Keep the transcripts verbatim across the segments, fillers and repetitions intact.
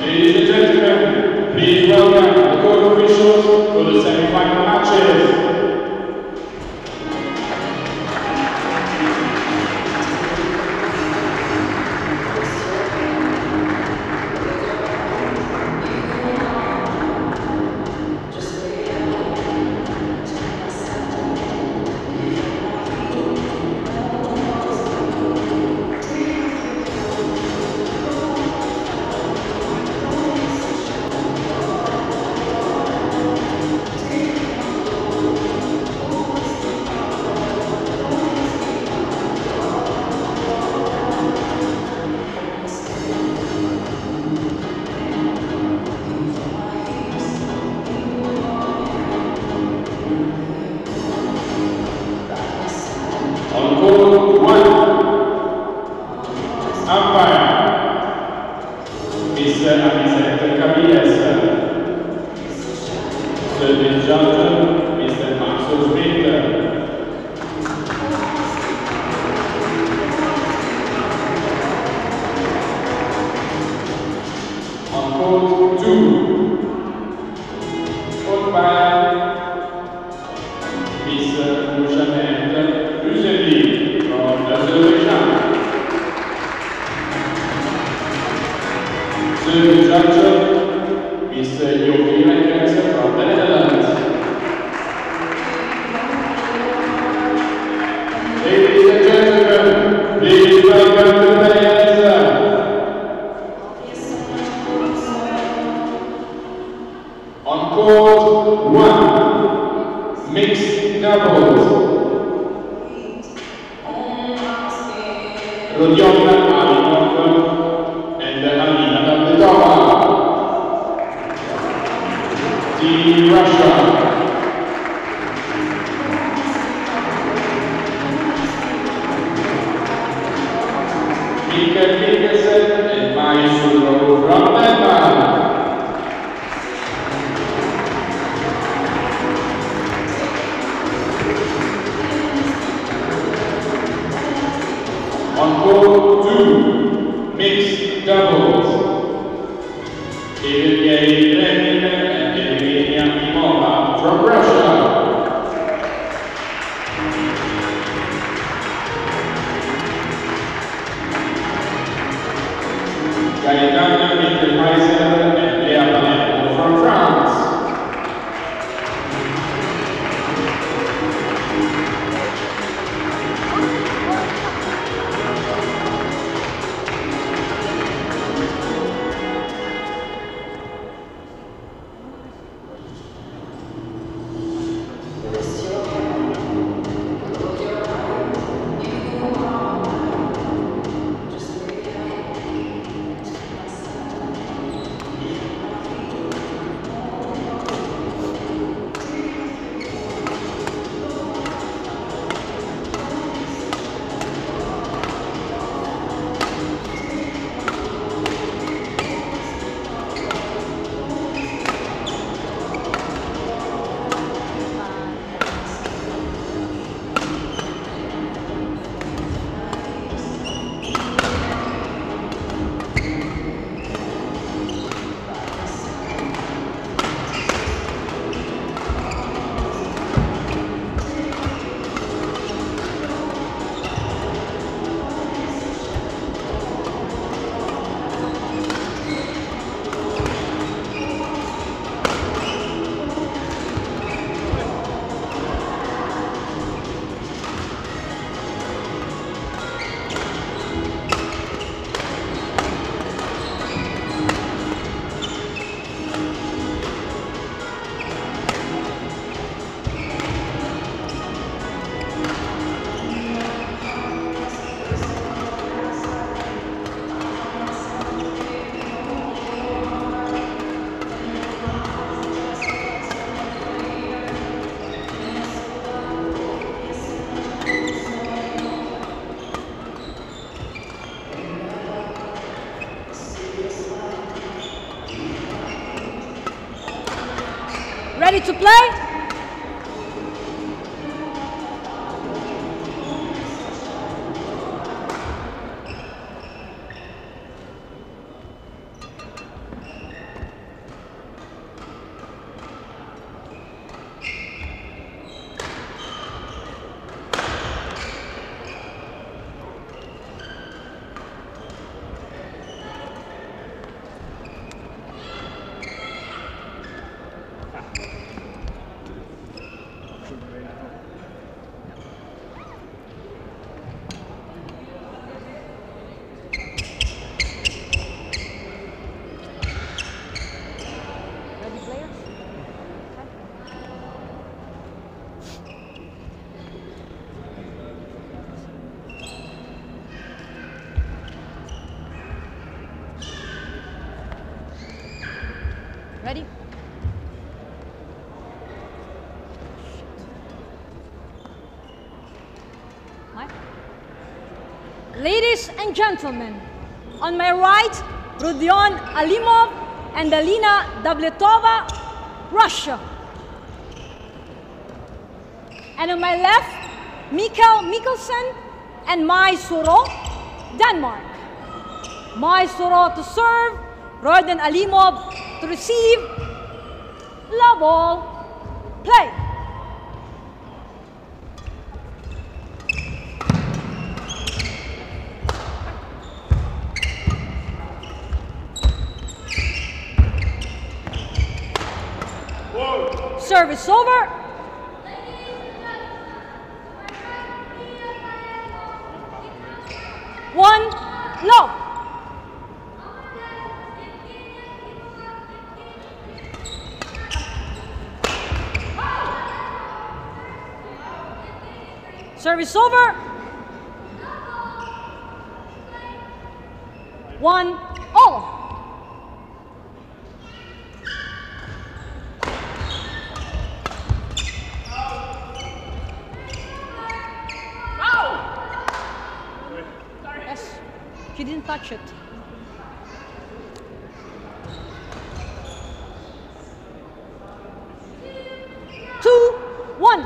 Ladies and gentlemen, please welcome the court officials for the semi-final matches. Yonex from the Netherlands. Ladies and gentlemen, please welcome the players. On court one, mixed doubles. Rodiona Alinov and Alina Davidova. Team Russia. Mikael Mikkelsen and Maya Sudro from Denmark. On court two, mixed doubles. Evgeny Lenin and Evgenia Imova from Russia. Gaetana Mittermeiser and Lea Palermo from France. Ready to play? Ready? What? Ladies and gentlemen, on my right, Rudion Alimov and Alina Davletova, Russia. And on my left, Mikael Mikkelsen and Mai Soro, Denmark. Mai Soro to serve, Rudion Alimov to receive. Love all. Play. Whoa. Service over. One, low. Service over. One, all. Yes, she didn't touch it. Two, one.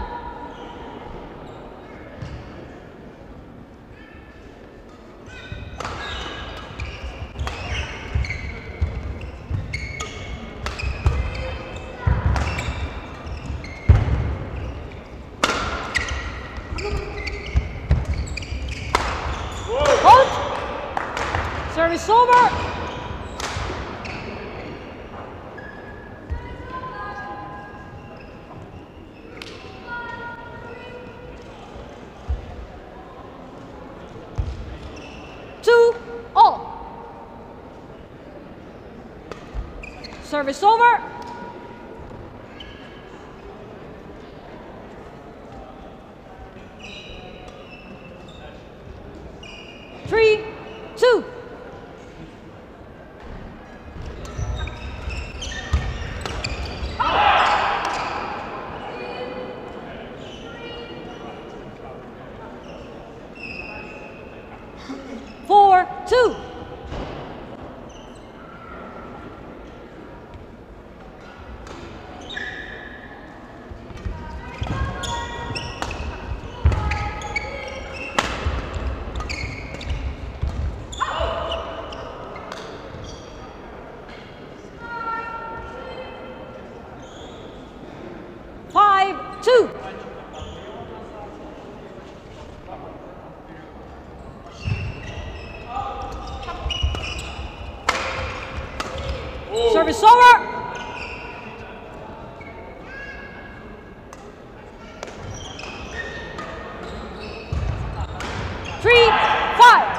Service over. Two, all. Service over. Three, two. Four, two. Five, two. Service over. Three, five.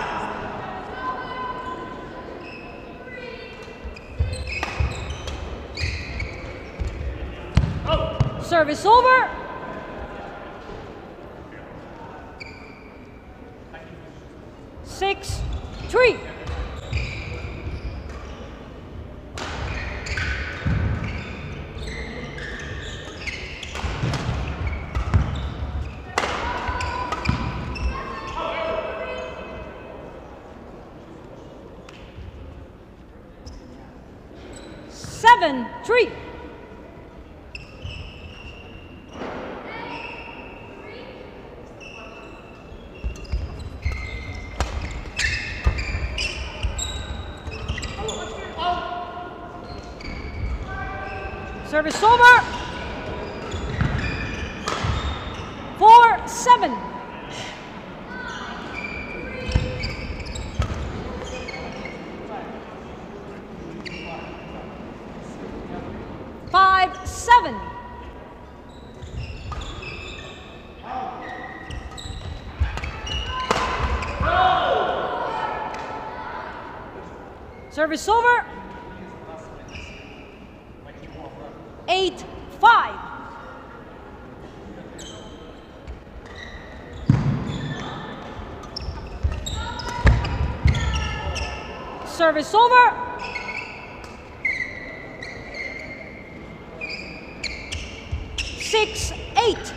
Service over. Six, three. Seven, three. Service over. Four, seven. Five, seven. Service over. Eight, five. Service over. six, eight.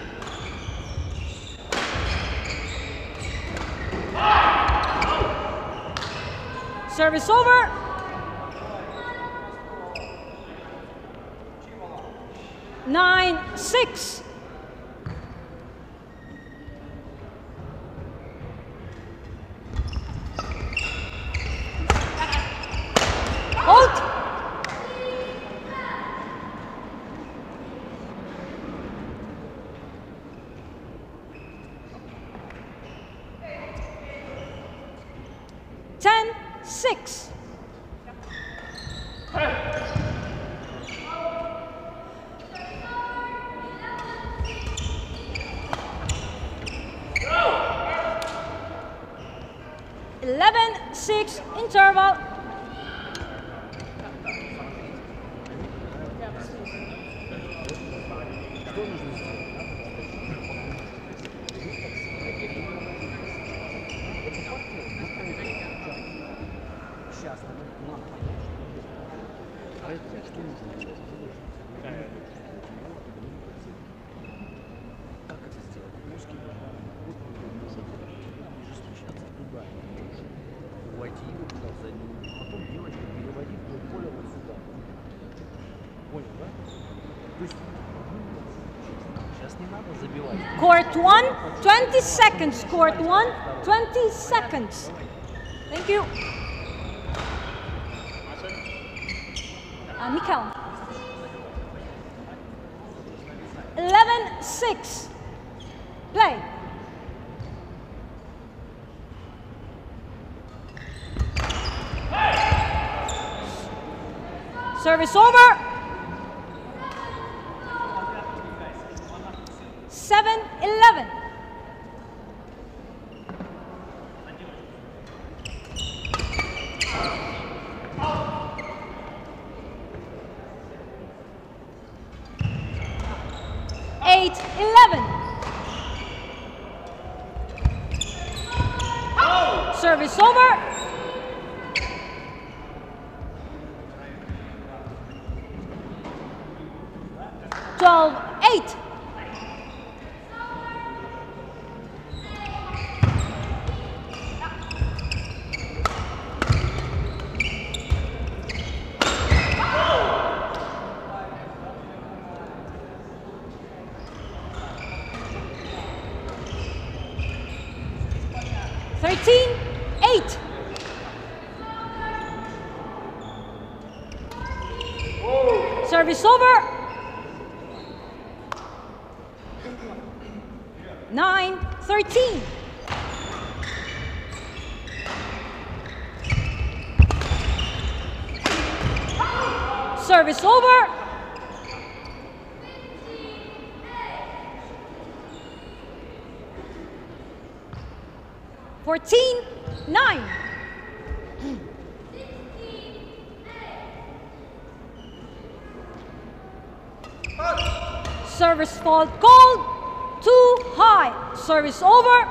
Service over. Nine, six. Hold. Ten, six. Eleven, six, interval. Court one, twenty seconds. Court one, twenty seconds. Thank you. Uh, Mikhail. eleven, six. Play. Service over. Seven, eleven. Eight, eleven. Service over. Twelve, eight. Thirteen, eight. Service over. Nine, thirteen. Service over. Fourteen, nine. Service fault called. Too high. Service over.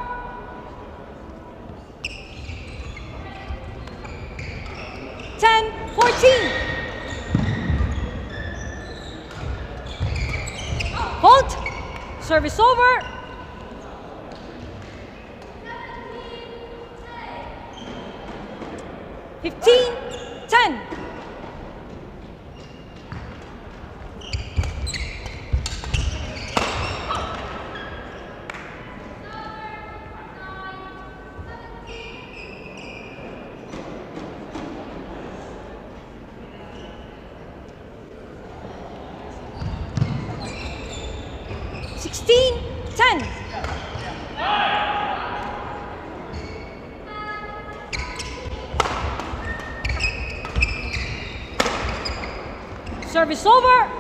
Ten, fourteen. Fault. Service over. Fifteen, ten. Sixteen, ten. Service over.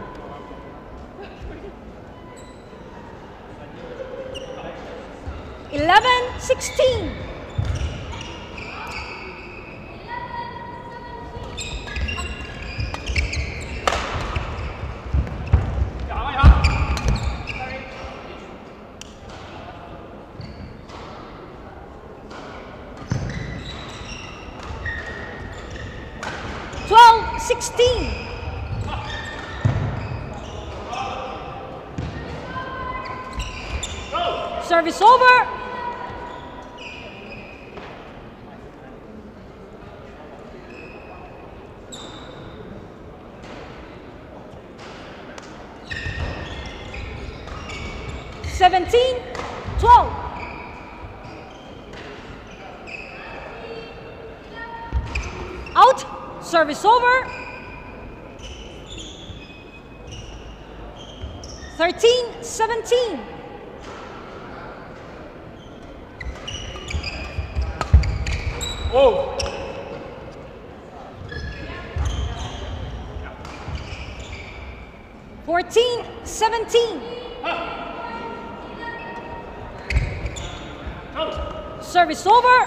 Eleven, sixteen. Twelve, sixteen. Service over. seventeen twelve. Out. Service over. thirteen seventeen. Oh. fourteen seventeen. Service over.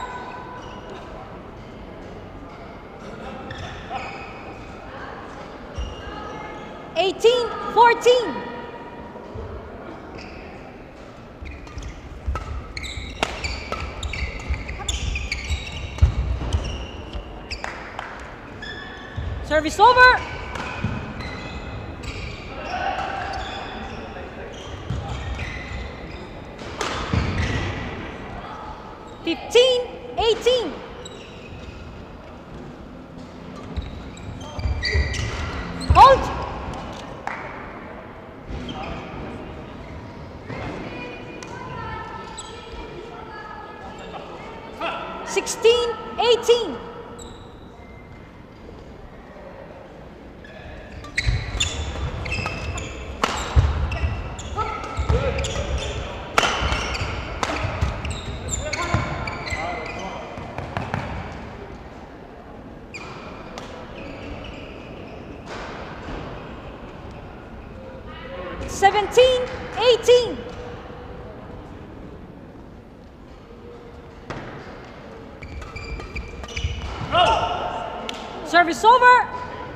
eighteen fourteen. Service over. fifteen eighteen. Hold. sixteen eighteen. seventeen eighteen. Service over.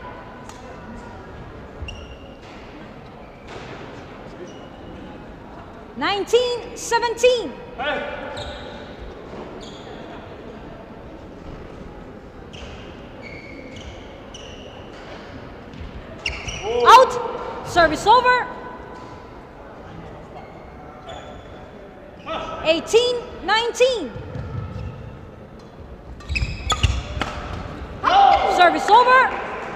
nineteen seventeen. Out. Service over. eighteen nineteen. Service over.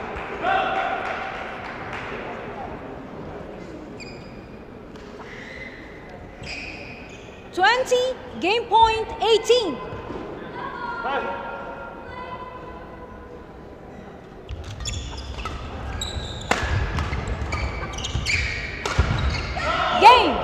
twenty, game point eighteen. Game.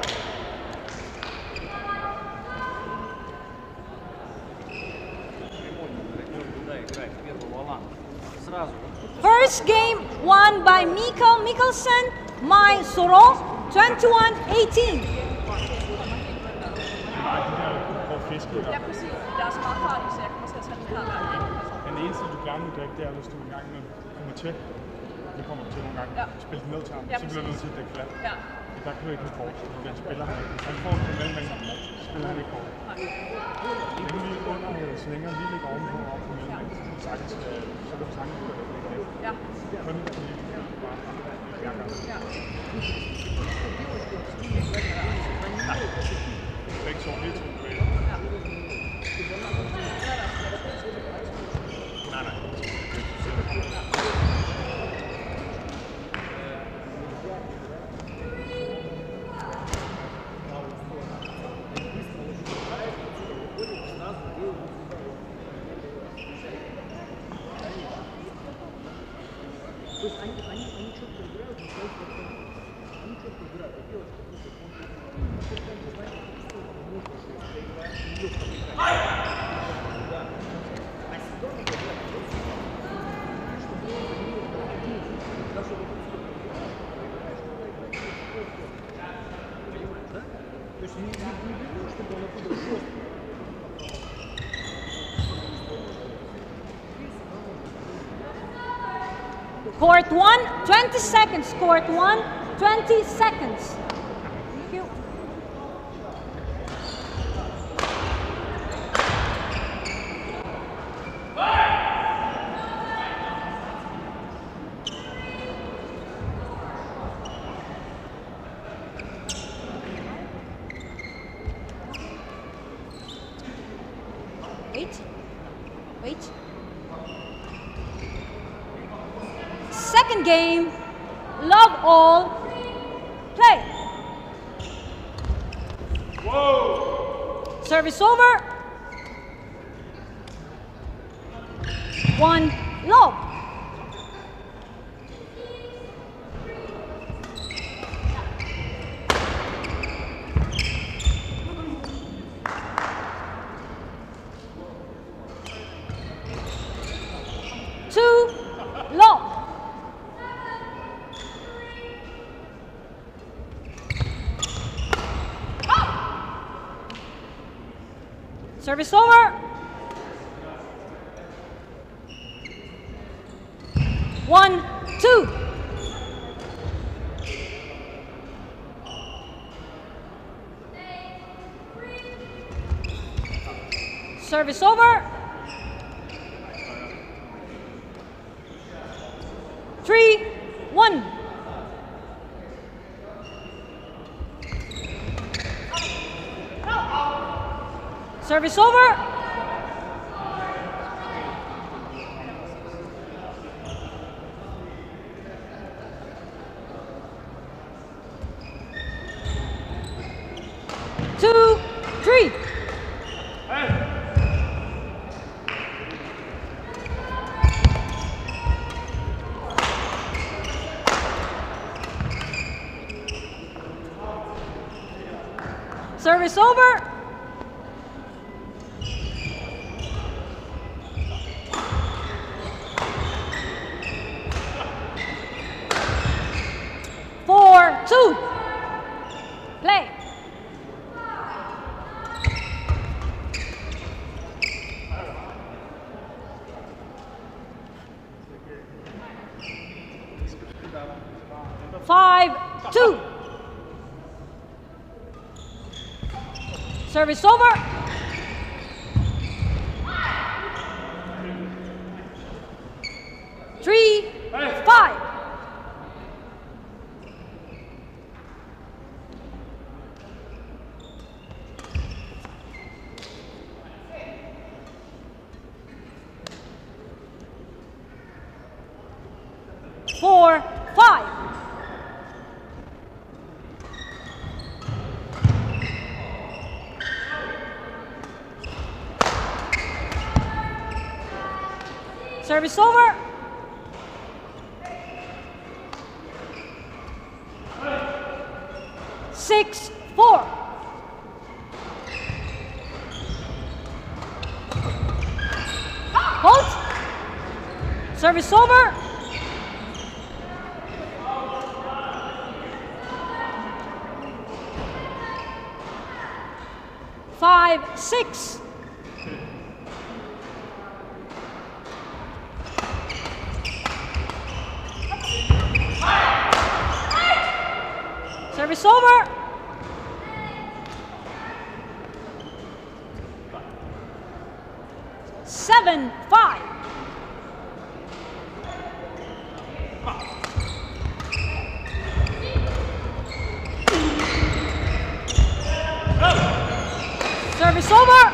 First game won by Mikael Mikkelsen, Mai Soro, twenty-one eighteen. Ja, præcis. Der er så meget fart i, så jeg kommer til at tage den her hver gang. Den eneste, du gerne vil drikke, det er, hvis du en gang med kommer til. Det kommer til nogle gange. Ja. Spil den ned til ham, Ja, så bliver du nødt til at dække flat. Ja. Der kan du ikke have kort. Den spiller han ikke. Hvis han får den mellem, spiller han ikke kort. Længe lige under, eller så længere lige ligger ovenpå og op på mellem, så sagtens, så kan du sagtens gå det. Ja. Kun lige bare hver gang. Ja. Begge så lige to på. Nej, nej. Court one, twenty seconds. Court one, twenty seconds. Thank you. second game. Love all. Play. Whoa! Service over. One love. Two love. Service over. One, two. Service over. Three, one. Service over. Two, three. Service over. Four, two. Play. Five, two. Service over. Three, five. Four, five. Service over. Six, four. Hold. Service over. Five, six. Service over. Seven, five. Service over.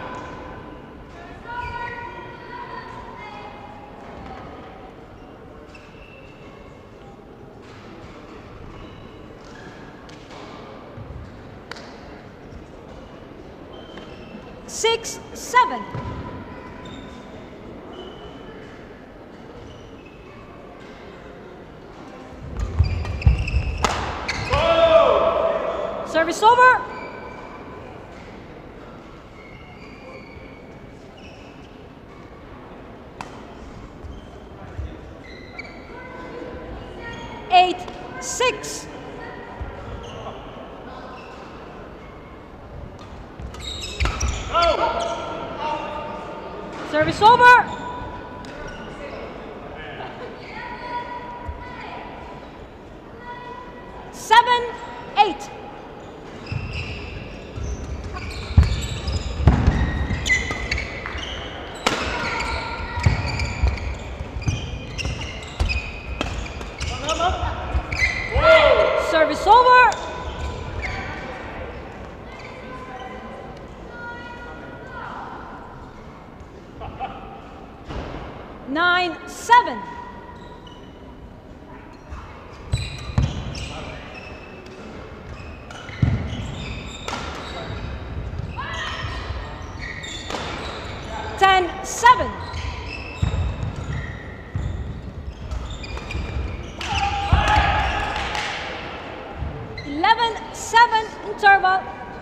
Six, seven. Whoa. Service over. Eight, six. Service over. Seven, eight. Service over. Nine, seven. seven interval.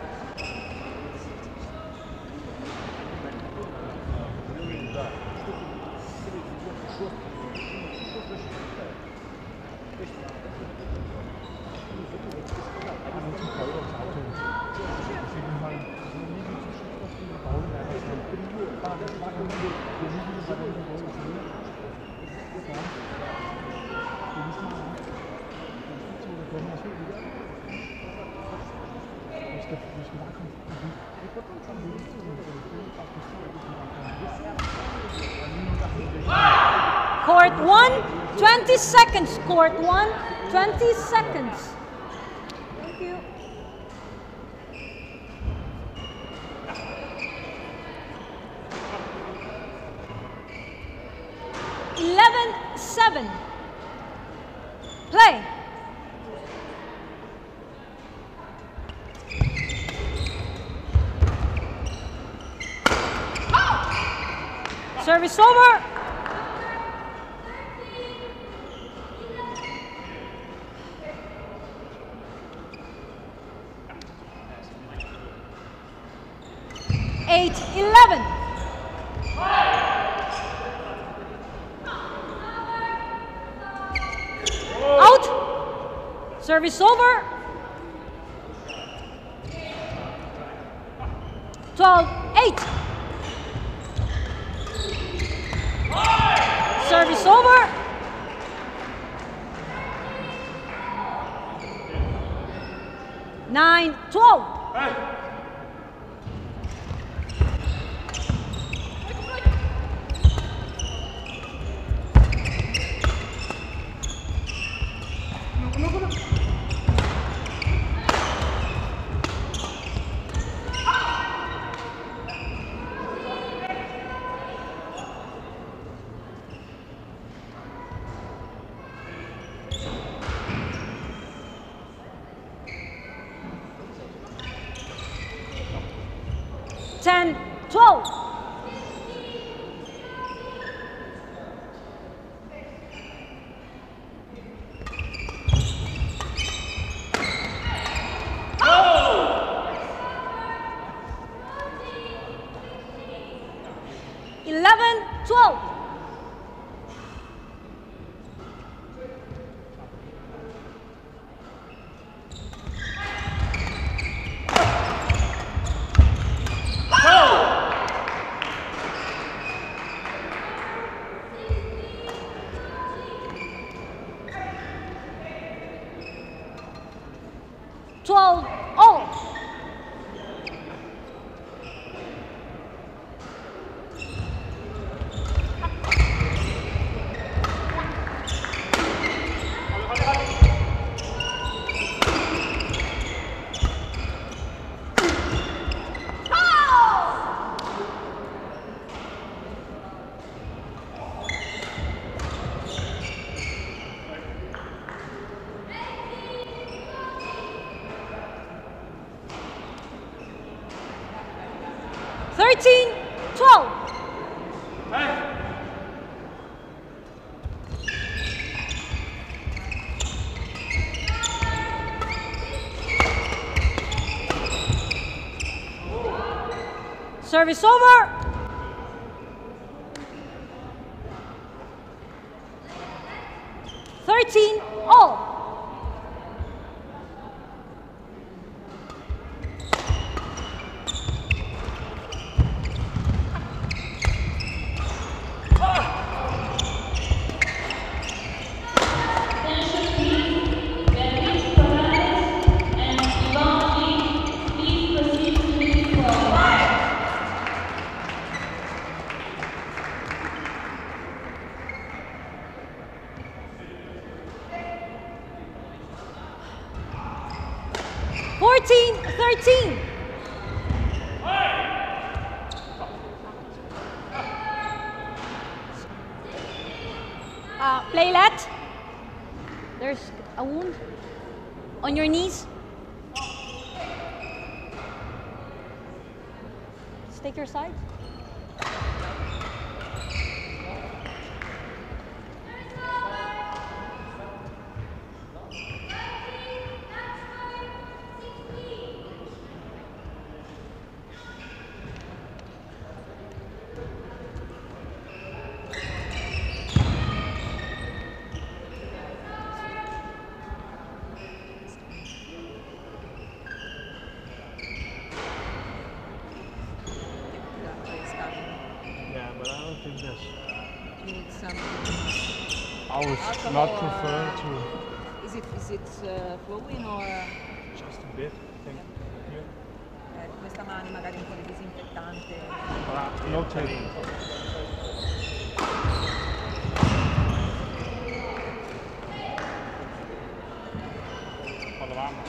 Court one, twenty seconds. Court one, twenty seconds. Thank you. eleven seven. Play. Service over. eight eleven. Out. Service over. twelve eight. Service over. nine twelve. ten twelve. eleven twelve. twelve all. thirteen twelve. Service over. thirteen all. fourteen thirteen. Uh, play let. There's a wound on your knees. Just take your side. some I would alcohol not or prefer to. is it is it uh, flowing or Just a bit, I think. Here. eh, questa mani magari un po' di disinfettante? But no taking. Hold on.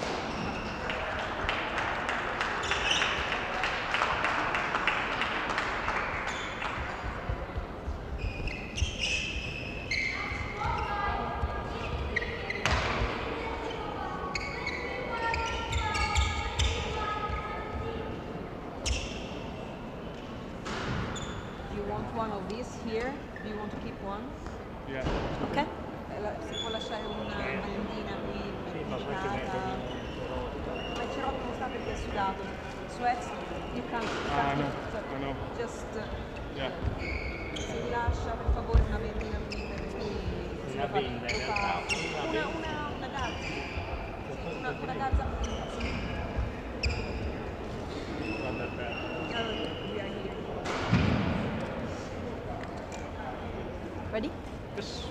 One of these here, do you want to keep one? Yeah. Okay. Eh, la- Si può lasciare una magliondina qui Sì, ma perché dedicata. Ma il cerotto non sta perché è sudato. Sweats, you can Ah, I know, I know. just uh, Yeah. se mi lascia per favore una vendina qui per cui si Una lo fa- venda, in lo fa- realtà, una una, una, una gazza. Una, una gazza sì. Not that bad. Allora, via, via. Ready? Yes.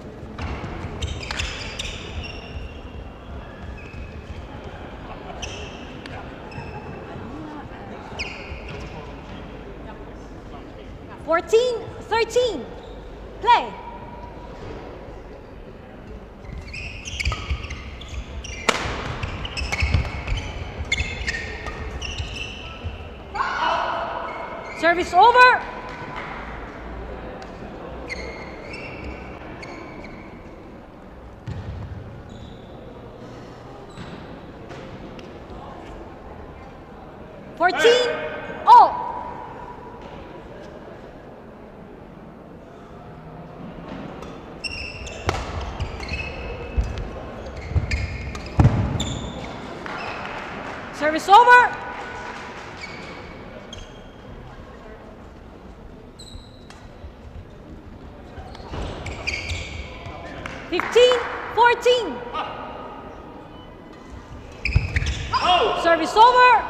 fourteen, thirteen. Play. Service over. fourteen, all. Service over. fifteen, fourteen. Service over.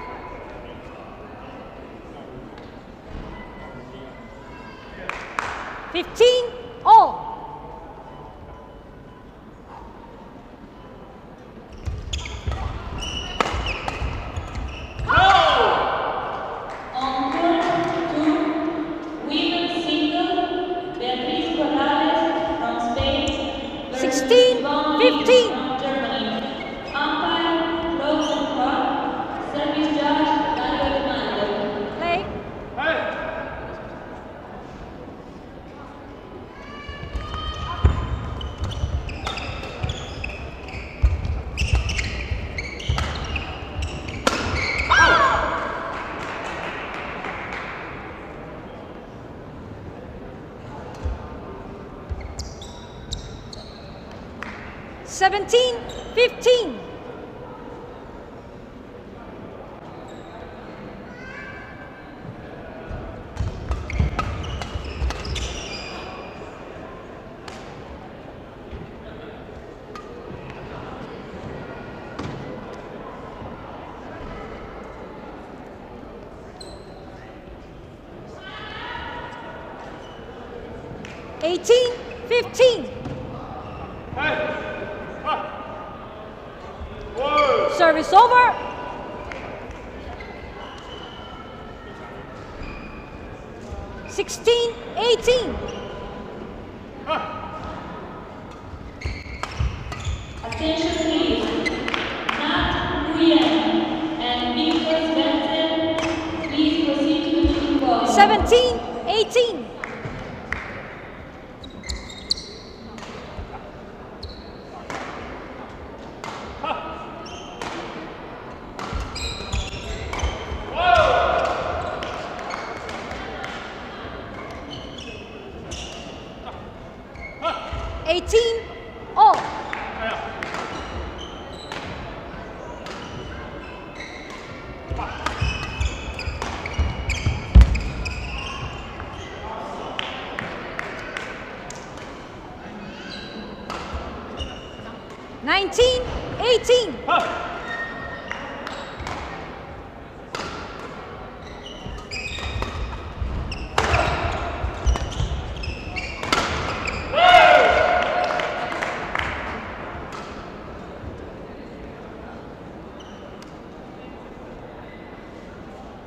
fifteen, all. sixteen, fifteen. Play. seventeen, fifteen. eighteen, fifteen. Service over. sixteen, eighteen. Attention please. Nat Nguyen and Nicholas Benson, please proceed to the meeting ball. seventeen, eighteen. eighteen, all. nineteen, eighteen.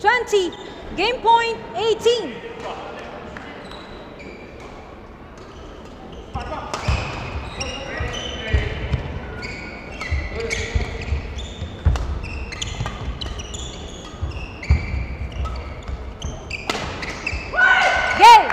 twenty. Game point eighteen. Game.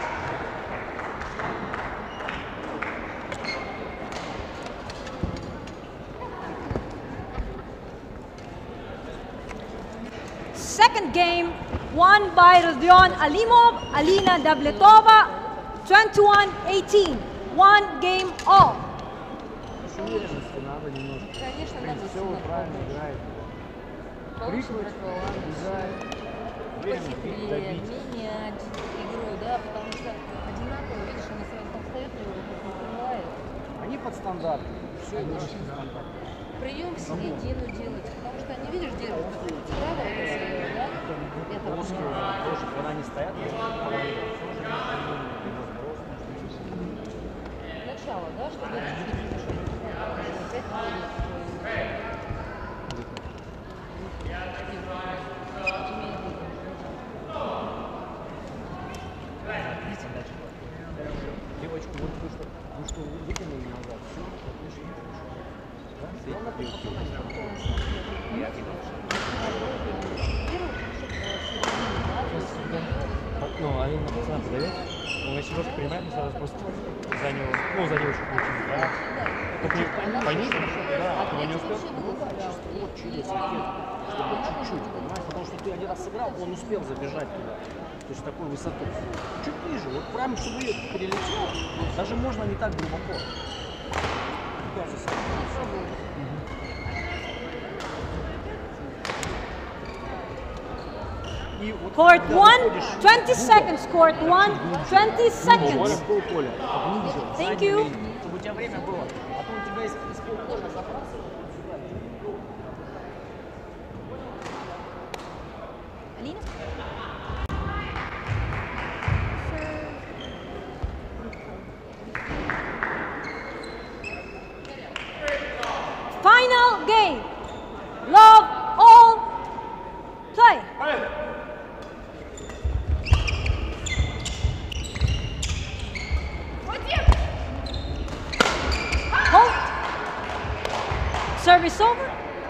Second game won by Rodion Alimov, Alina Davletova, twenty-one eighteen. One game all. Уверенности надо немножко. Конечно, В надо принципе, все вы правильно играете. Крикнуть, бежать. Уверенность, Посильнее, добить. менять игру, да, потому что одинаково, видишь, они сразу там встают, и его как накрывает. Они под стандарт. Все играют под стандарт. Прием в середину делать, потому что они, видишь, держат справа вот это, да? Это Плоские уже, тоже, когда они стоят, начало, да, чтобы это чуть-чуть немножко опять вводить девочку, вот вы что, вы что выкинули назад, все, отлично. Да? Сделано Я Ну, Алина пацана подает, он если просто принимает, мы сразу просто за него, ну, за девушку получим, да. Как не понизим, да, чтобы не успел. вот через ракету, чтобы чуть-чуть, понимаешь, потому что ты один раз сыграл, он успел забежать туда, то есть такой высоты. Чуть ниже, вот прям чтобы перелетел, даже можно не так глубоко. И вот Court когда one, выходишь twenty в seconds. Court one, twenty seconds. полполя, поглубже, Thank заднюю you. линию, чтобы у тебя время было. А то у тебя из, из полполя забрасывают сюда. Alina? Final game. Love all. Play. Hold. Service over.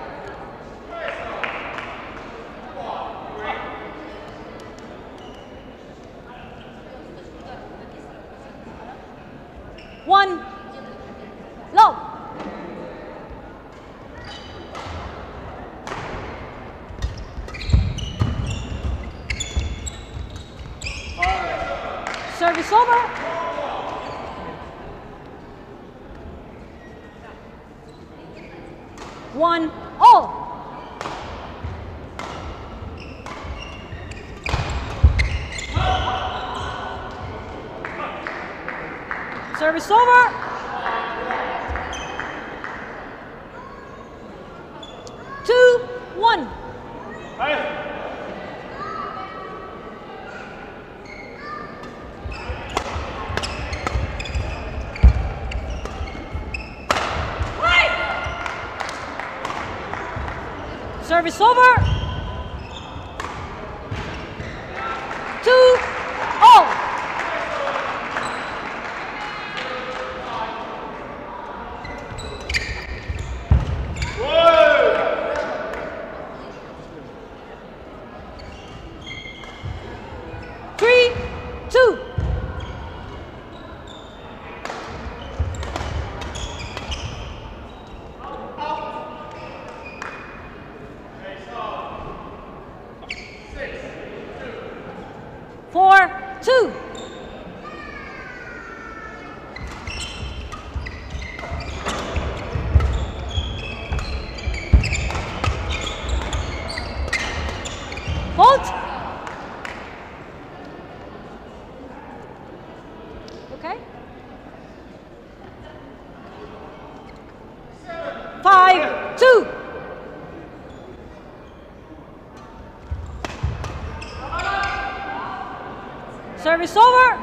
One. Love. Service over. One all. Service over. Two, one. Service over. Two, all. Three, two. Four, two. Fault. Okay. Five, two. Service over.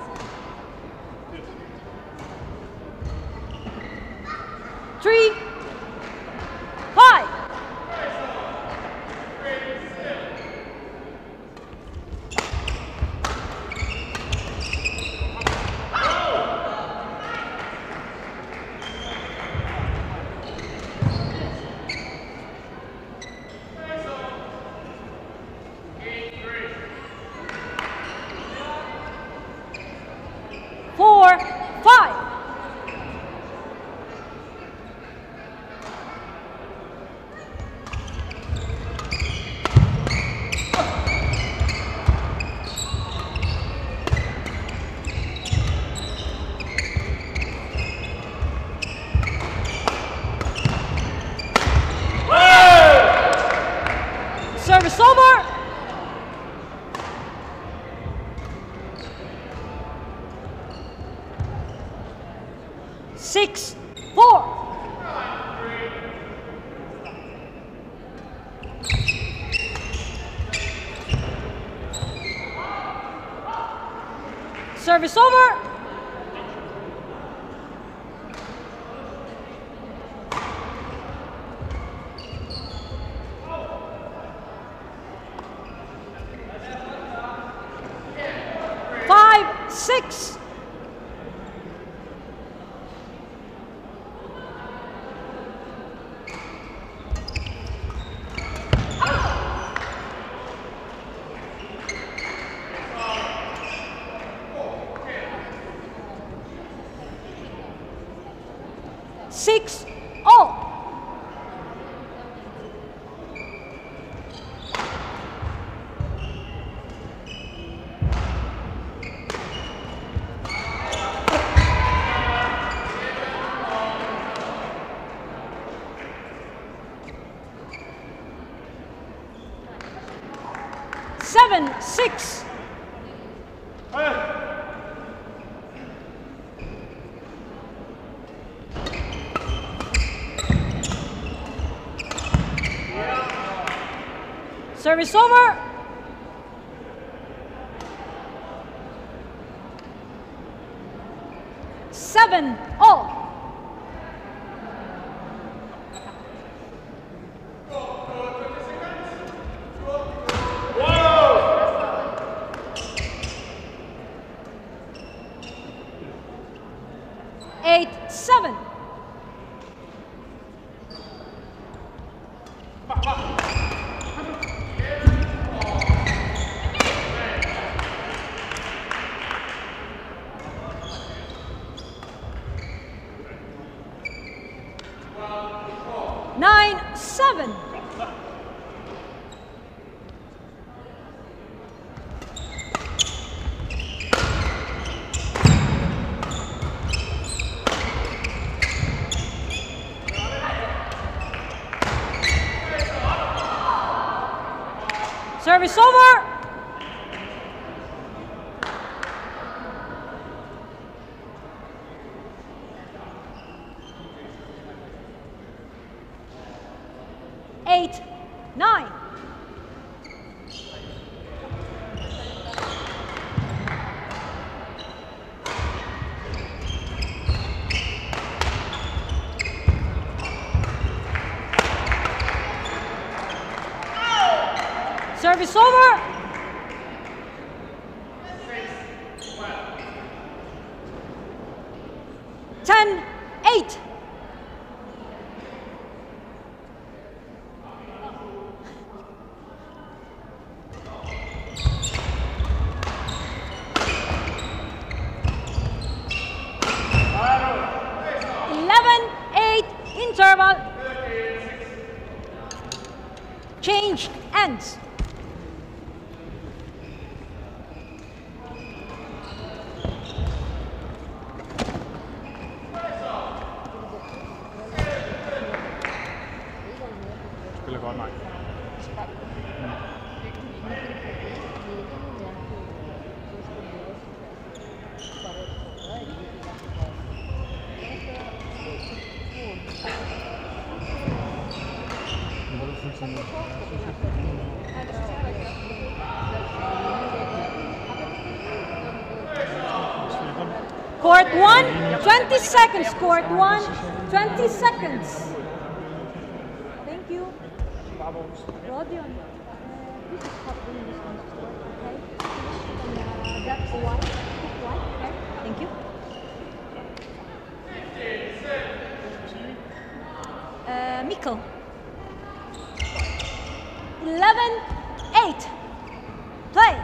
Three, five. Service over. Five, six. Six, all. Seven, six. Service over. Seven, all. Eight, seven. Nine, seven. Service over. Eight, nine. Service over. Ten, eight. Eleven, eight, interval. Change ends. Spiller godt, Mike. Court one, twenty seconds. Court one, twenty seconds. Thank you. Rodion. This is hot in this one, okay? And, uh, that's white. Pick white, okay? Thank you. Uh, Mikkel. Eleven, eight. Play.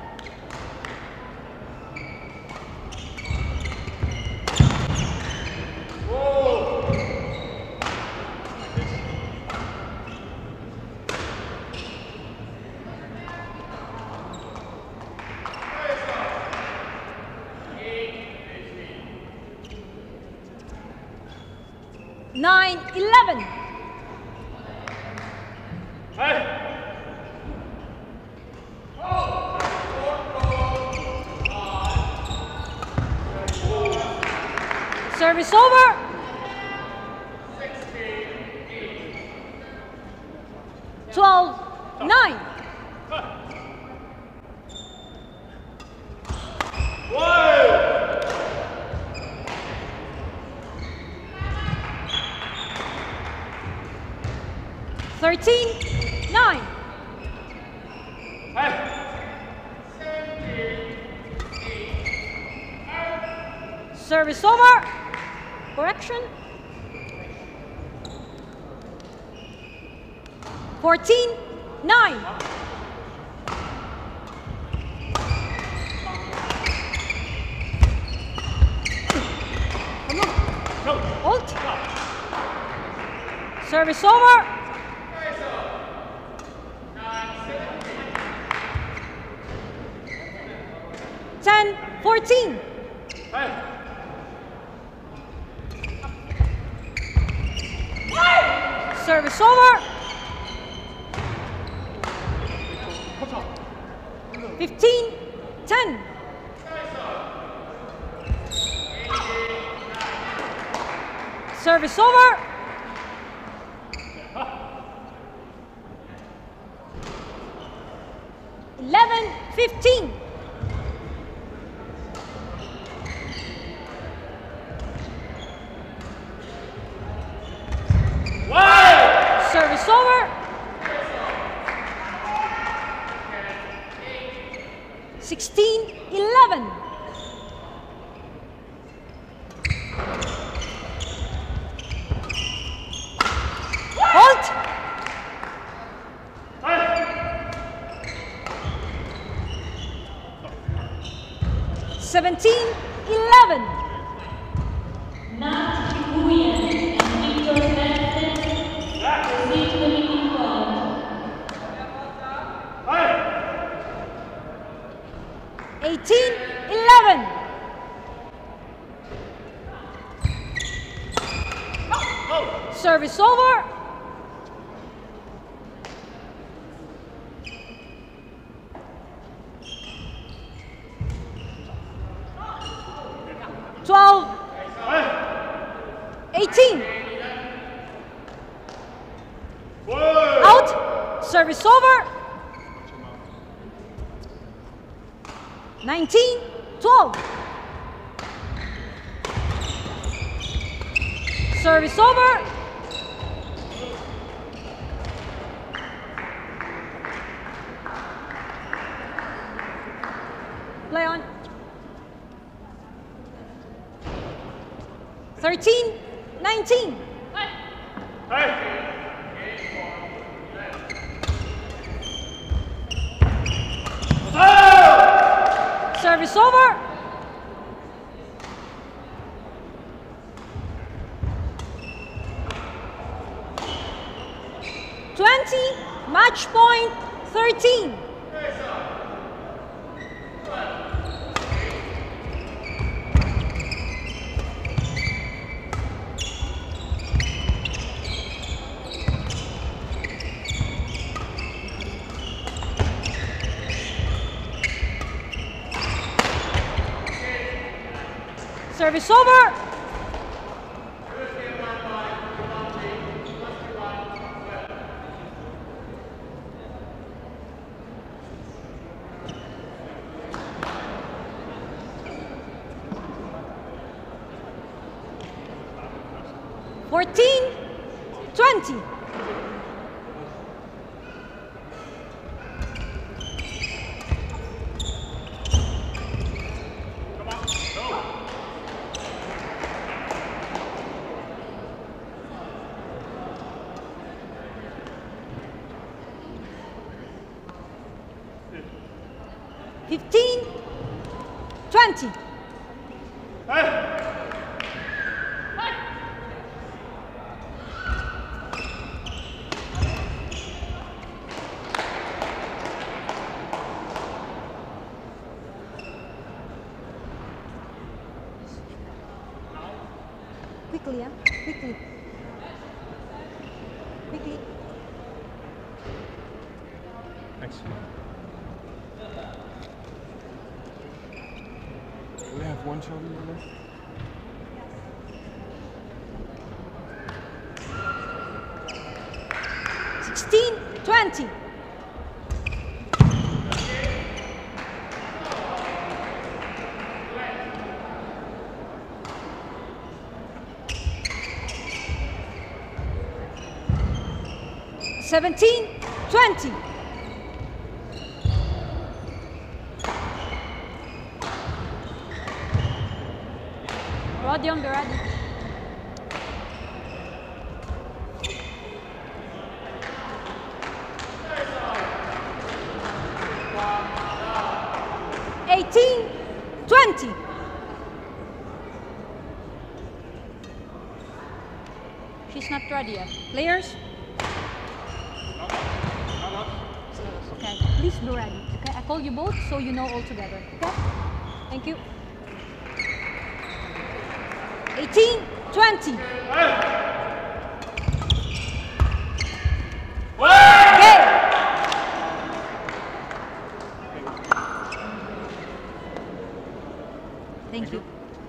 Nine, eleven. Service over. Twelve, nine. Whoa! thirteen, nine. Service over. Correction. fourteen, nine. Hold. Service over. ten, fourteen. Service over. fifteen, ten. Service over. eleven, fifteen. Service over. sixteen, eleven. Halt. seventeen, eleven. Nat Nguyen and Victor Benson proceed to the meeting point. eighteen, eleven. Service over. twelve, eighteen. Out. Service over. nineteen, twelve. Service over. Play on. thirteen, nineteen. Service over. twenty, match point, thirteen. Service over. fourteen, twenty. fifteen, twenty. Quickly, yeah? Quickly. Quickly. Thanks. We have one shot in the left. sixteen, twenty. seventeen, twenty. Rodion, be ready. eighteen, twenty. She's not ready yet. Players? Okay, please be ready. Okay, I call you both so you know all together. Okay? Thank you. eighteen, twenty. Okay. Thank you.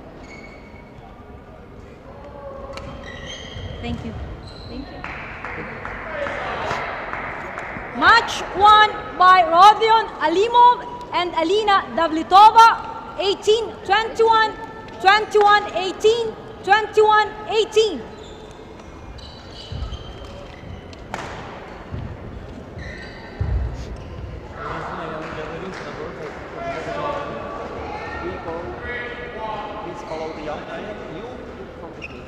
Thank you. Thank you. Match won by Rodion Alimov and Alina Davlitova, eighteen twenty-one, twenty-one eighteen, twenty-one eighteen. Please follow the umpire. You from the field.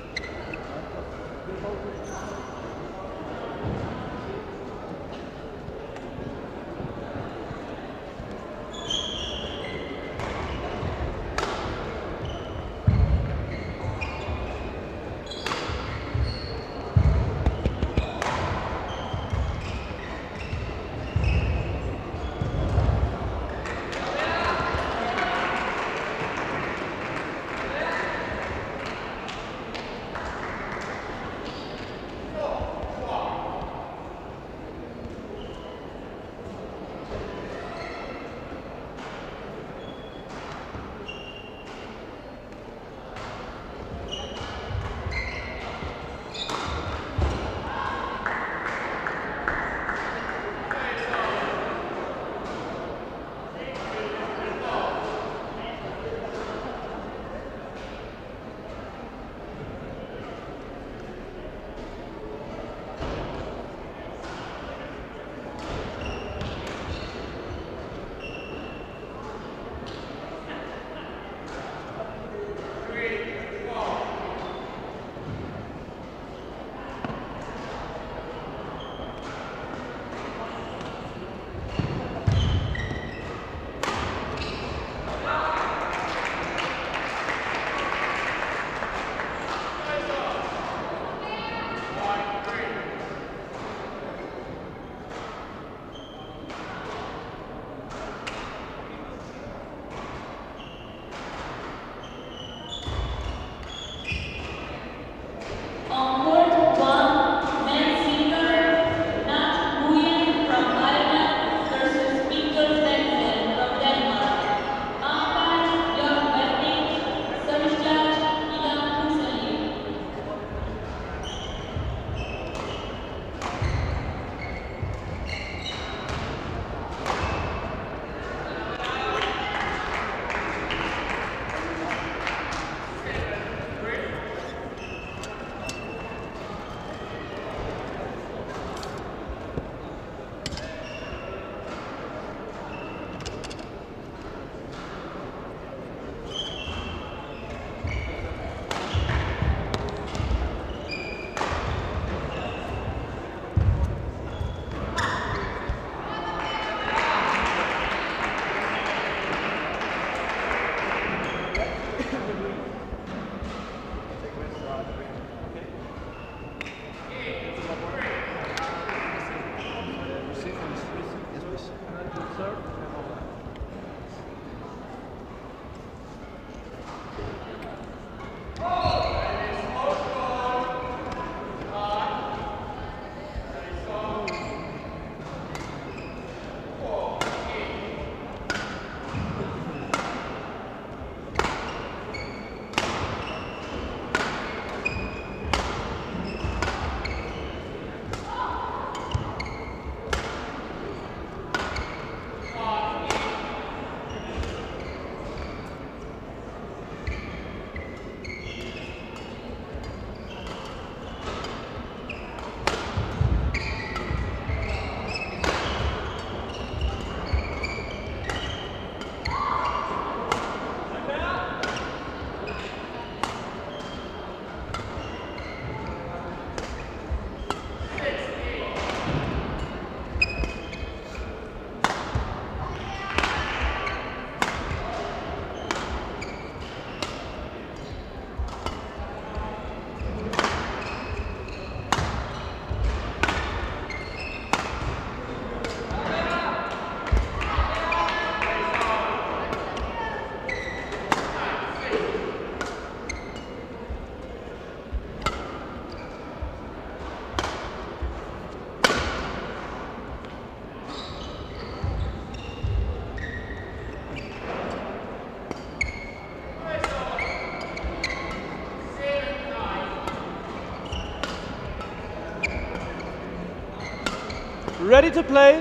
Ready to play?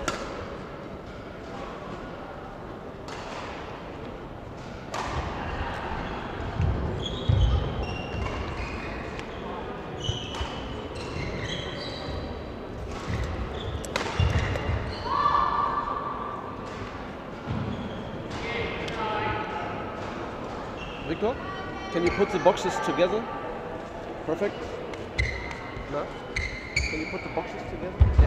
Victor, can you put the boxes together? Perfect. No? Can you put the boxes together? Yeah.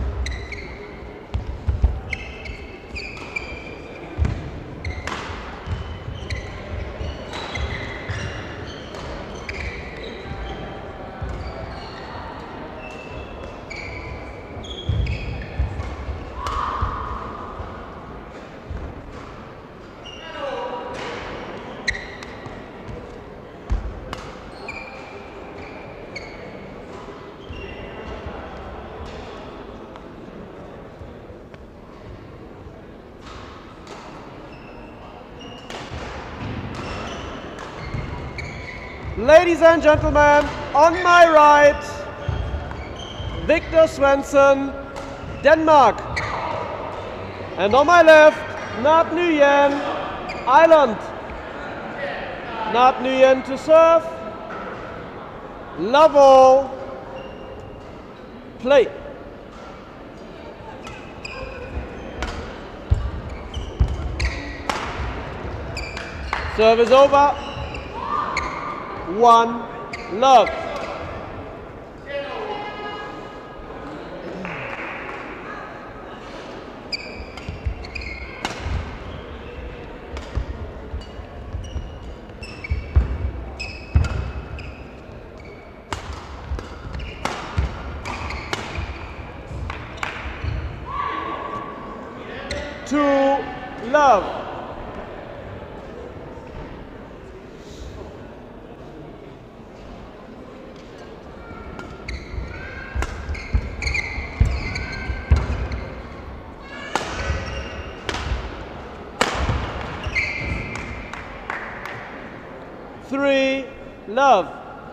Ladies and gentlemen, on my right, Victor Svensson, Denmark. And on my left, Nat Nguyen, Ireland. Nat Nguyen to serve. Love all. Play. Service over. One, love. Two, love. Three, love.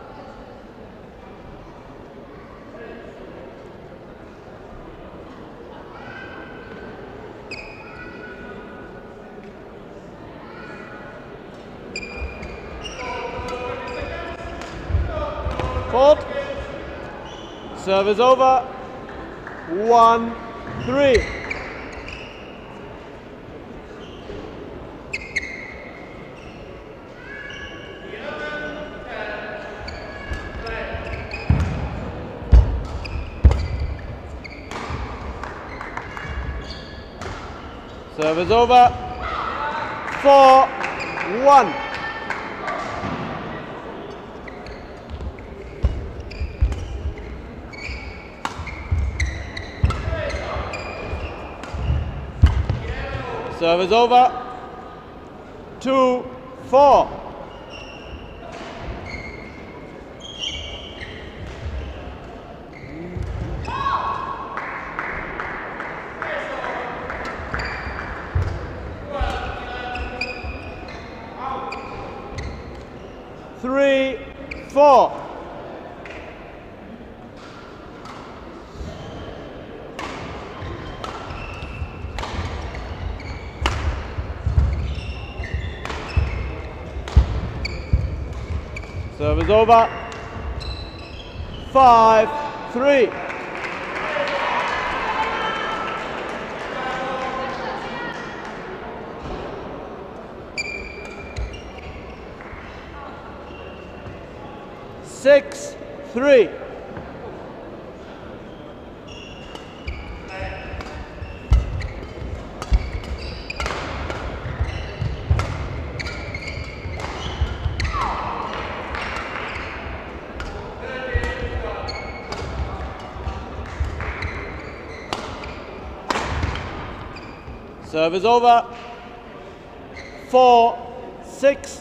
Four. Service over. One, three. Service over. Four, one. Service over. Two, four. Three, four. Service over. Five, three. Six, three. Service over. Four, six.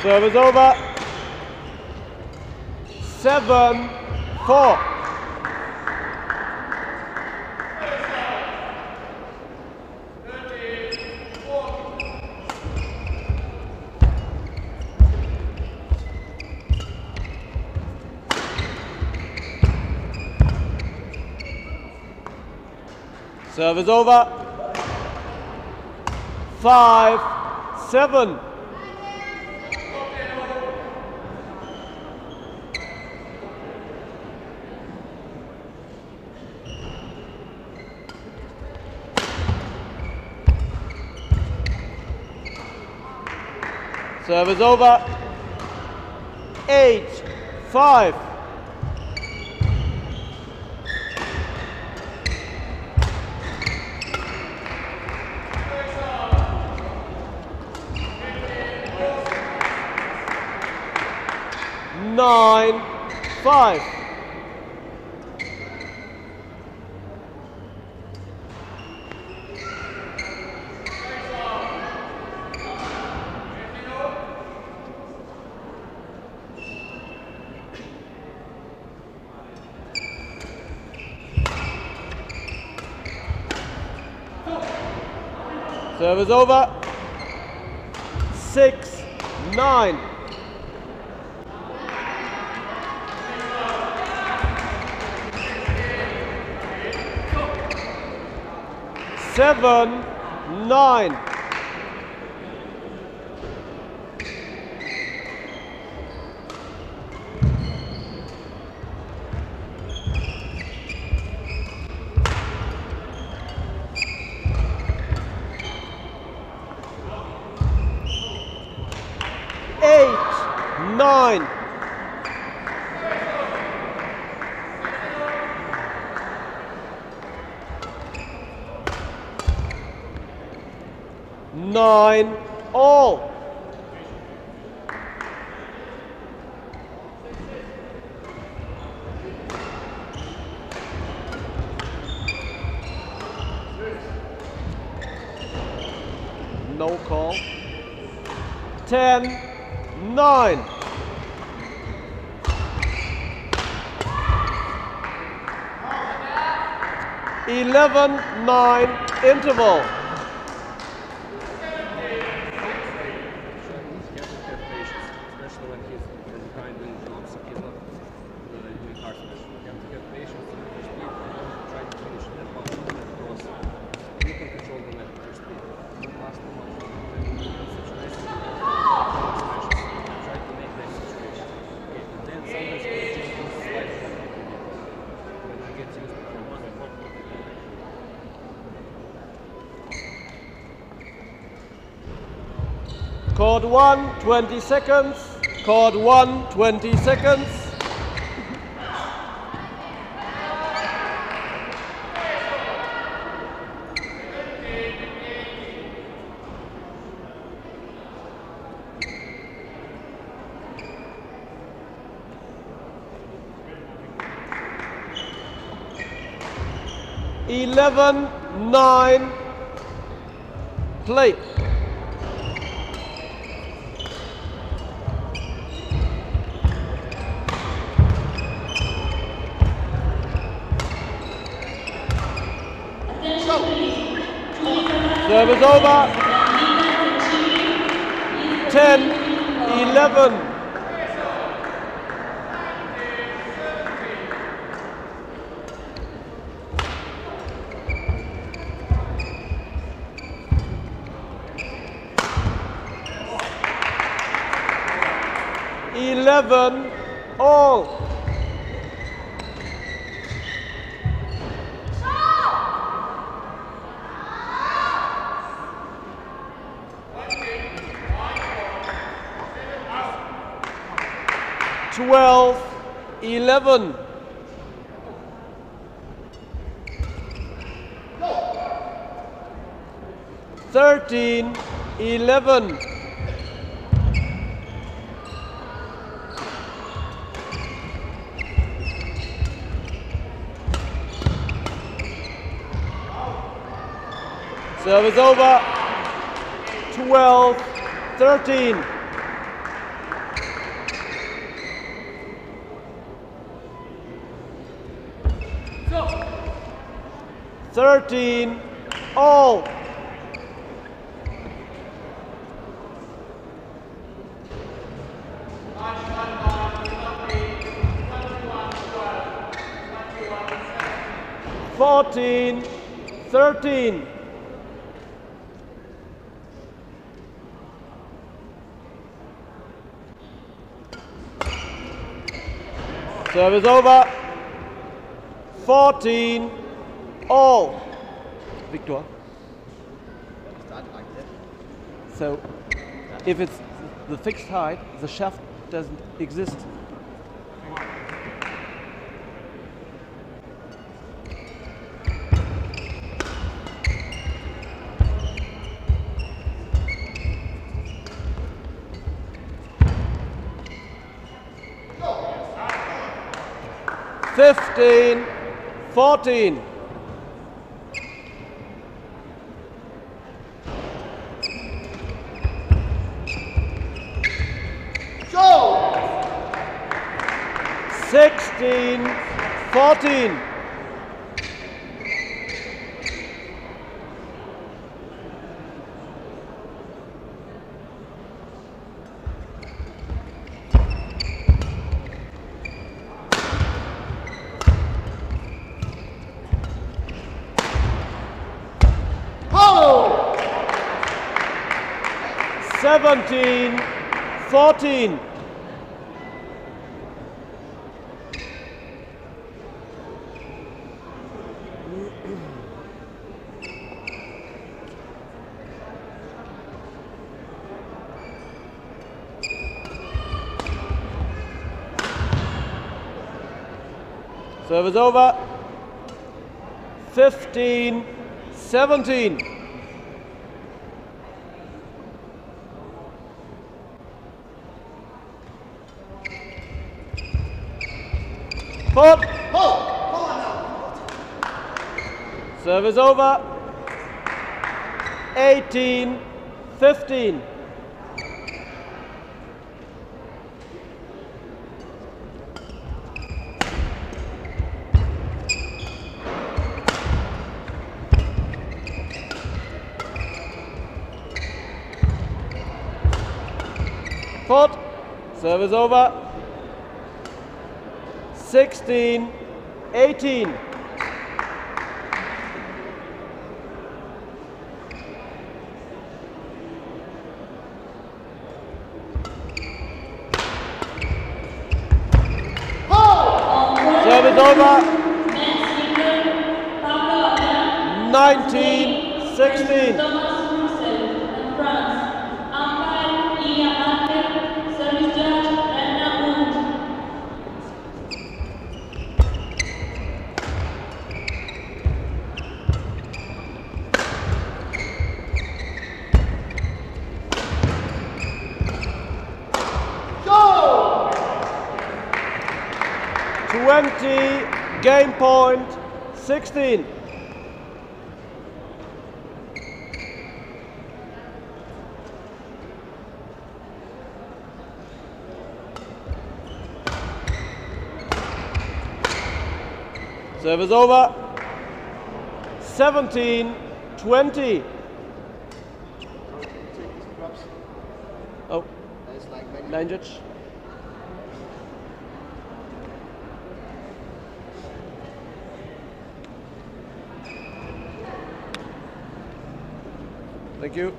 Service over. Seven, four. Service over. Five, seven. Service over. Eight, five. Nine, five. Service over. Six, nine. Seven, nine. Eight, nine. Nine, all. No call. Ten, nine. Eleven, nine, interval. Chord one, twenty seconds. Chord one, twenty seconds. Eleven, nine, play. Service over. Ten, eleven. Eleven, all. Twelve, eleven. Thirteen, eleven. Service over. Twelve, thirteen. thirteen, all. fourteen, thirteen. Service over. fourteen, all. Victor. So, if it's the fixed height, the shaft doesn't exist. fifteen, fourteen. Go! sixteen, fourteen. seventeen, fourteen. Service over. fifteen, seventeen. Put. Service over. eighteen, fifteen. Put. Service over. sixteen, eighteen. Service over. nineteen, sixteen. twenty, game point, sixteen. Service over. seventeen, twenty. Oh, language. Thank you.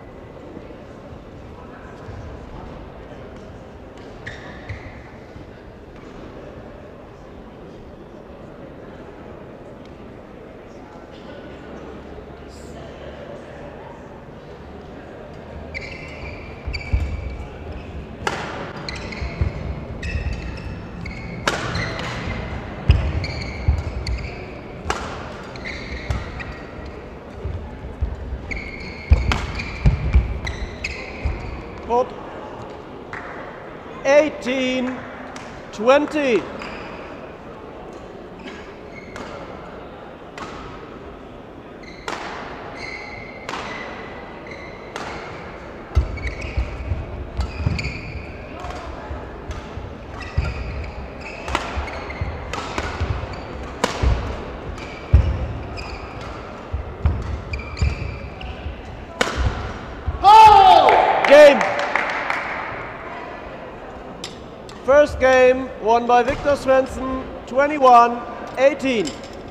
Put. eighteen, twenty. won by Victor Svensson, twenty-one eighteen.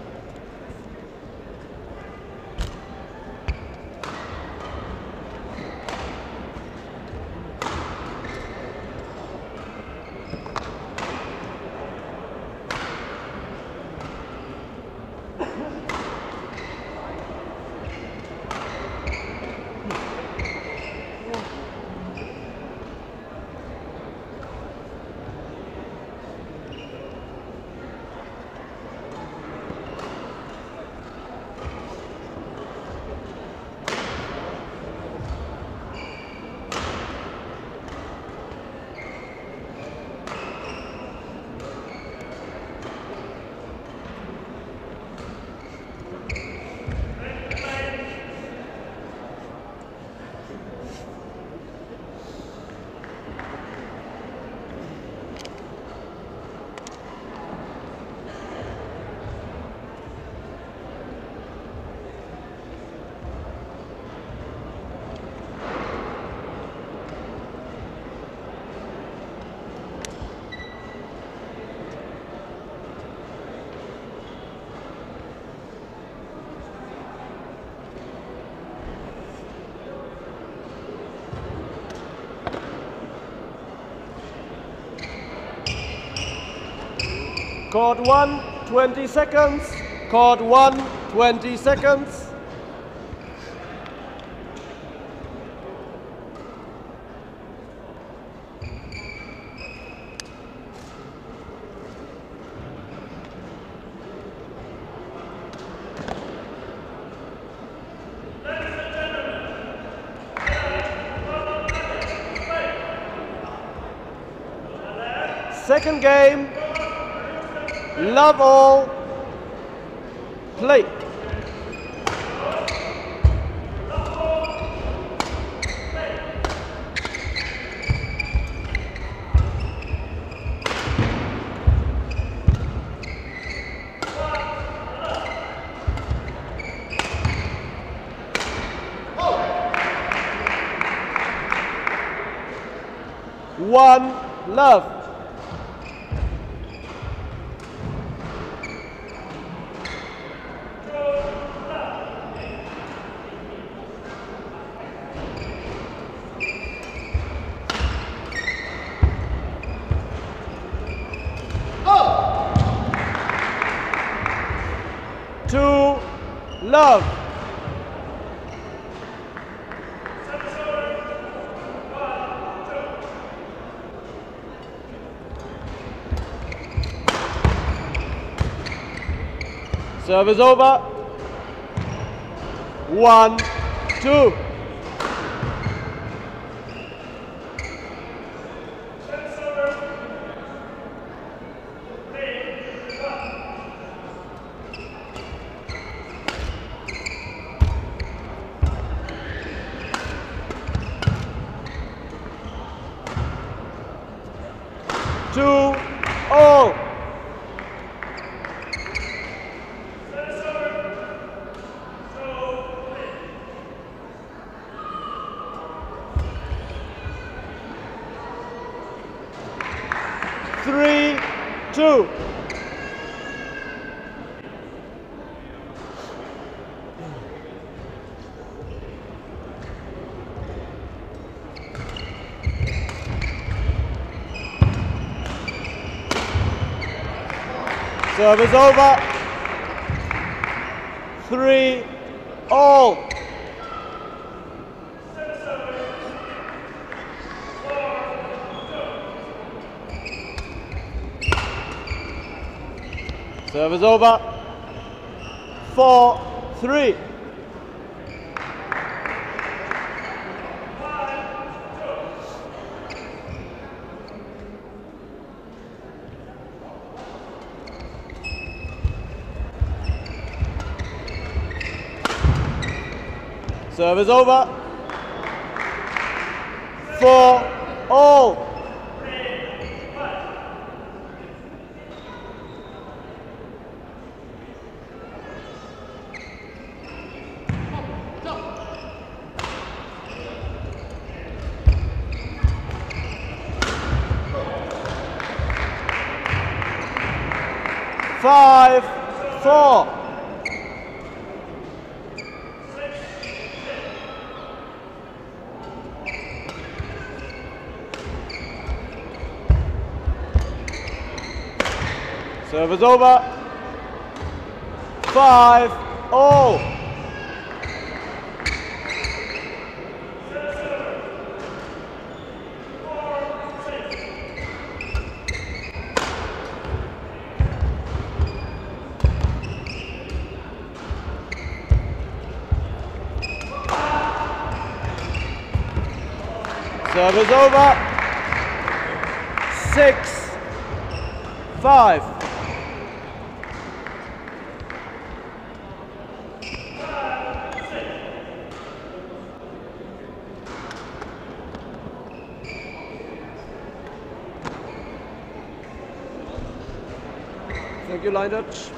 Court one, twenty seconds. Court one, twenty seconds. Second game. Love all. Play. One love. Two love. Service over. One, two. Two, all. Three, two. Service over. Three, all. Service over. Four, three. Service over. Four, all. five, four. Service over. Five, oh. Service over. Six, five. Thank you, line touch.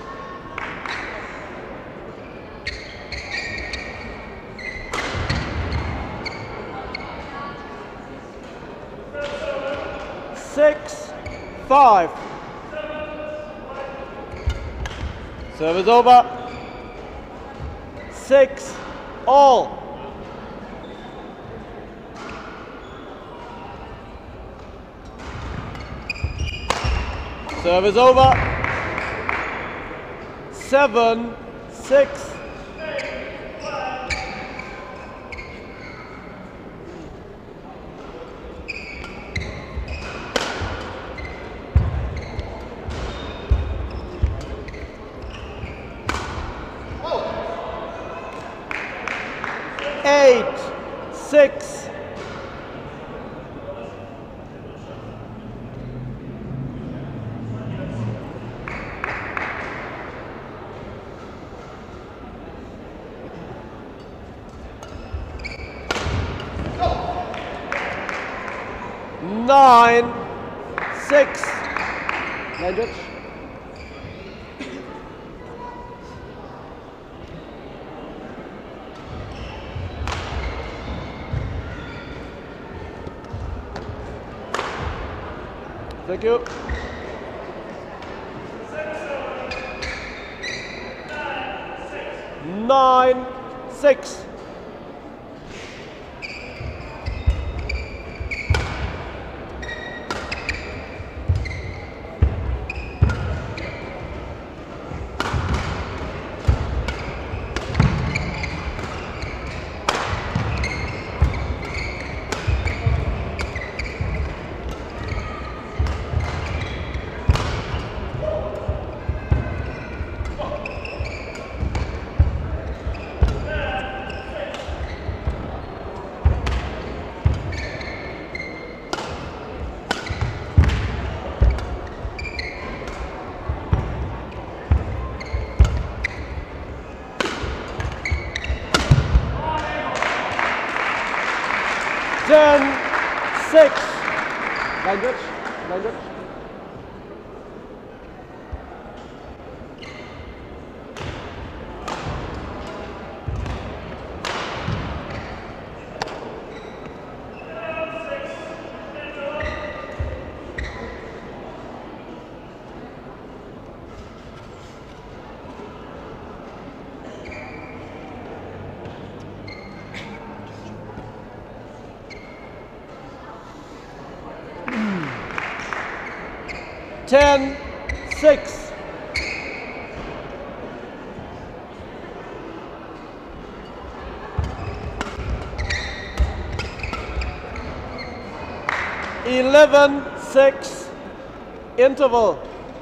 Six, five. Service over. Six, all. Service over. Seven, six. Eight, six. Nine, six. Line touch. Thank you. Nine, six. Ten, six. Line touch, line touch. Ten, six. Eleven, six. Interval.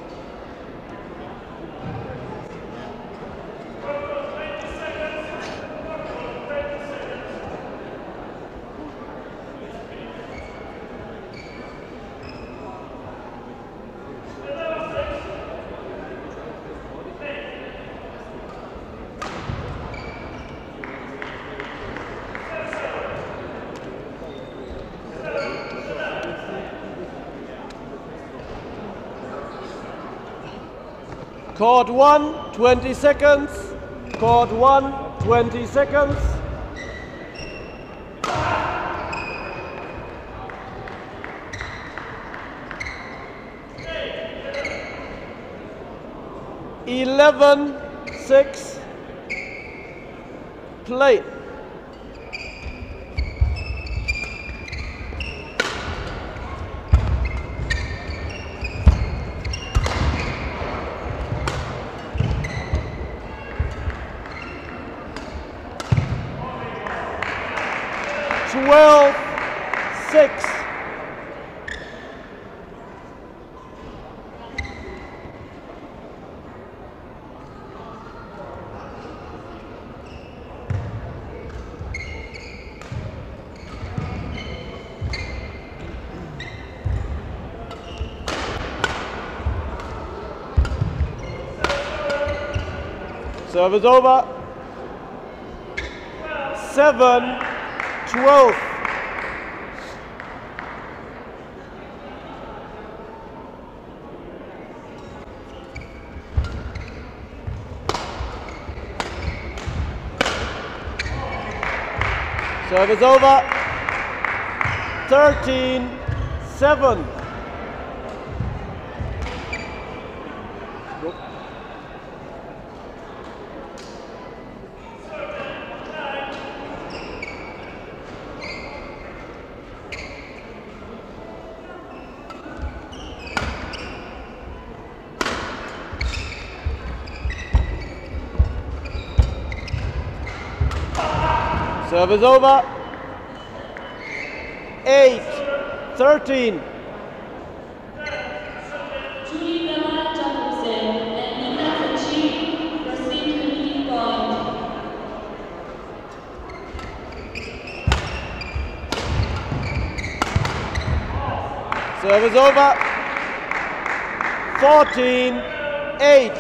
Court one, twenty seconds. Court one, twenty seconds. eleven six. Play. twelve six. Service over. seven twelve. Service over. thirteen seven. Service over. eight thirteen. Service over. fourteen eight.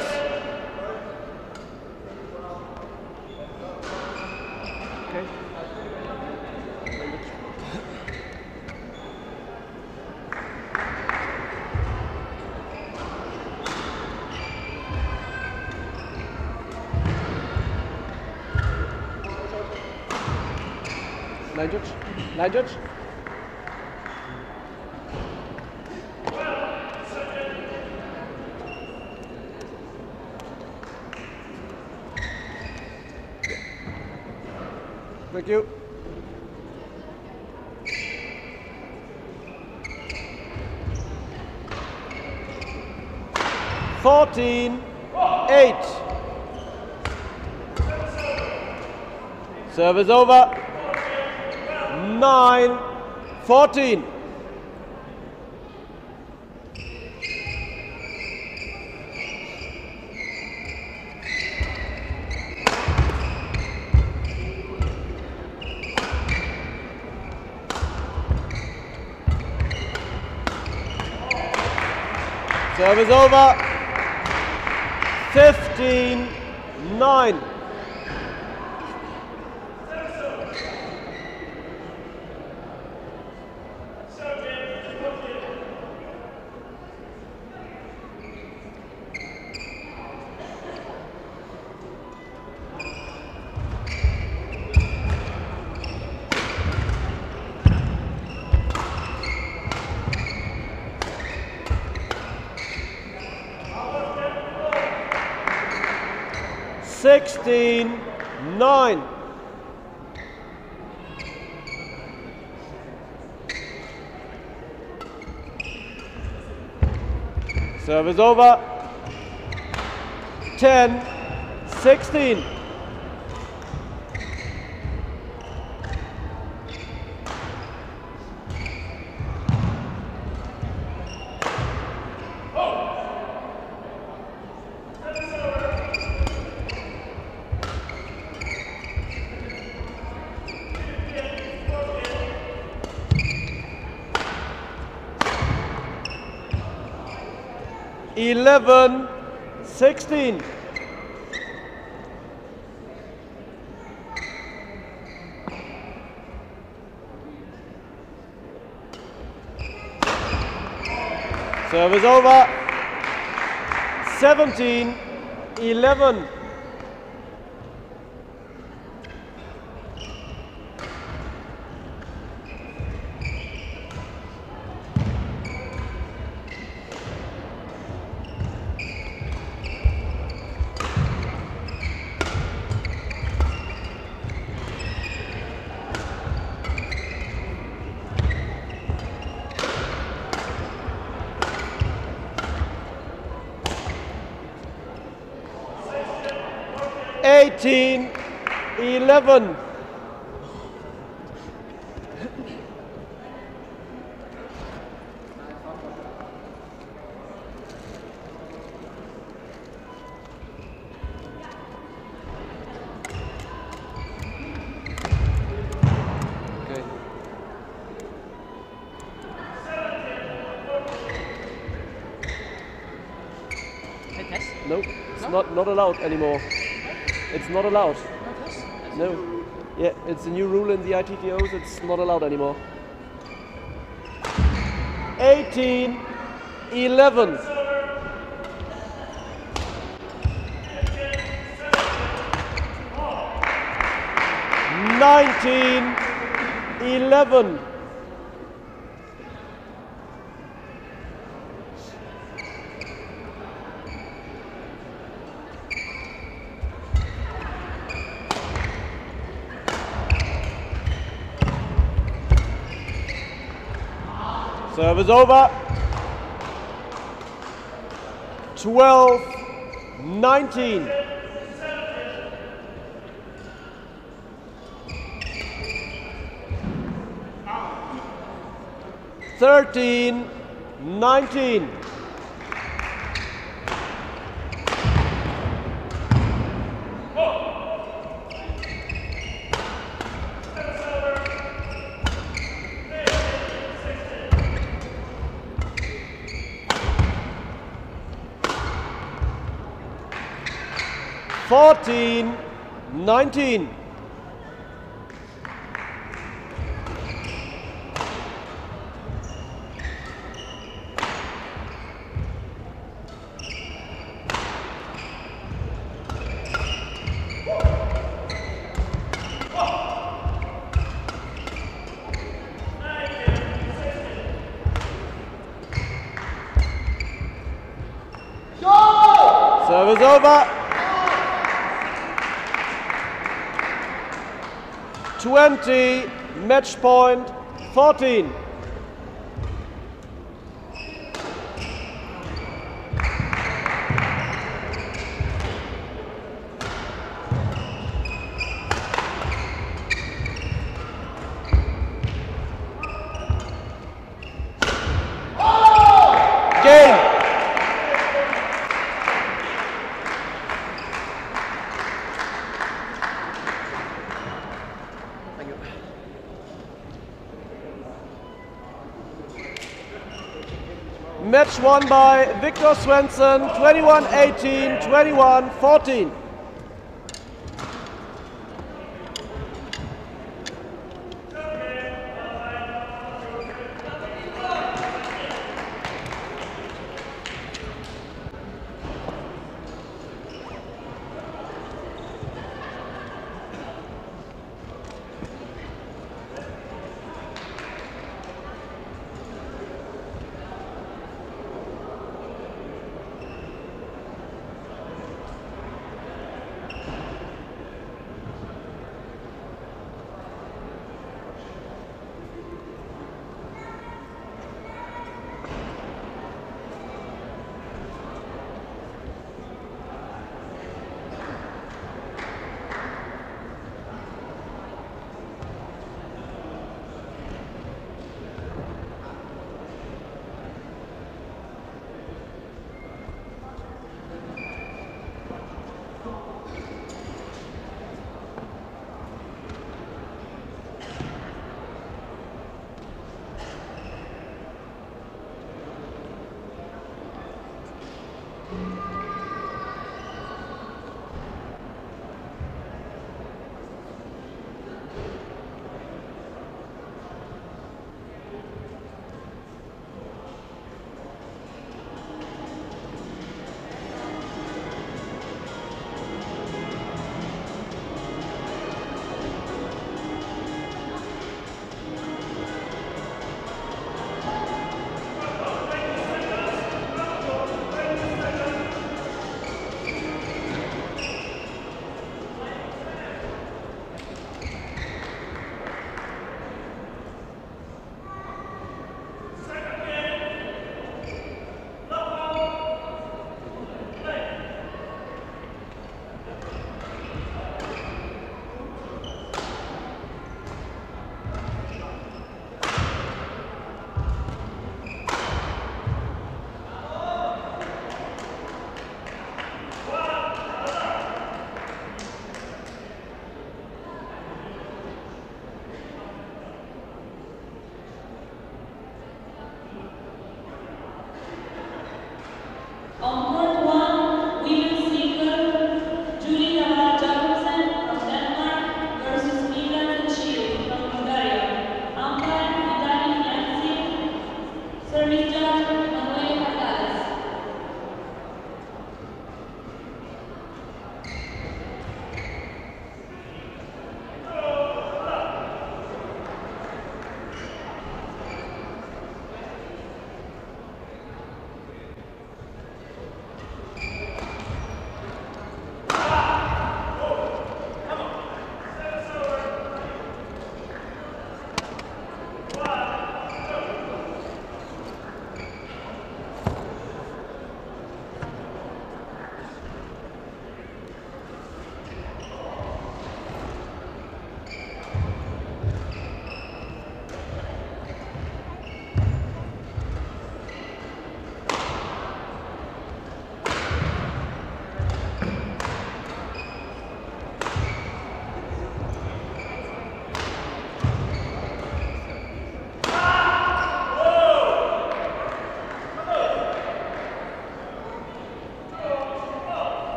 Line judge. Line judge. Thank you. fourteen eight. Service over. nine fourteen. Service over. fifteen nine. sixteen nine. Service over. ten sixteen. eleven sixteen. Service over. seventeen eleven. eighteen, eleven. Okay. No, it's not not allowed anymore. It's not allowed. No. Yeah, it's a new rule in the I T T Os. It's not allowed anymore. eighteen, eleven. nineteen, eleven. Serve is over. twelve, nineteen. thirteen, nineteen. fourteen, nineteen. Serve is over. twenty, match point, fourteen. Game. Match won by Victor Svensson, twenty-one eighteen, twenty-one fourteen.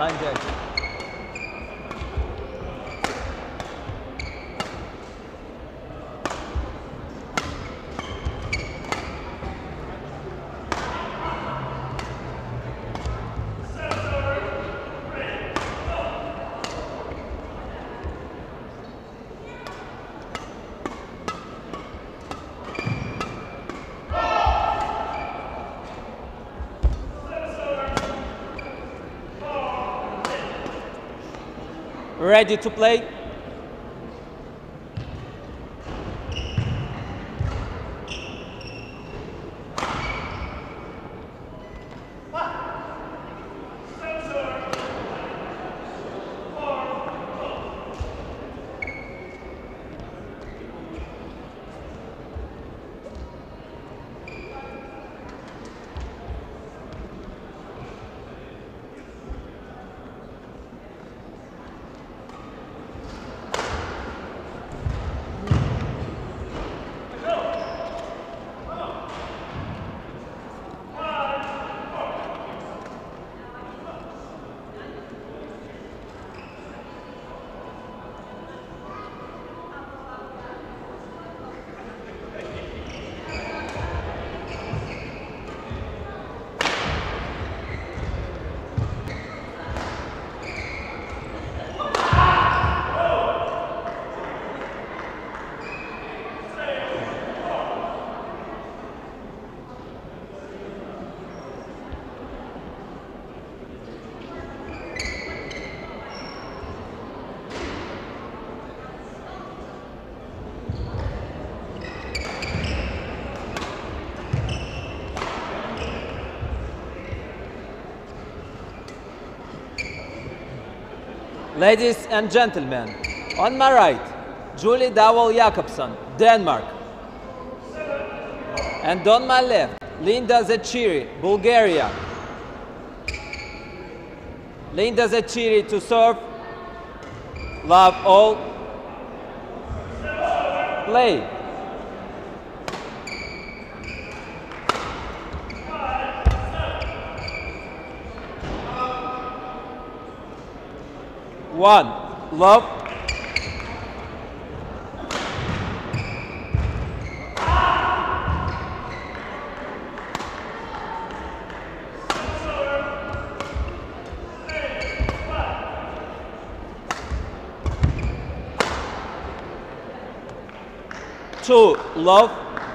Hangi açı? Ready to play? Ladies and gentlemen, on my right, Julie Dowell Jakobsen, Denmark. And on my left, Linda Zechiri, Bulgaria. Linda Zechiri to serve. Love all. Play. One, love. Two, love.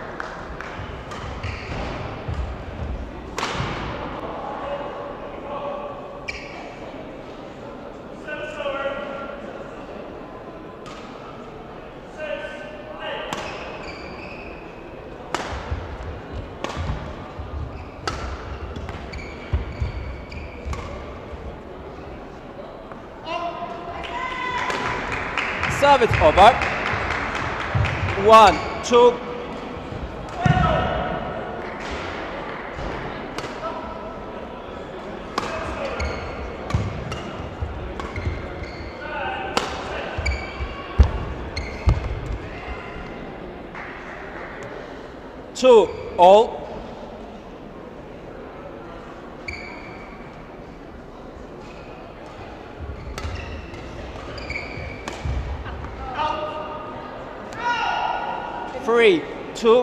Service over. One, two. Two, all. Three, two.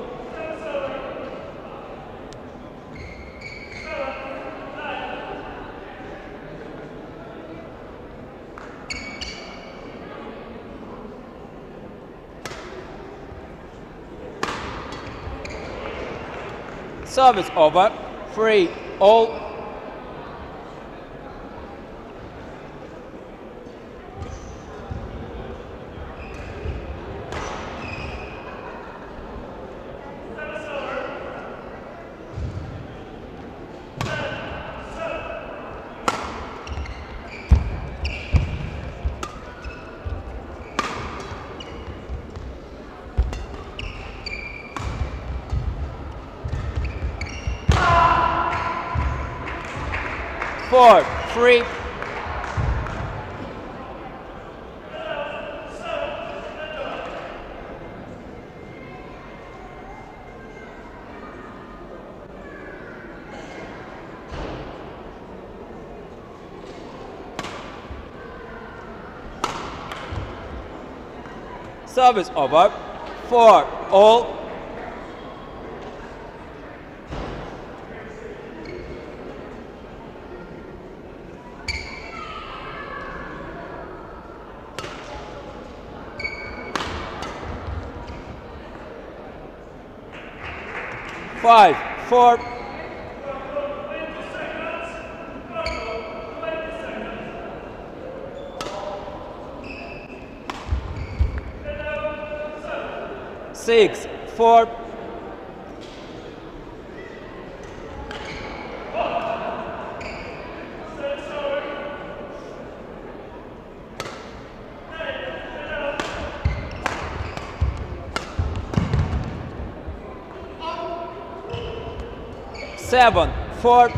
Service over. Three, all. Four, three. Service over. Four all. Five, four. Six, four. Seven, four.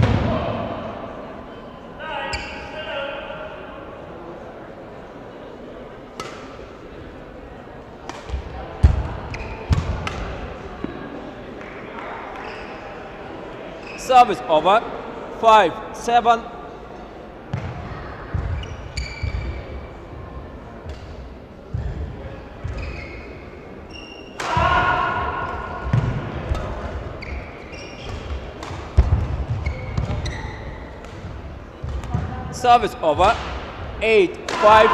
Service over. Five, seven. Service over. Eight, five.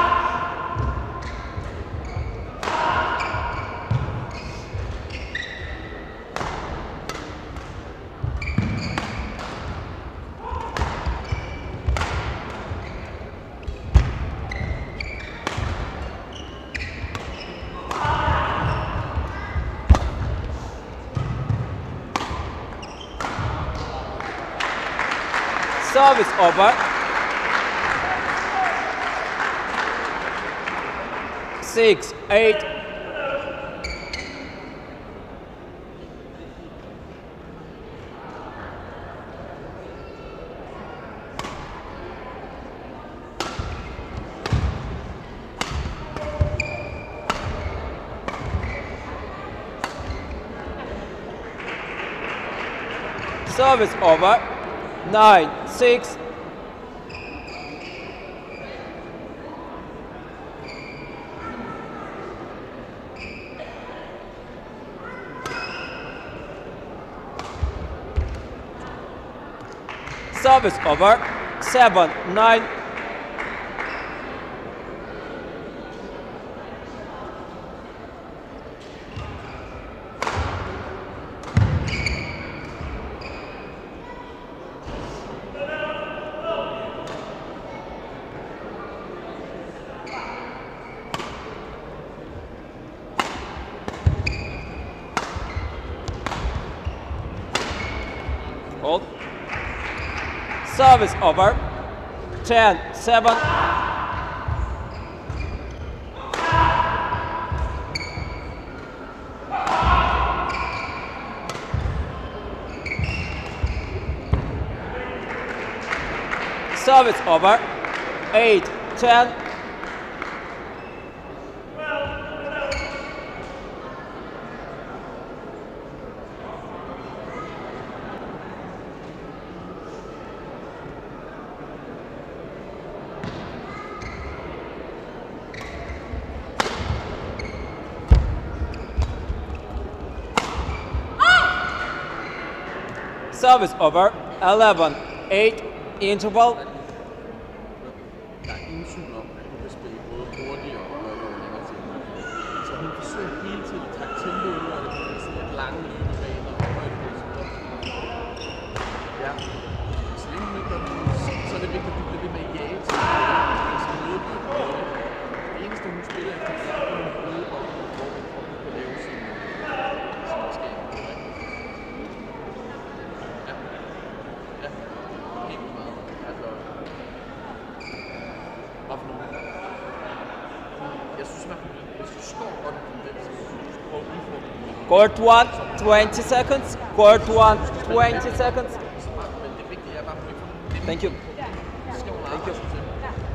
Service over. Six, eight. Service over. Nine, six. Service over. Seven, nine. Hold. Service over. Ten, seven. Service over. Eight, ten. Service over. Eleven, eight. Interval. Der er ingen tvivl om, at hun kan spille både hurtigere og gøre det over længere tid. Så hun forsøger hele tiden at trække tempo ud af det på den sådan lidt lange løbebaner og højde på sig. Ja. Så længe hun ikke gør det, så er det vigtigt, at du bliver ved med at jage til at skal løbe på det. Det eneste, hun spiller efter, er at hun løber op og kan lave sin skab. Ja. Ja. Helt meget. Altså, jeg synes i hvert fald, hvis du står godt i den, så skal du prøve at udfordre den. Court one, twenty seconds. Court one, twenty seconds. Men det vigtige er bare, at vi får det. Thank you. Så skal hun Thank you. arbejde sig til.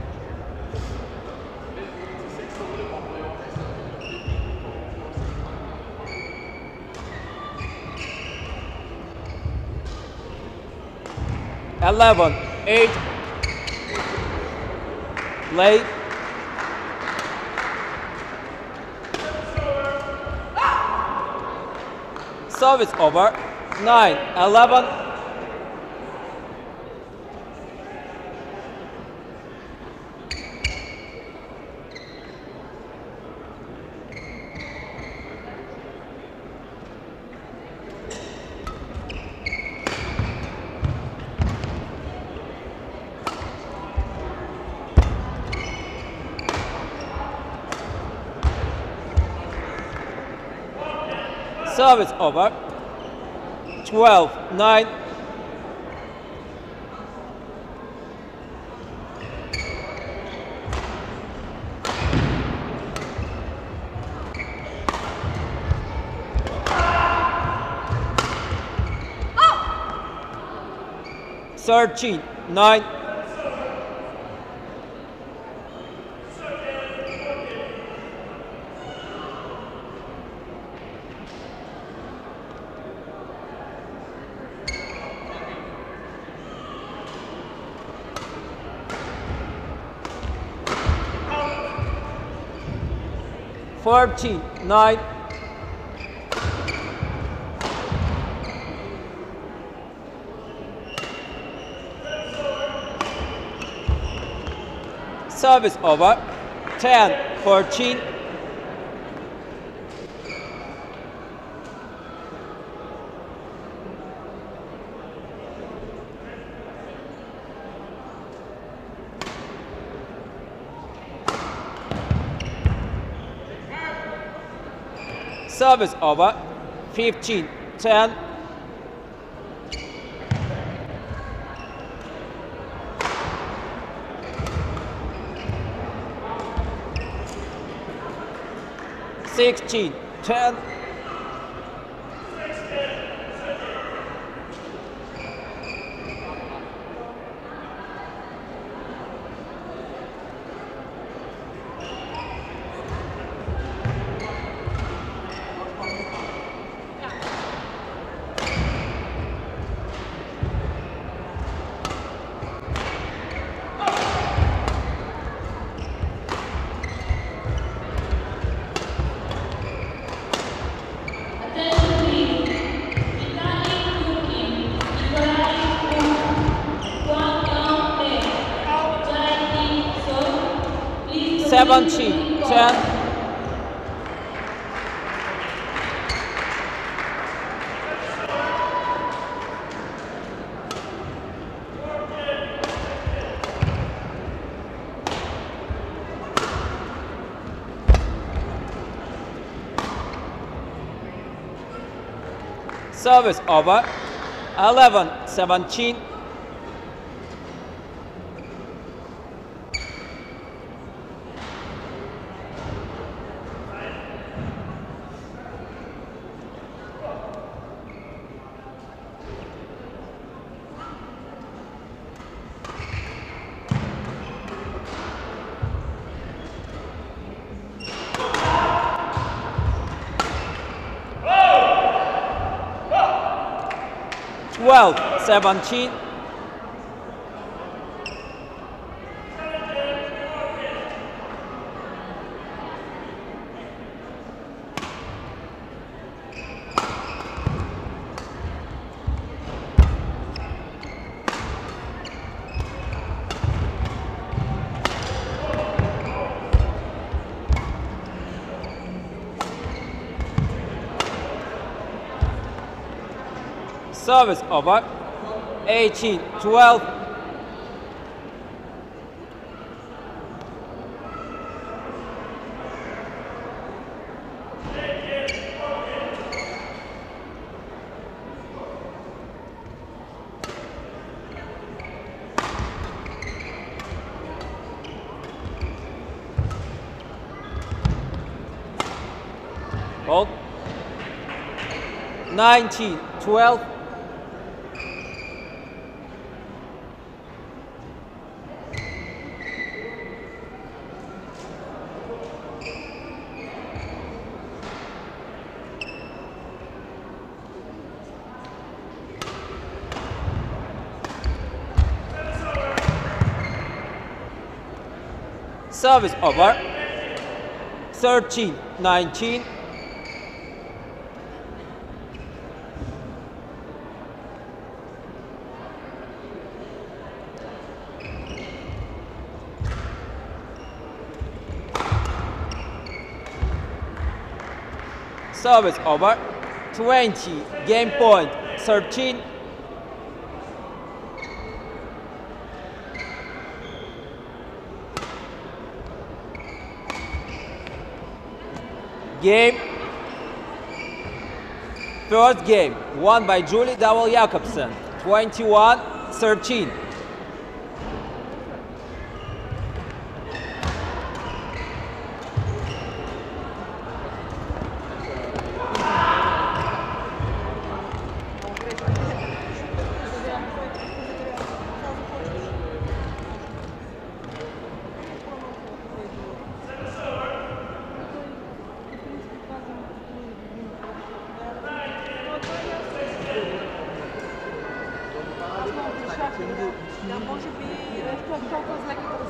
Eleven, eight. Play. Service over. nine eleven. Service over. twelve nine. thirteen nine. fourteen nine. Service over. ten fourteen. Service over. fifteen ten. sixteen ten. seventeen ten. Service over. eleven seventeen. twelve seventeen. Service over. eighteen twelve. Hold. nineteen twelve. Service over. thirteen nineteen. Service over. twenty. Game point. thirteen. Game. First game won by Julie Dowell Jakobsen. twenty-one thirteen. Да, може би толкова зле като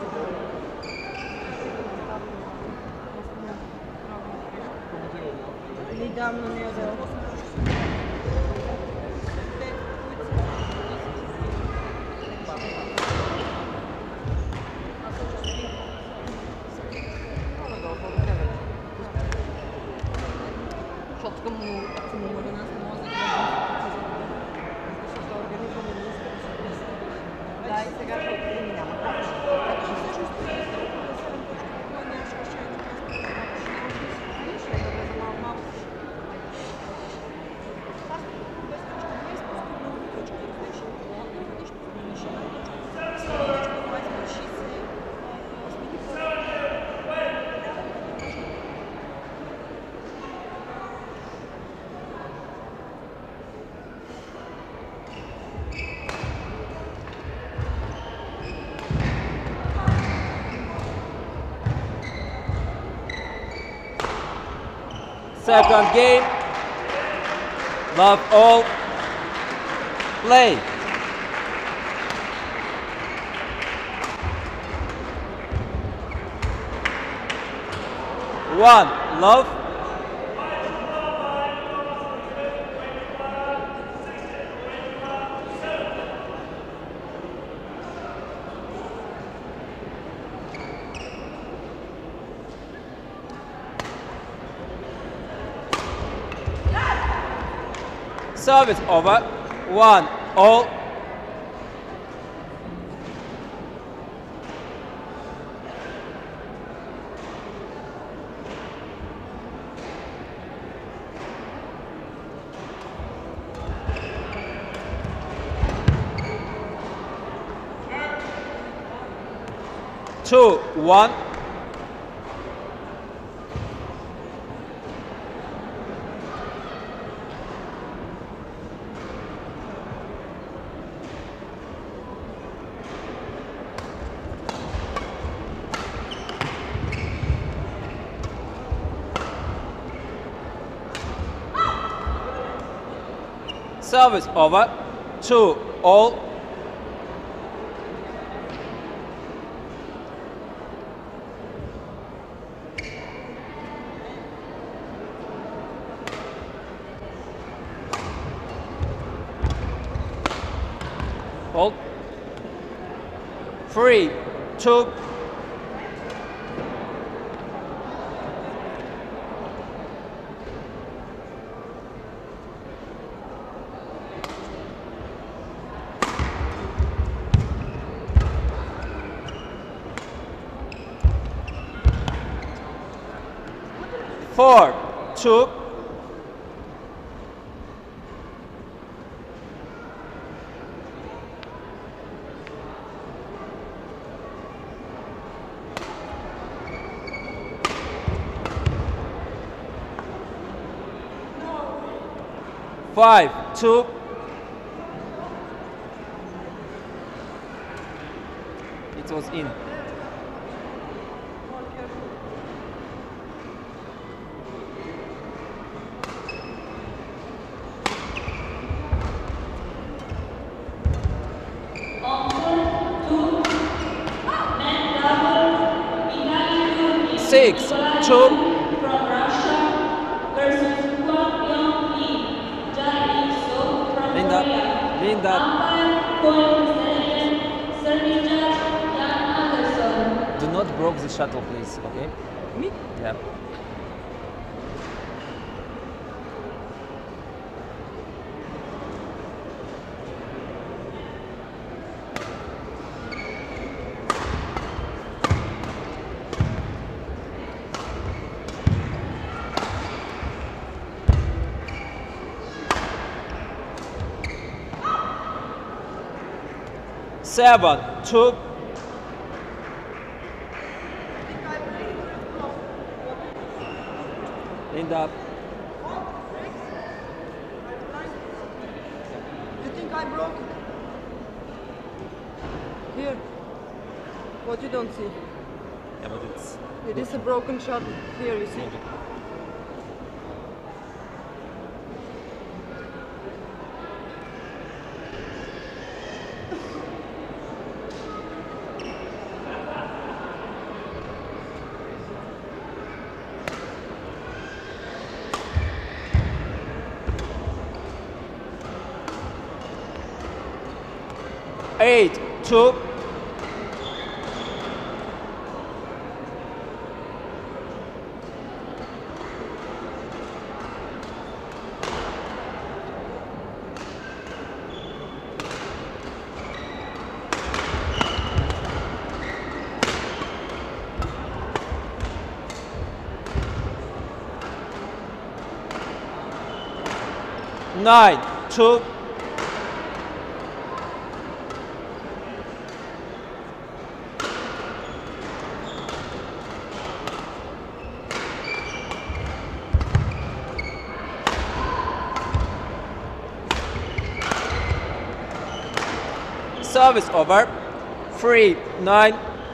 недавно не е взел. Защото към му на нас не може да Да, и сега няма как. Second game. Love all. Play. One. Love. Service over. One all. Two one. Service over. Two all. Hold. Three, two. Four, two. Five, two. It was in. Six, two. Linda, Linda. Do not break the shuttle, please, okay? Me? Yeah. seven, two. Linda. You think I broke it? Here. What you don't see? Yeah, but it's... It is a broken shot. Here, you see? Eight, two. Nine, two. Service over. Three, nine.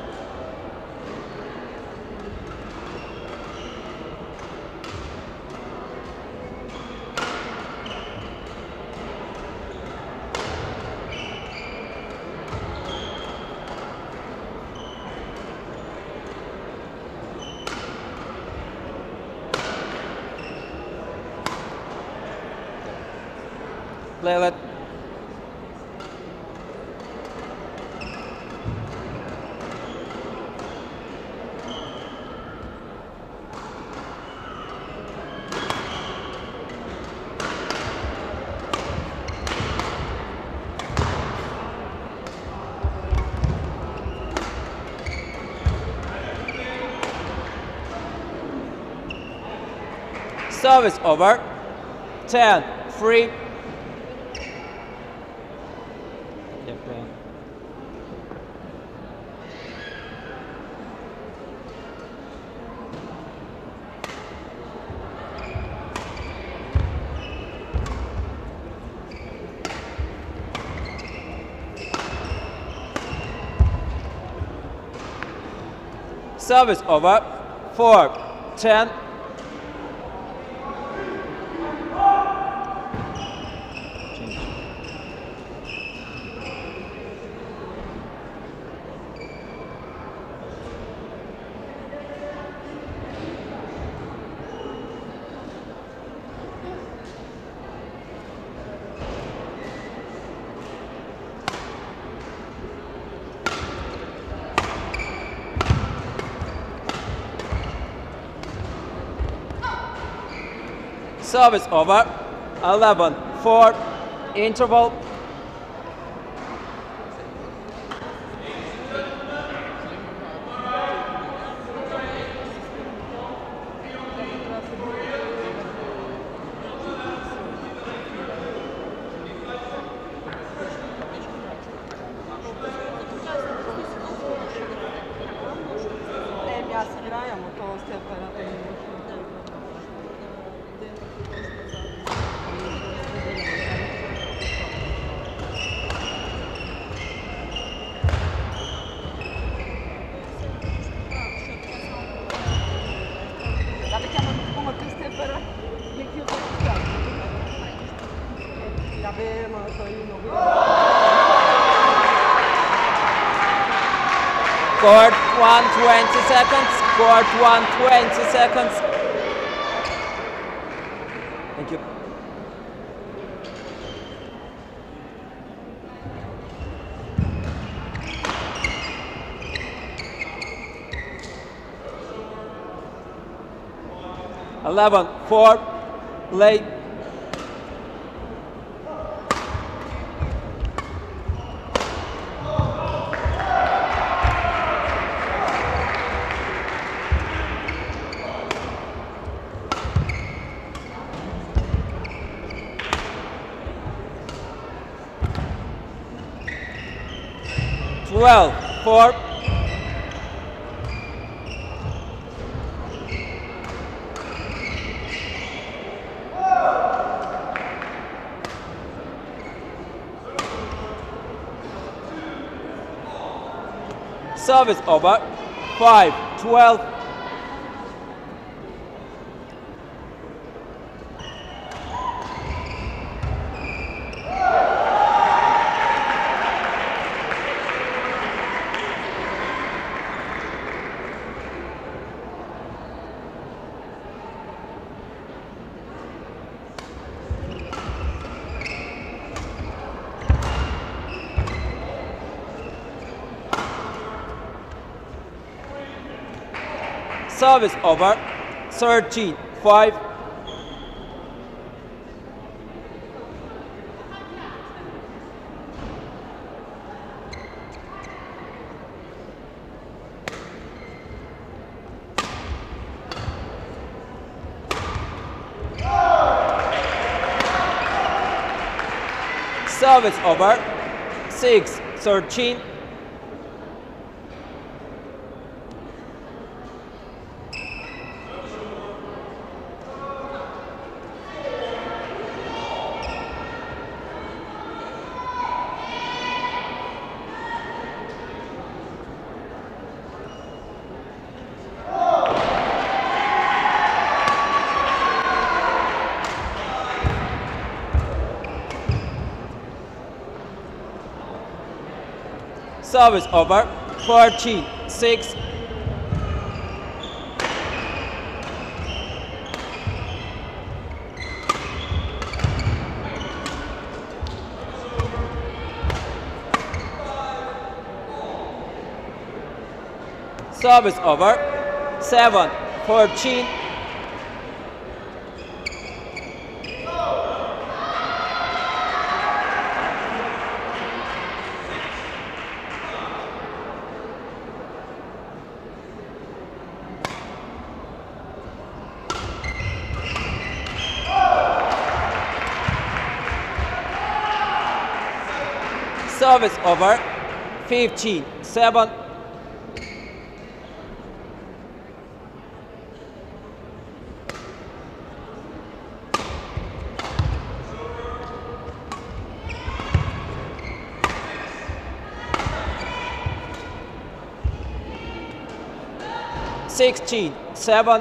Play it. Service over. Ten, three. Yeah, play. Service over. Four, ten. Service over. Eleven, four. Interval. Ja se grajam u to stepera. Da chiamano come queste per le chiudo la vemo Court one, twenty seconds. Court one, twenty seconds. Thank you. Eleven, four, late. twelve, four. Service over. five, twelve. Service over. thirteen, five. Service over. six, thirteen. Service over. fourteen, six. Service over. seven, fourteen. Service over. fifteen, seven. sixteen, seven.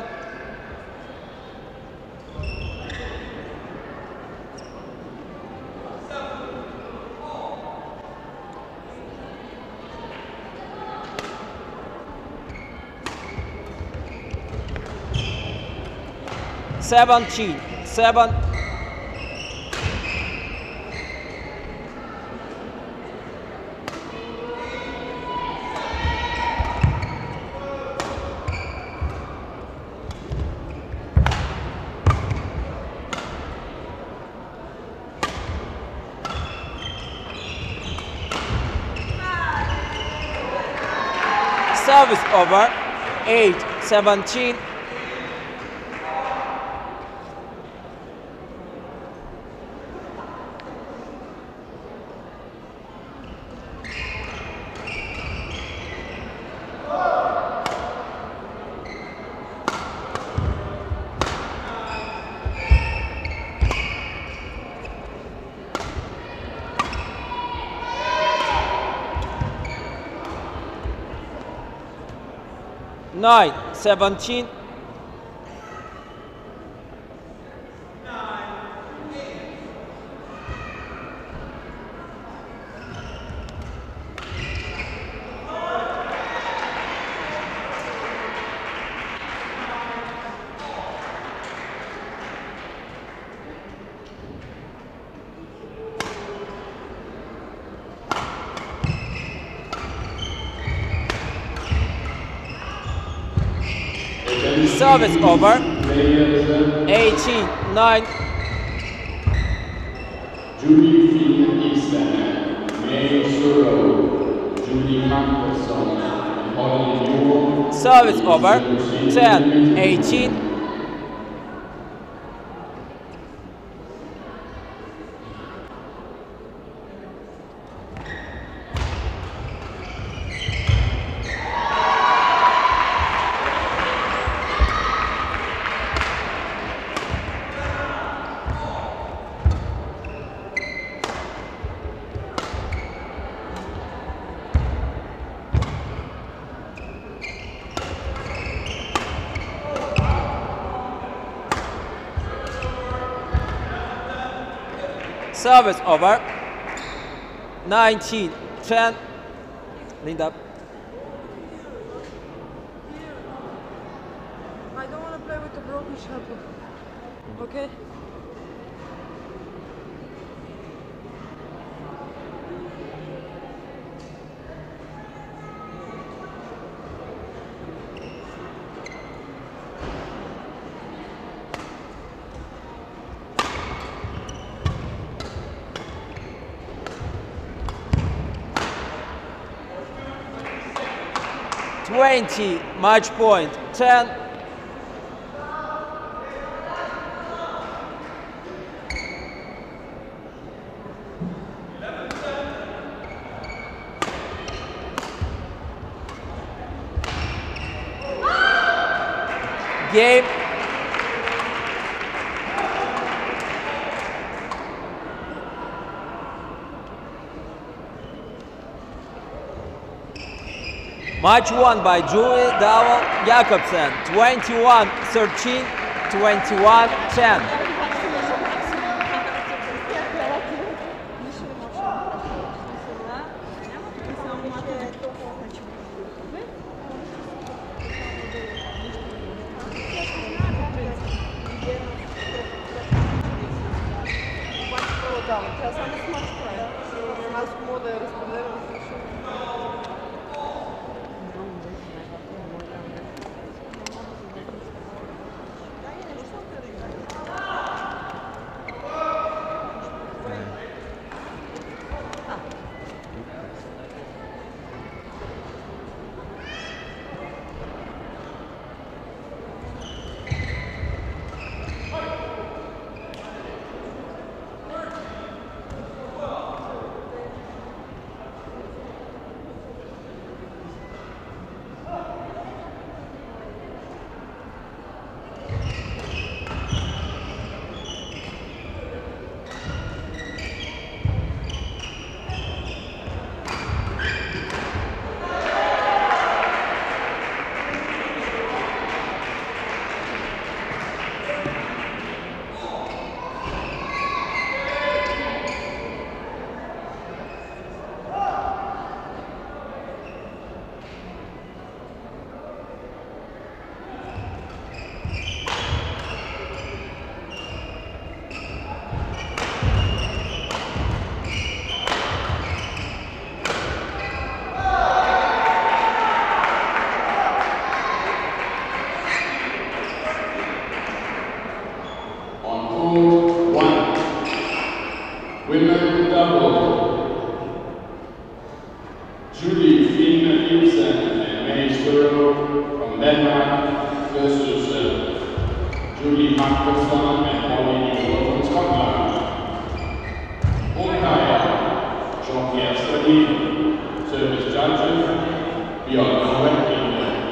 seventeen, seven. Service over. eight, seventeen. nine, seventeen. Service over. eighteen, nine. Judy Finn Easton, May Suro, Judy Matheson, and Holly Newell. Service over. ten, eighteen. service over. nineteen ten. Linda. I don't want to play with the broken shuttle. Okay? twenty, match point, ten. Game. Match won by Julie Dowell Jacobsen, twenty-one thirteen, twenty-one ten. Тя само смачка. Аз мога да я разпределям също. Women double. Julie Finn Ibsen and May Sturrow from Denmark versus uh, Julie Magnusson and Holly Newell from Scotland. Umpire, Jean-Pierre Stradin. Service judges, Björn Norway.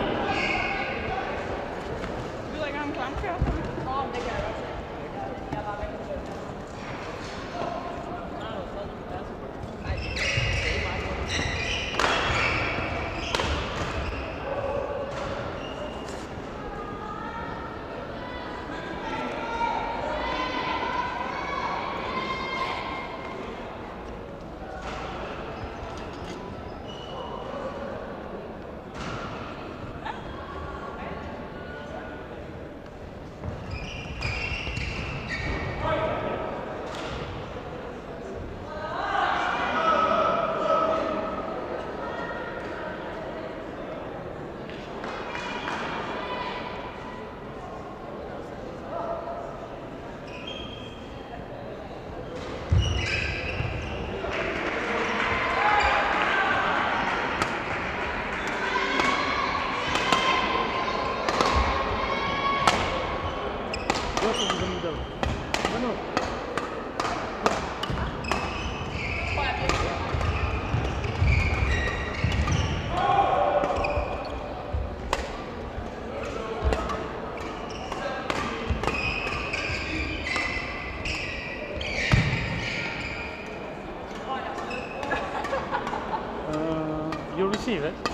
You receive it.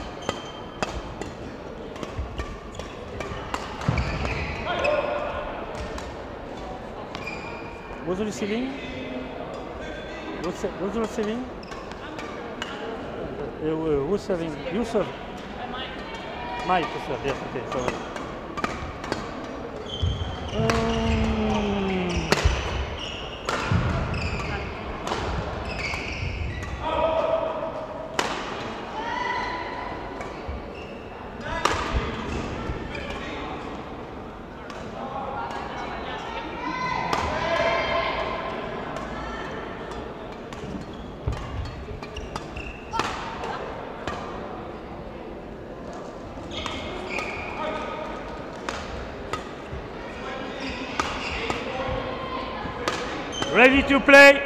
Was receiving? Who's, who's receiving? Uh, who's serving? You serve. Mike to serve. Yes. Okay. Sorry. Um, Ready to play.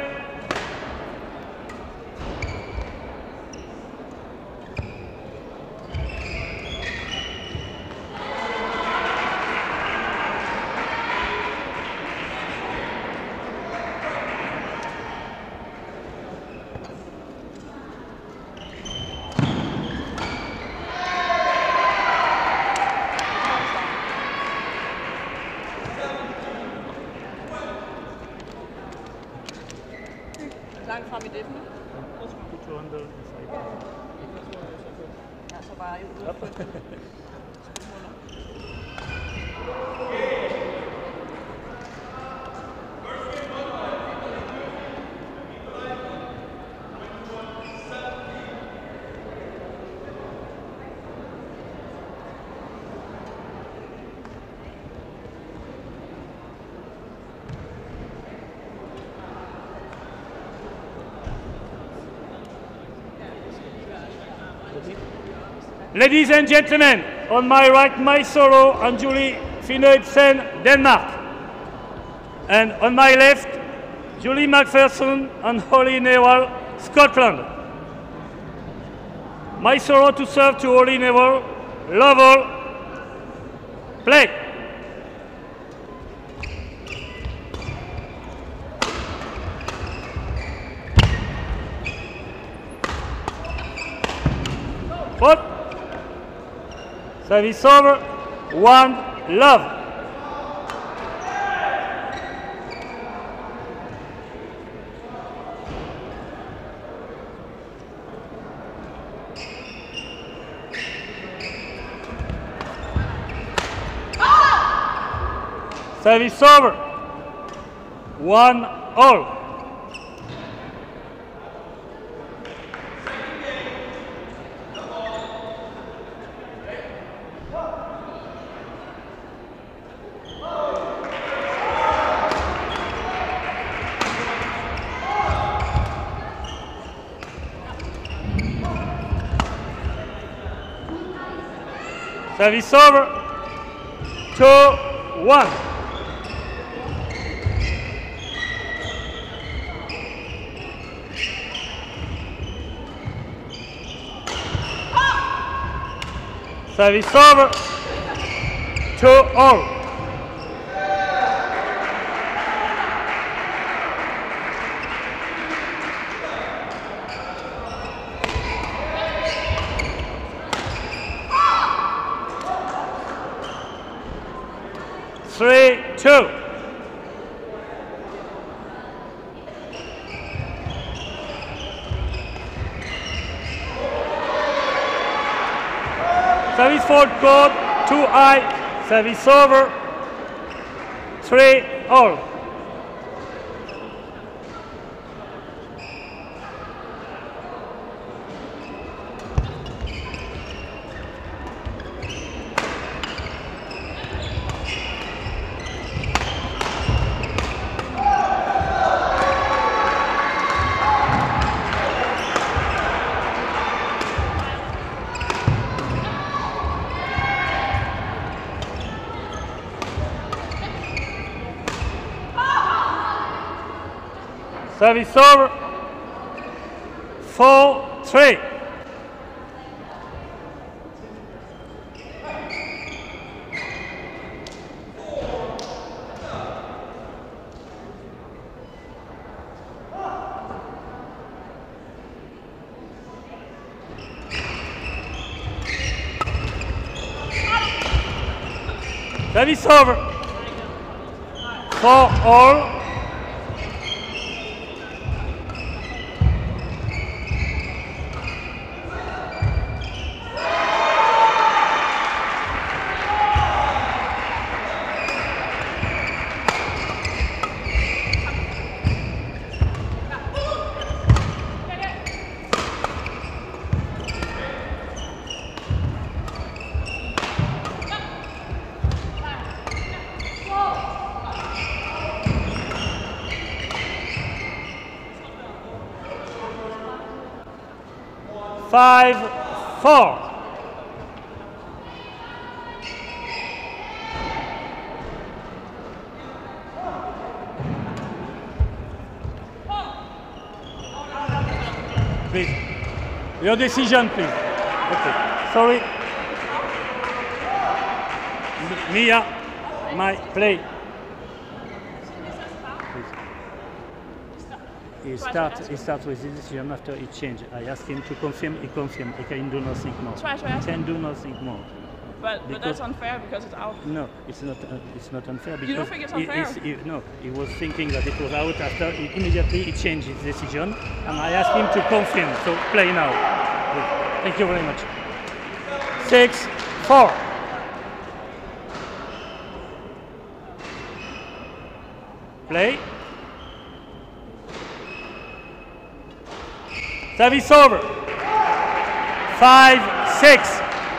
Langt frem i dækken. Ja, så bare ud. Ladies and gentlemen, on my right, Mysoro and Julie Finøysen, Denmark. And on my left, Julie McPherson and Holly Newell, Scotland. Mysoro to serve to Holly Newell, level, play. What? Service over, one, love. Service over, one, all. Service over, two, one. Service over, two, all. Three, two. Service forward court, two high, service over, three, all. Service over, four, three. Service over, four, all. five, four. Please. Your decision, please. Okay. Sorry. M- Mia, my play. He starts he starts with his decision after he changed. I asked him to confirm, he confirmed. He can do nothing more. Try, try. He can do nothing more. But, but that's unfair because it's out. No, it's not. Uh, it's not unfair because You don't think it's he- unfair? he's- he- no, he was thinking that it was out after he, immediately he changed his decision, and I asked him to confirm. So play now. Thank you very much. Six, four. Play. Service over. Five, six.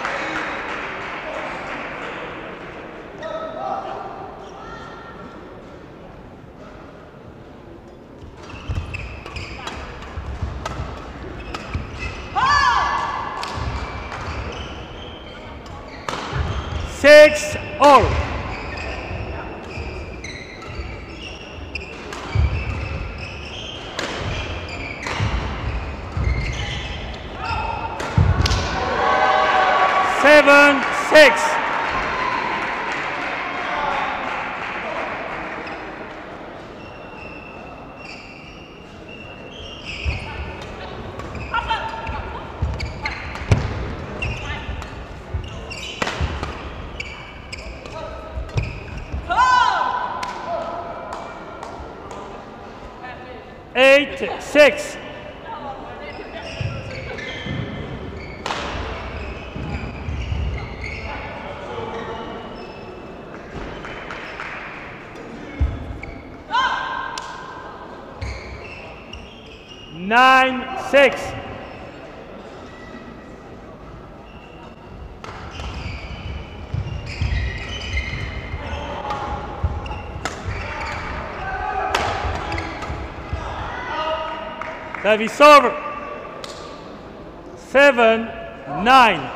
Six all. Seven, six. Eight, six. Nine, six. Service over. Seven, nine.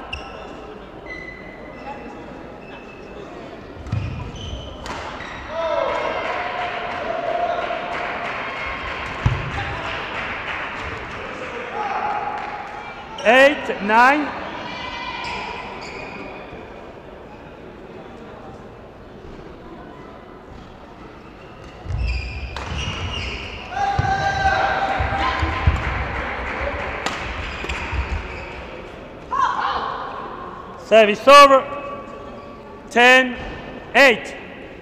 Eight, nine. Service over. Ten, eight.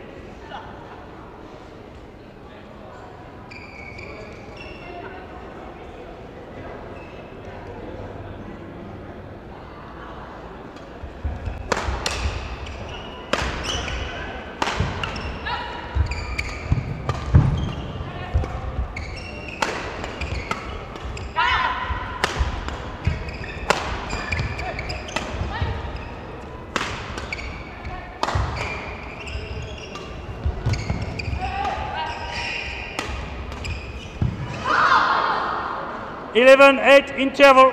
Eleven, eight, interval.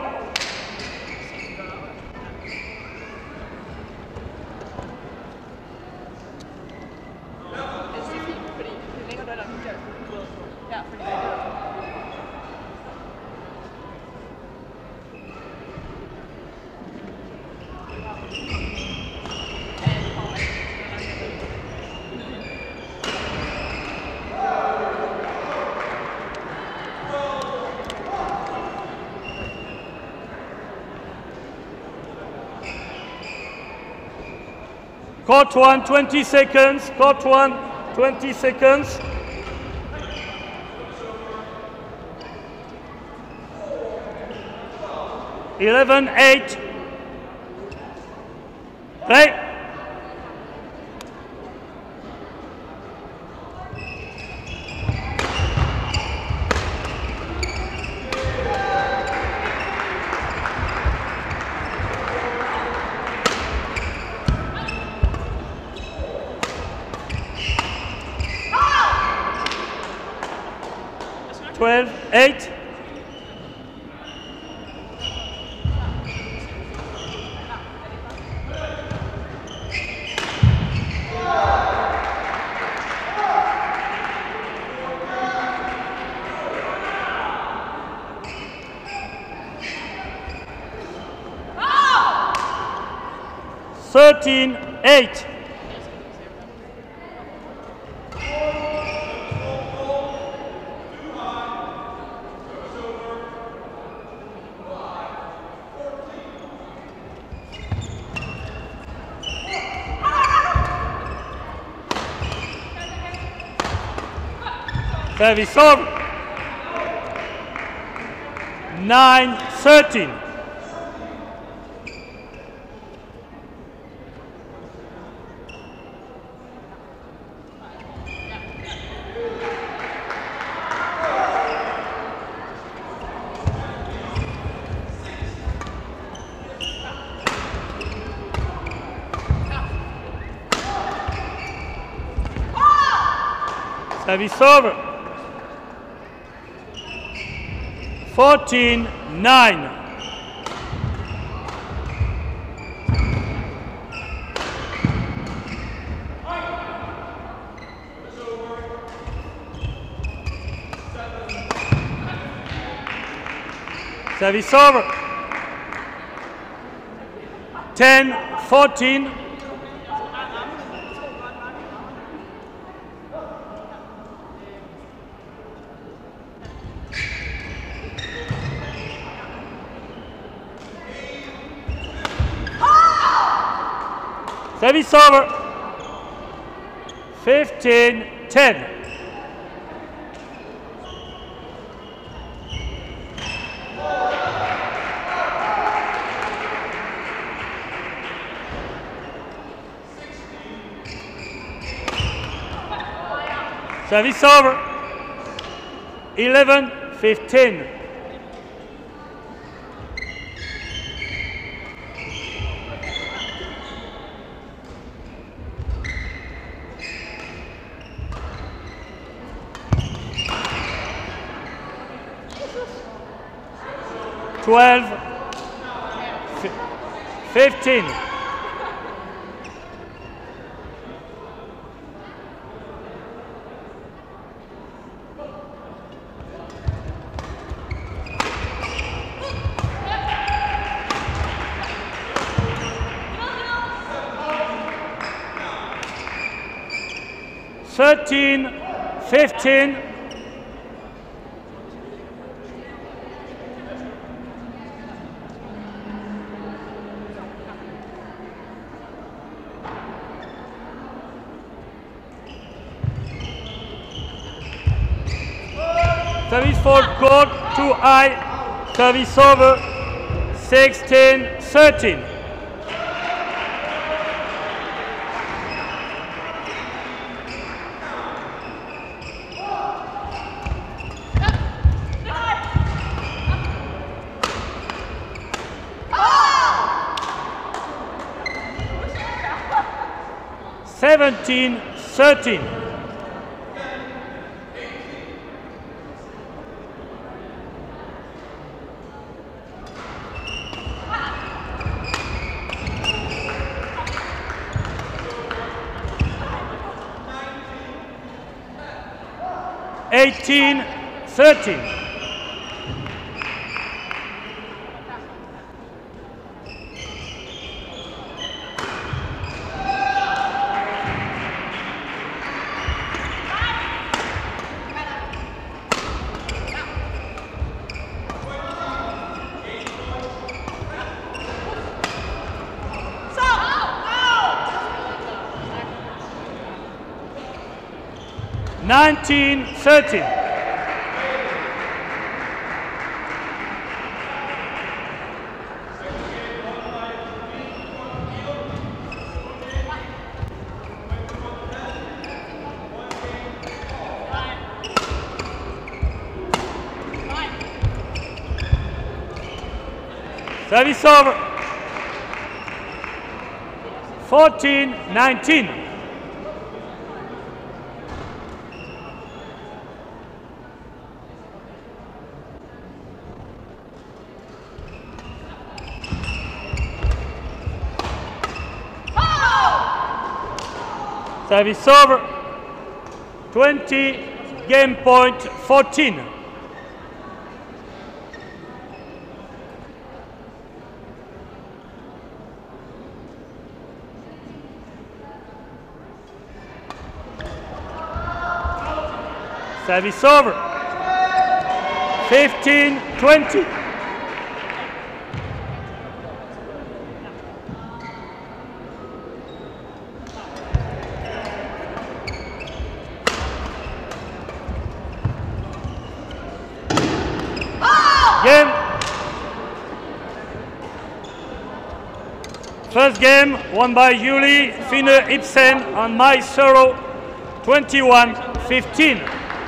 Court one, twenty seconds. Court one, twenty seconds. Eleven, eight. Play. Twelve, eight. thirteen eight. Service over. nine thirteen. Service over. fourteen nine. Service over. ten fourteen. Service over. fifteen ten. Service over. eleven fifteen. twelve fifteen. thirteen fifteen. Service for court, too high. Service over. sixteen thirteen. seventeen thirteen. eighteen thirteen. nineteen thirteen. Service over. fourteen nineteen. Service over. twenty, game point fourteen. Service over. fifteen twenty. Game. First game won by Julie Fine Ibsen on my solo, twenty-one fifteen.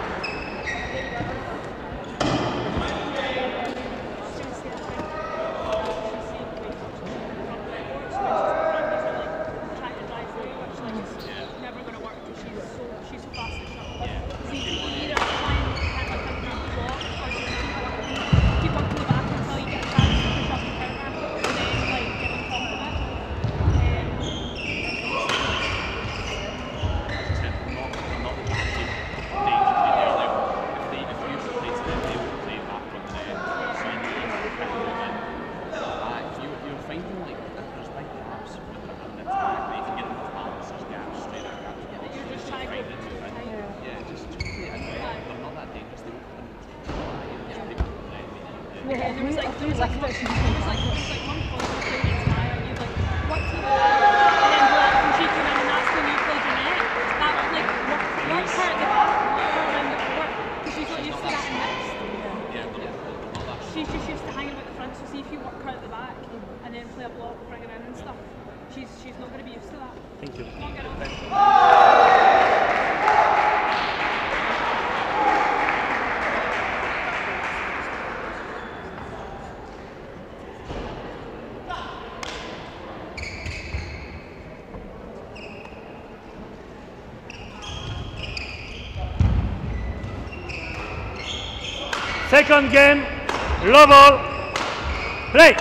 Second game, low ball, play.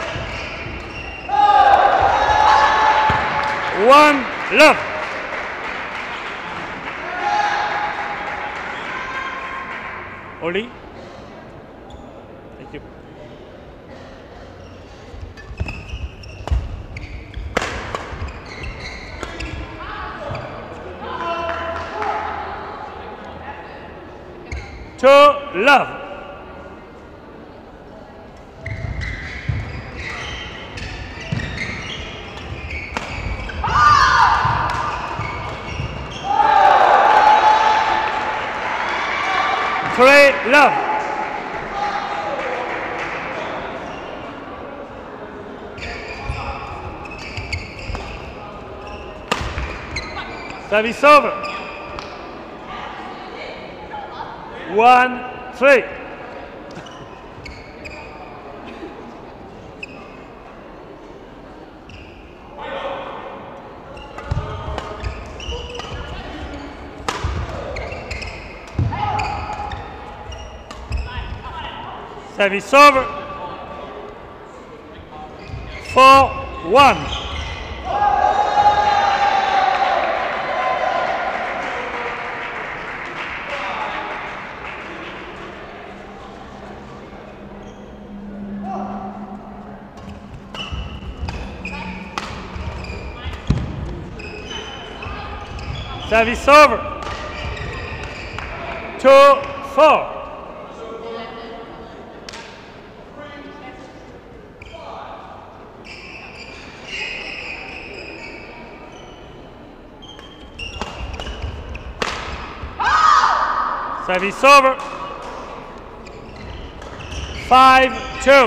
One, love. Oli. Thank you. Two, love. Three, love. Service over. One, three. Service over. Four, one. Service over. Two, four. Service over. Five, two.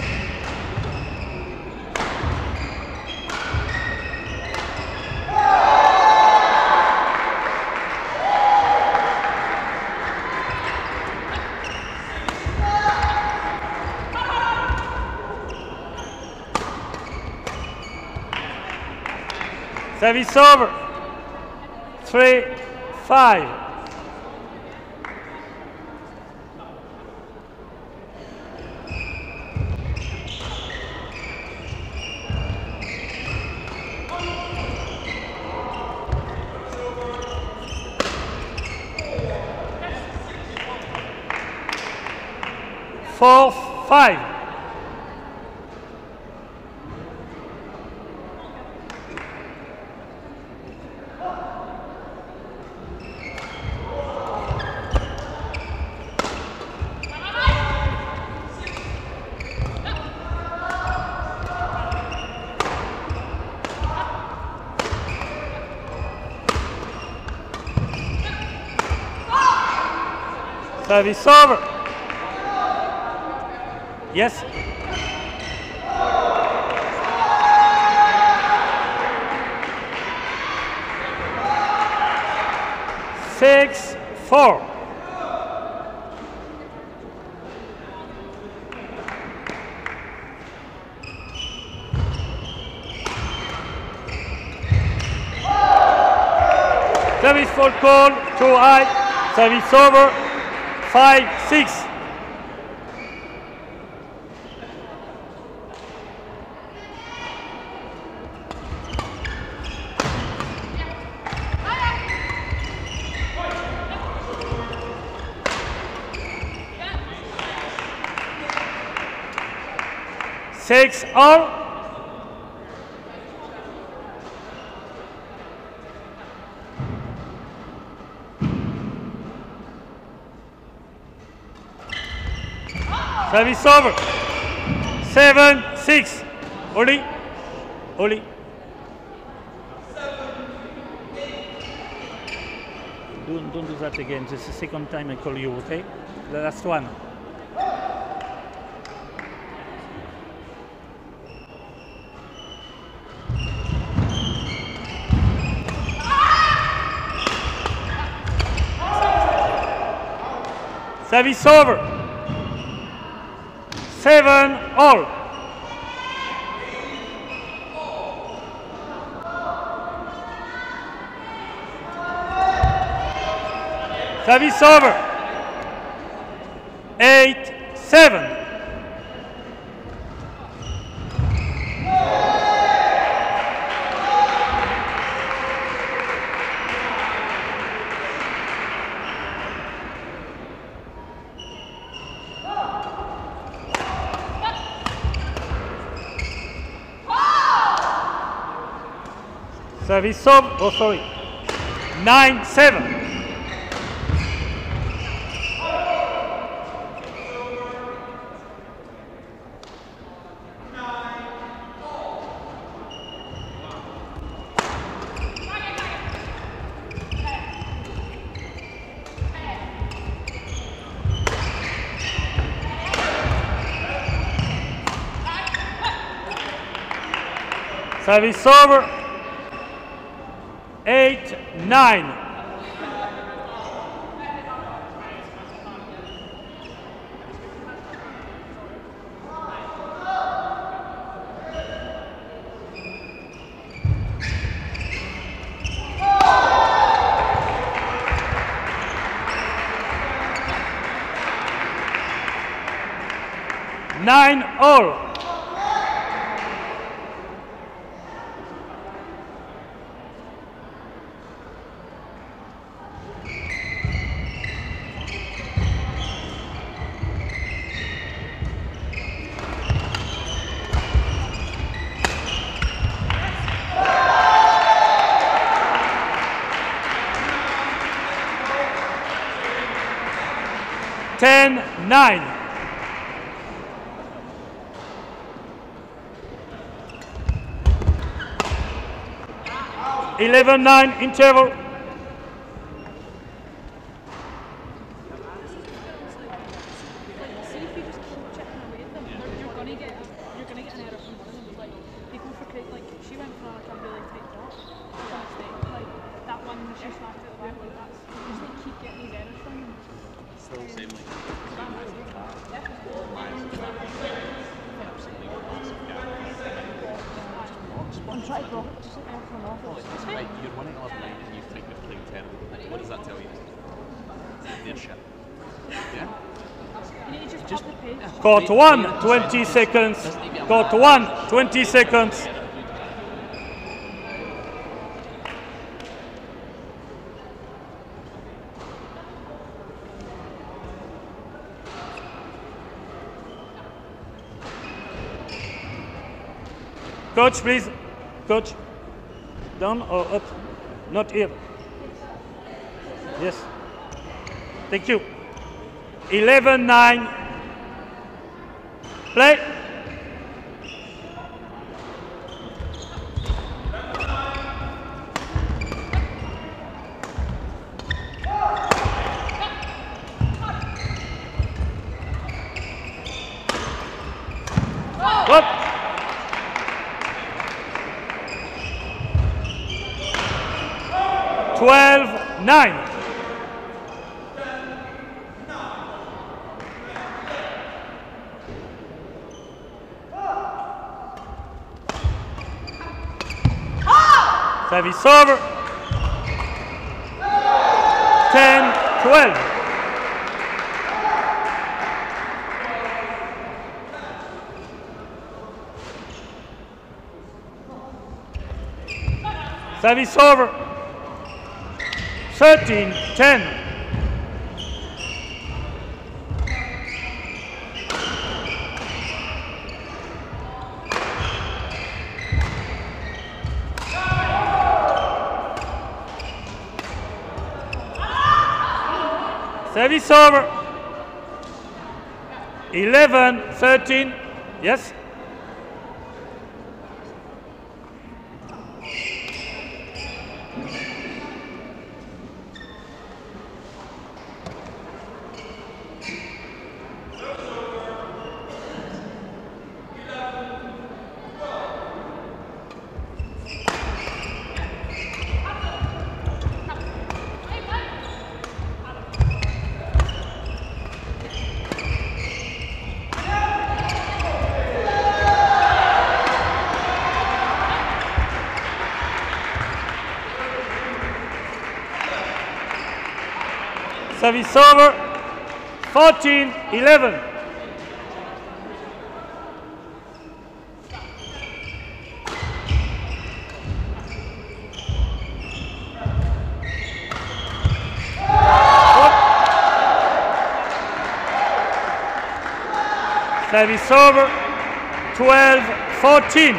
Service over. Three, five. Four, five. Service over. Yes. Six, four. Service full call, too high. Service over, five, six. Six all. Service over. Seven, six. Oli. Oli. Don't, don't do that again. This is the second time I call you, okay? The last one. Service over. Seven all. Service over. Eight, seven. Service over. Oh, sorry. Nine, seven. Service over. Eight, nine. Nine all. Ten, nine. Eleven, nine, interval. Right, you're winning eleven nine and you think you're playing terrible. What does that tell you? They're shit. Yeah? Just, Court one, twenty seconds. Court one, twenty seconds. Coach, please. Coach. Down or up? Not here. Yes. Thank you. Eleven, nine. Play. Up. twelve nine. Service over. ten twelve. Service over. thirteen ten. Service over. eleven thirteen. Yes. Service over. fourteen eleven. Service over. twelve fourteen.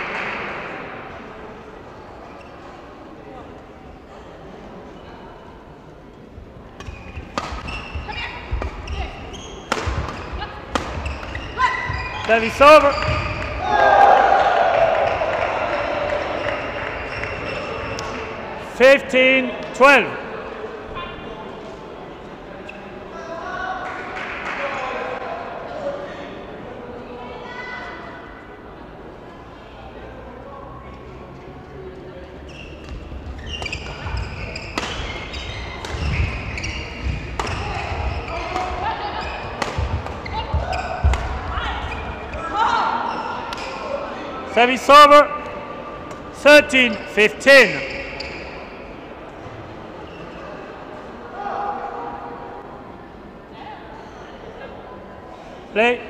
Service over. fifteen twelve. Service over. thirteen fifteen. Play.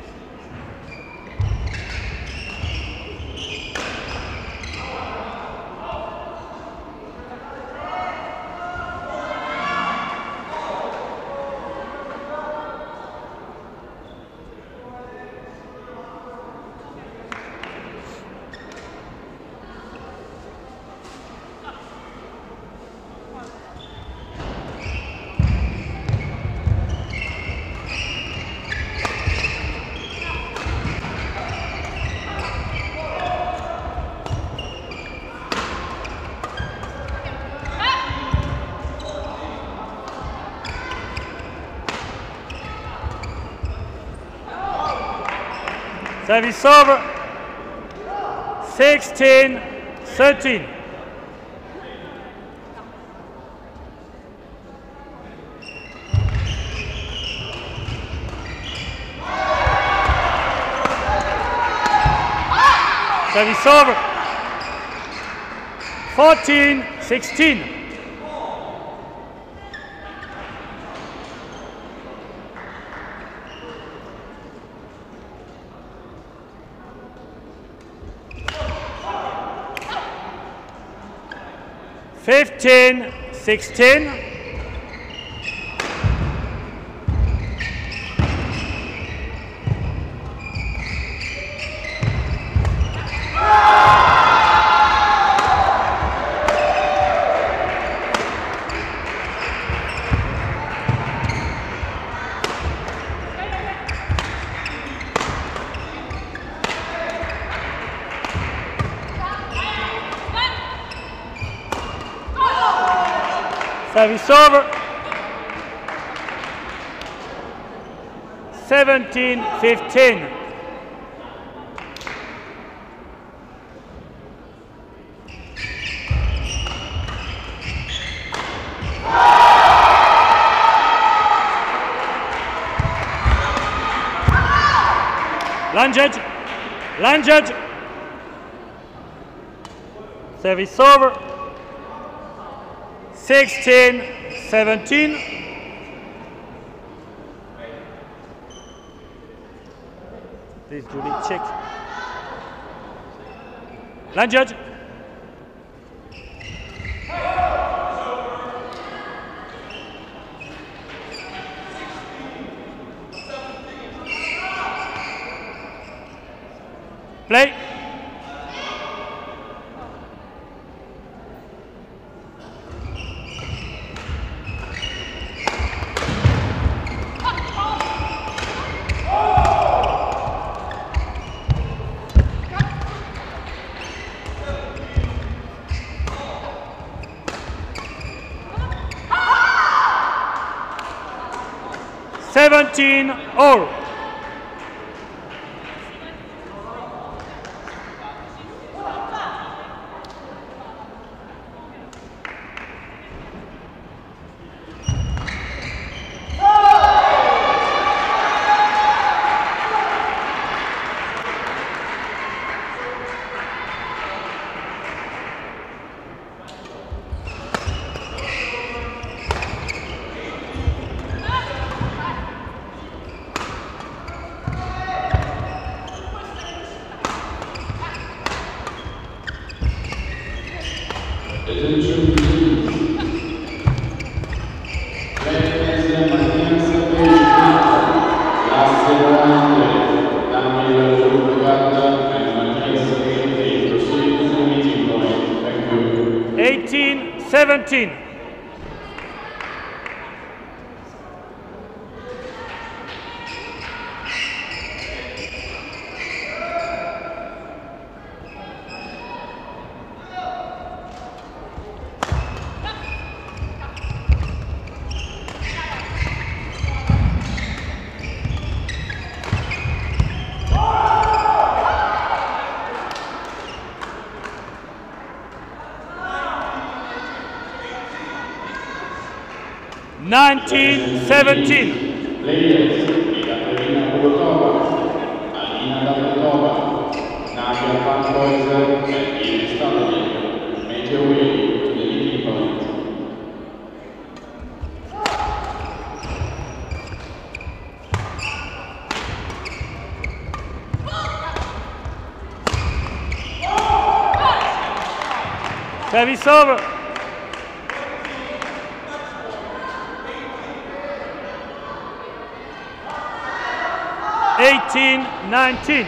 Service over. sixteen thirteen. Service over. fourteen sixteen. fifteen sixteen. Service over. seventeen fifteen. Line judge. Line judge. Service over. sixteen seventeen. Please, Julie, check. Line judge. Play. seventeen all. eighteen seventeen. nineteen seventeen. Players, Ekaterina Kurotova, Alina Davletova, Nadia Van and Iris Stanovic. Make your way to the leading point. Service over. eighteen nineteen.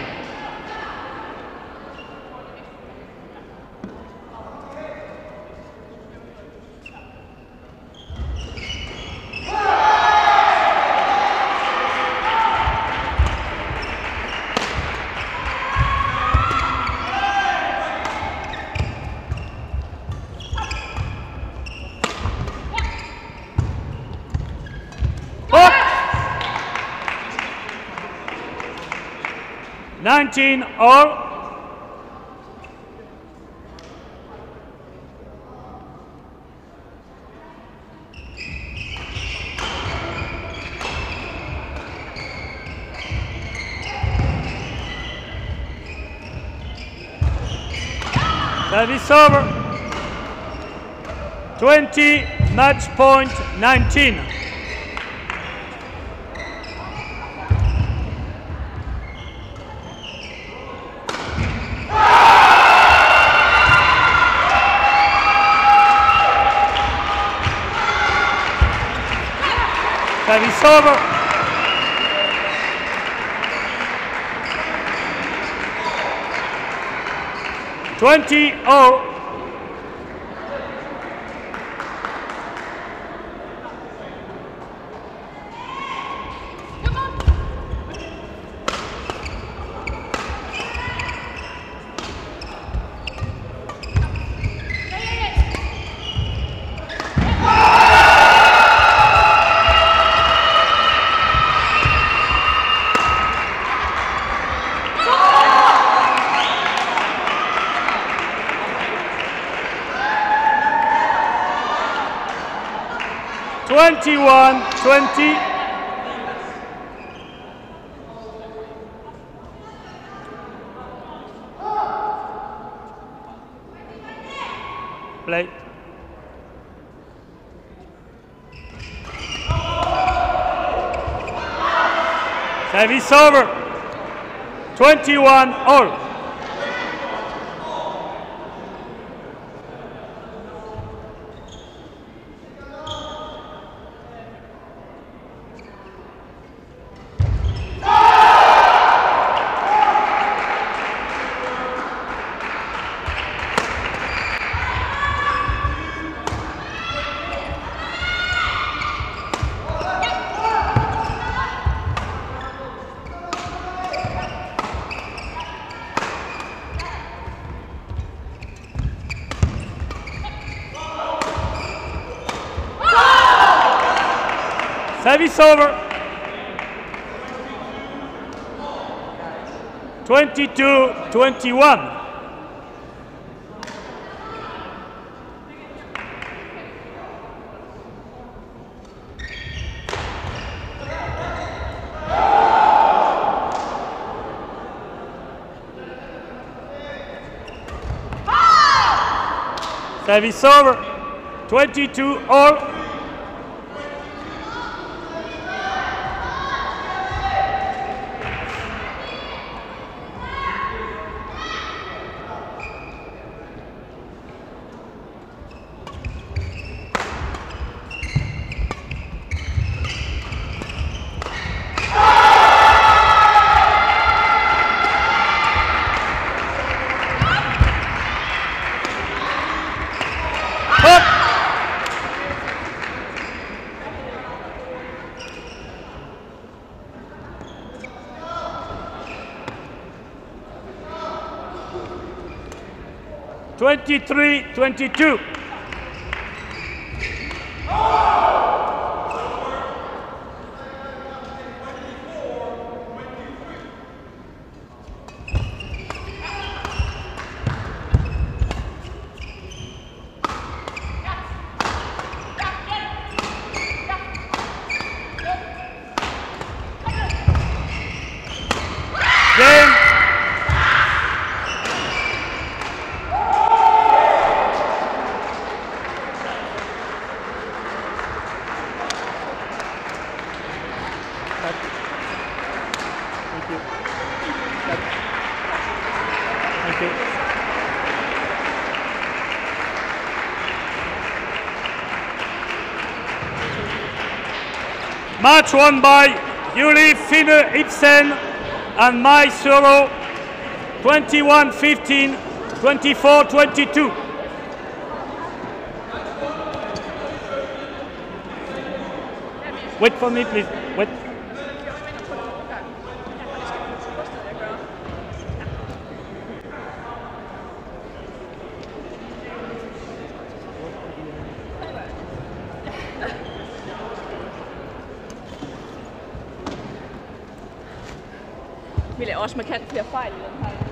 nineteen all. Service over. twenty, match point nineteen. Service over. twenty all. twenty-one twenty. Play. Service over. twenty-one all. Service over. twenty-two twenty-one. Service over. twenty-two all. twenty-three twenty-two. Game. Thank you. Thank you. Match won by Yuli Fine Ibsen and Mai Soro, twenty-one fifteen, twenty-four twenty-two. Wait for me, please. Wait. Vi laver også markant flere fejl i den her.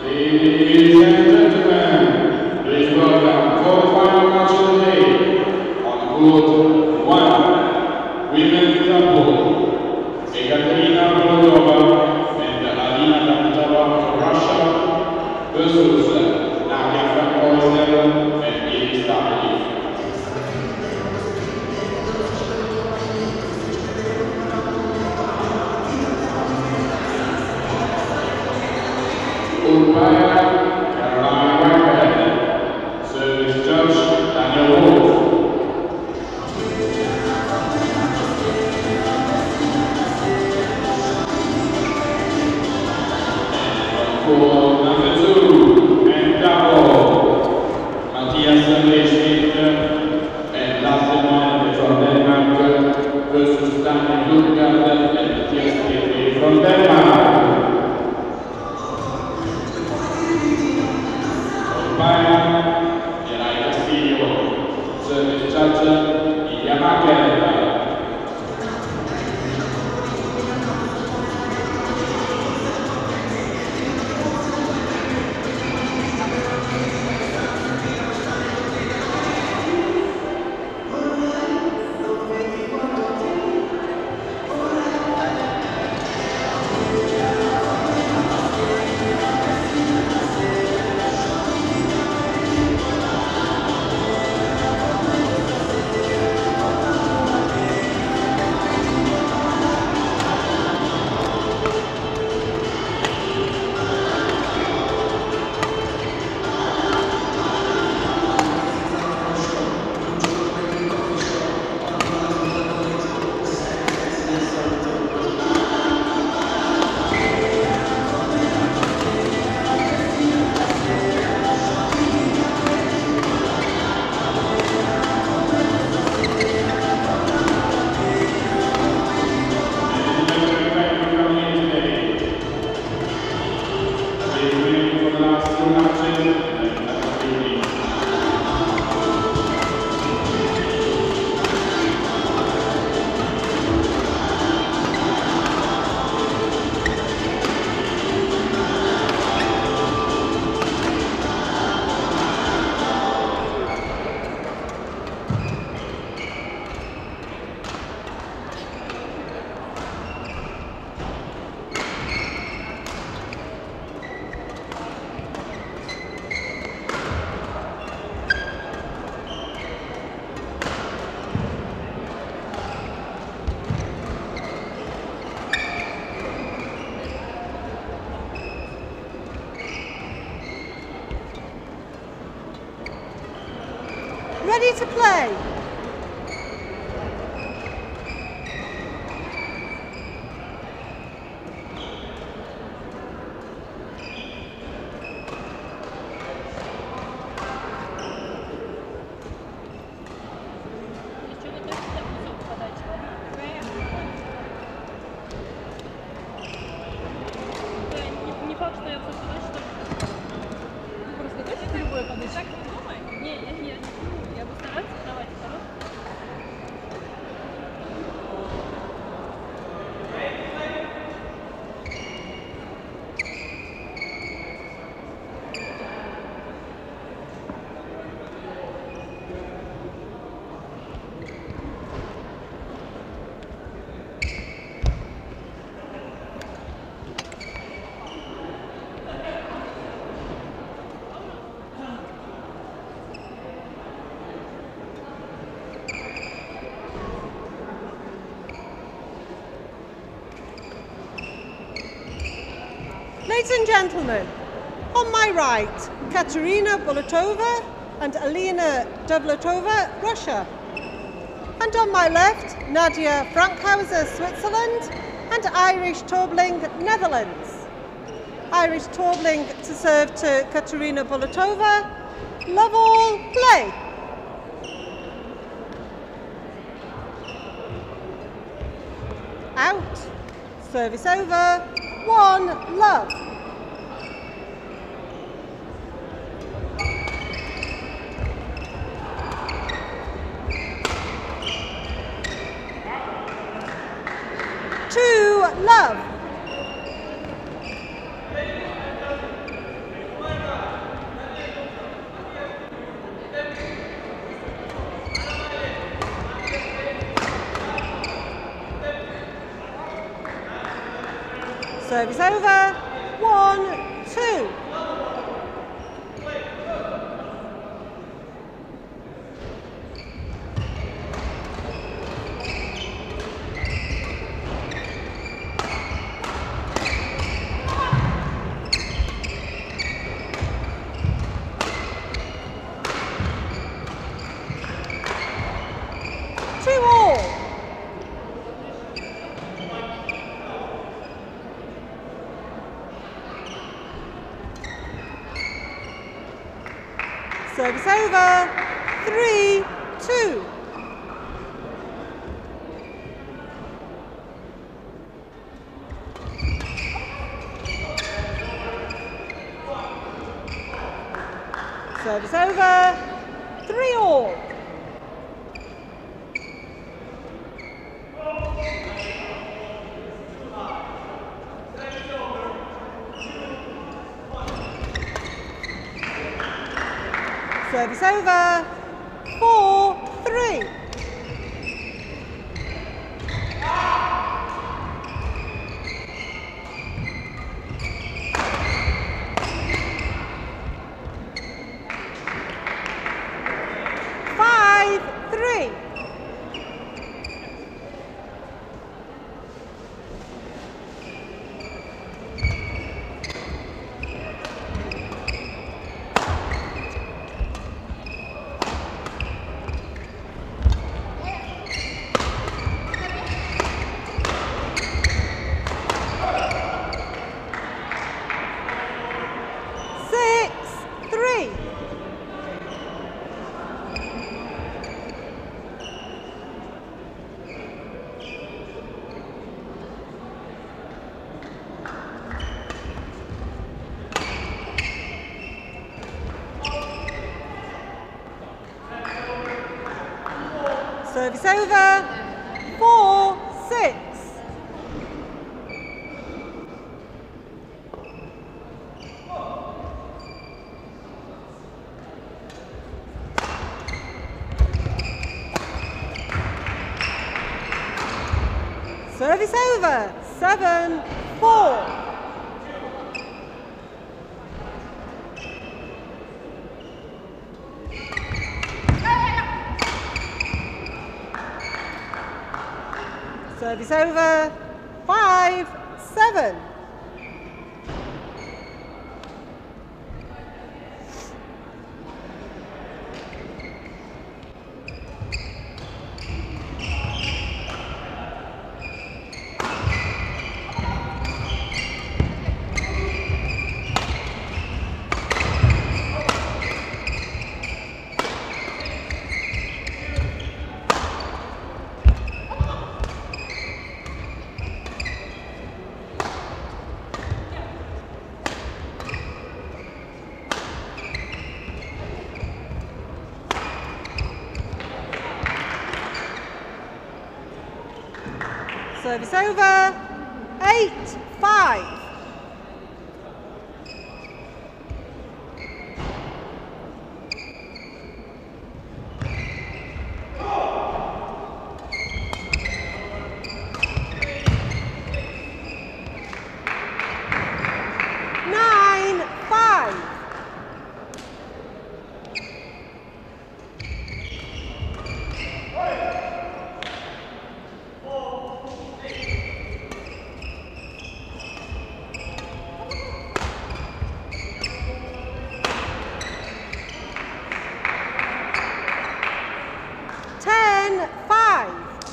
Ladies and gentlemen, please welcome for the final match of the day on court one, women's double, Ekaterina Bolotova and Alina Davletova from Russia versus Nadia Frankovic and Iris Stavljevic. Umpire Caroline Whitehead, service judge Daniel Wolf. And for number two and double, Matthias Schmidt and Lasse Mann from Denmark versus Daniel Lundgaard and Matthias Schmidt from Denmark. Service judge Yamaka. Ready to play. Не факт, что я просто что просто дочь ты любой подойти. Так думай. Не, я не, я буду стараться, давайте, хорошо? Ladies and gentlemen, on my right, Katerina Bolotova and Alina Davletova, Russia. And on my left, Nadia Frankhauser, Switzerland, and Irish Torbling, Netherlands. Irish Torbling to serve to Katerina Bolotova. Love all, play. Out. Service over. One, love. Two, love. Service over. One, two. Two all. Service over. Three, two. Service over. Three all. Service over. Four, three. Five, three. Six, three. Service over. Four, six. Service over. Seven, four. Service over. Five, seven. Service over. Eight, five. Nine, five. Ten, five.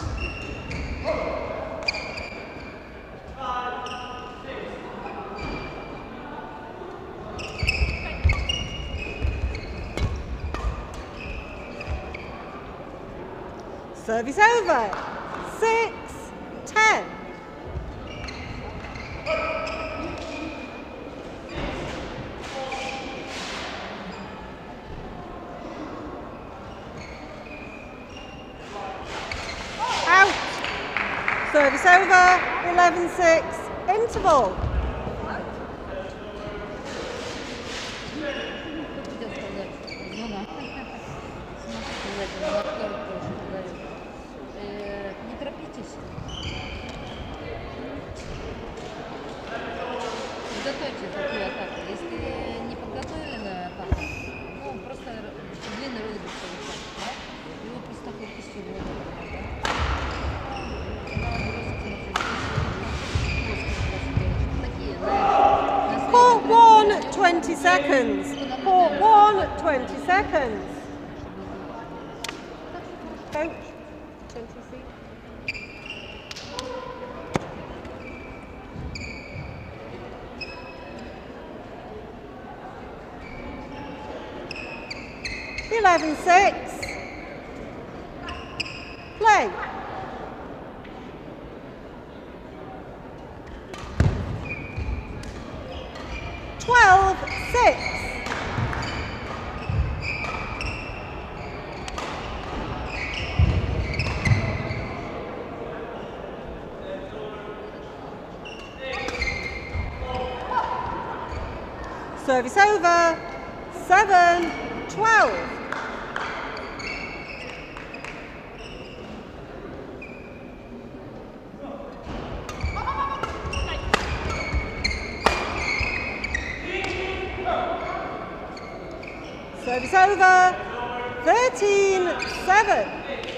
Service over. Six, ten. Out. Service over. Eleven, six. Interval. Не торопитесь. twenty seconds. Court one, twenty seconds. Coach, twenty seconds. eleven six. Play. twelve six. Service over. seven twelve. Service over. thirteen seven.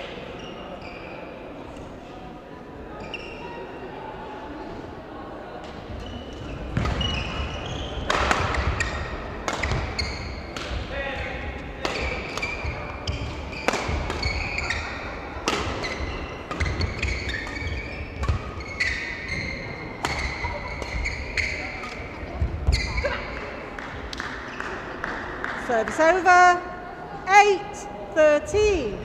Service over. eight thirteen.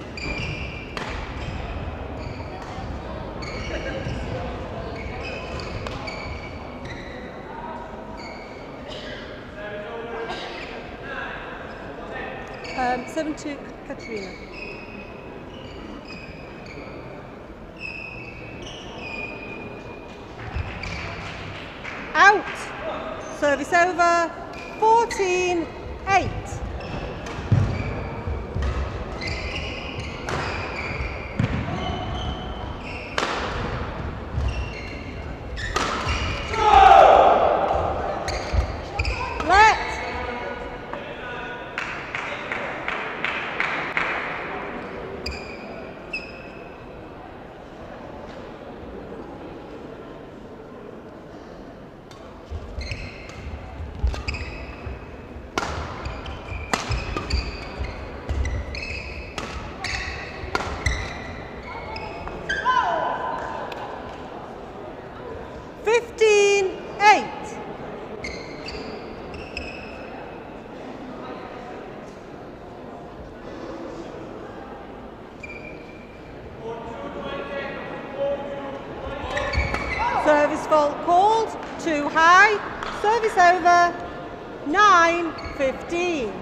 Um, seven to Katrina. Out. Service over. fourteen eight. fifteen eight. Service fault called, too high. Service over, nine fifteen.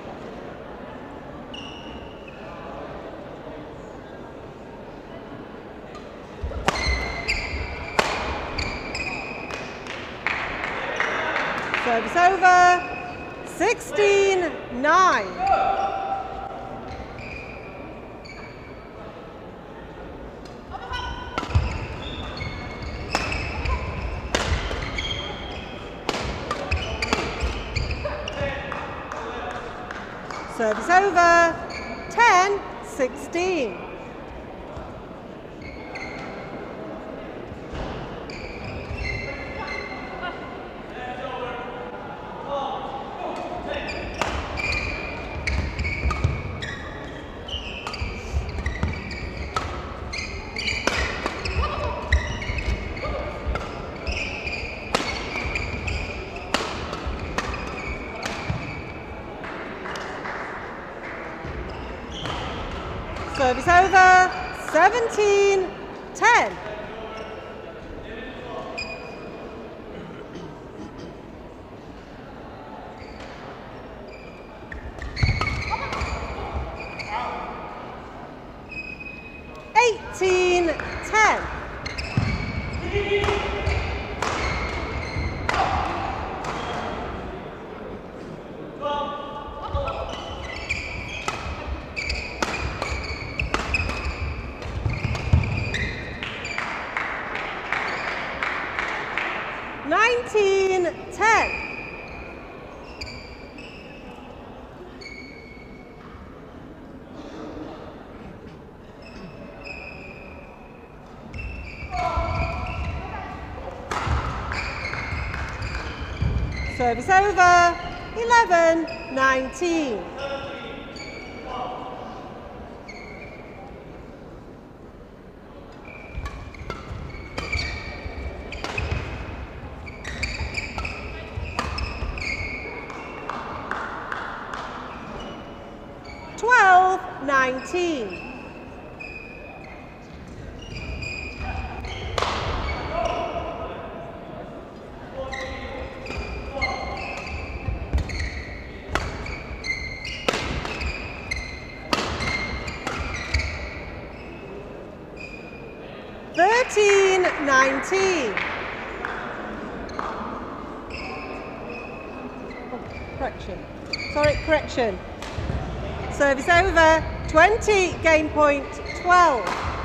Service over, sixteen nine. Service over, ten sixteen. Service over, seventeen ten. eighteen ten. nineteen ten. Service over, eleven nineteen. twelve nineteen. thirteen nineteen. Oh, correction. Sorry, correction. Service over. twenty, game point twelve.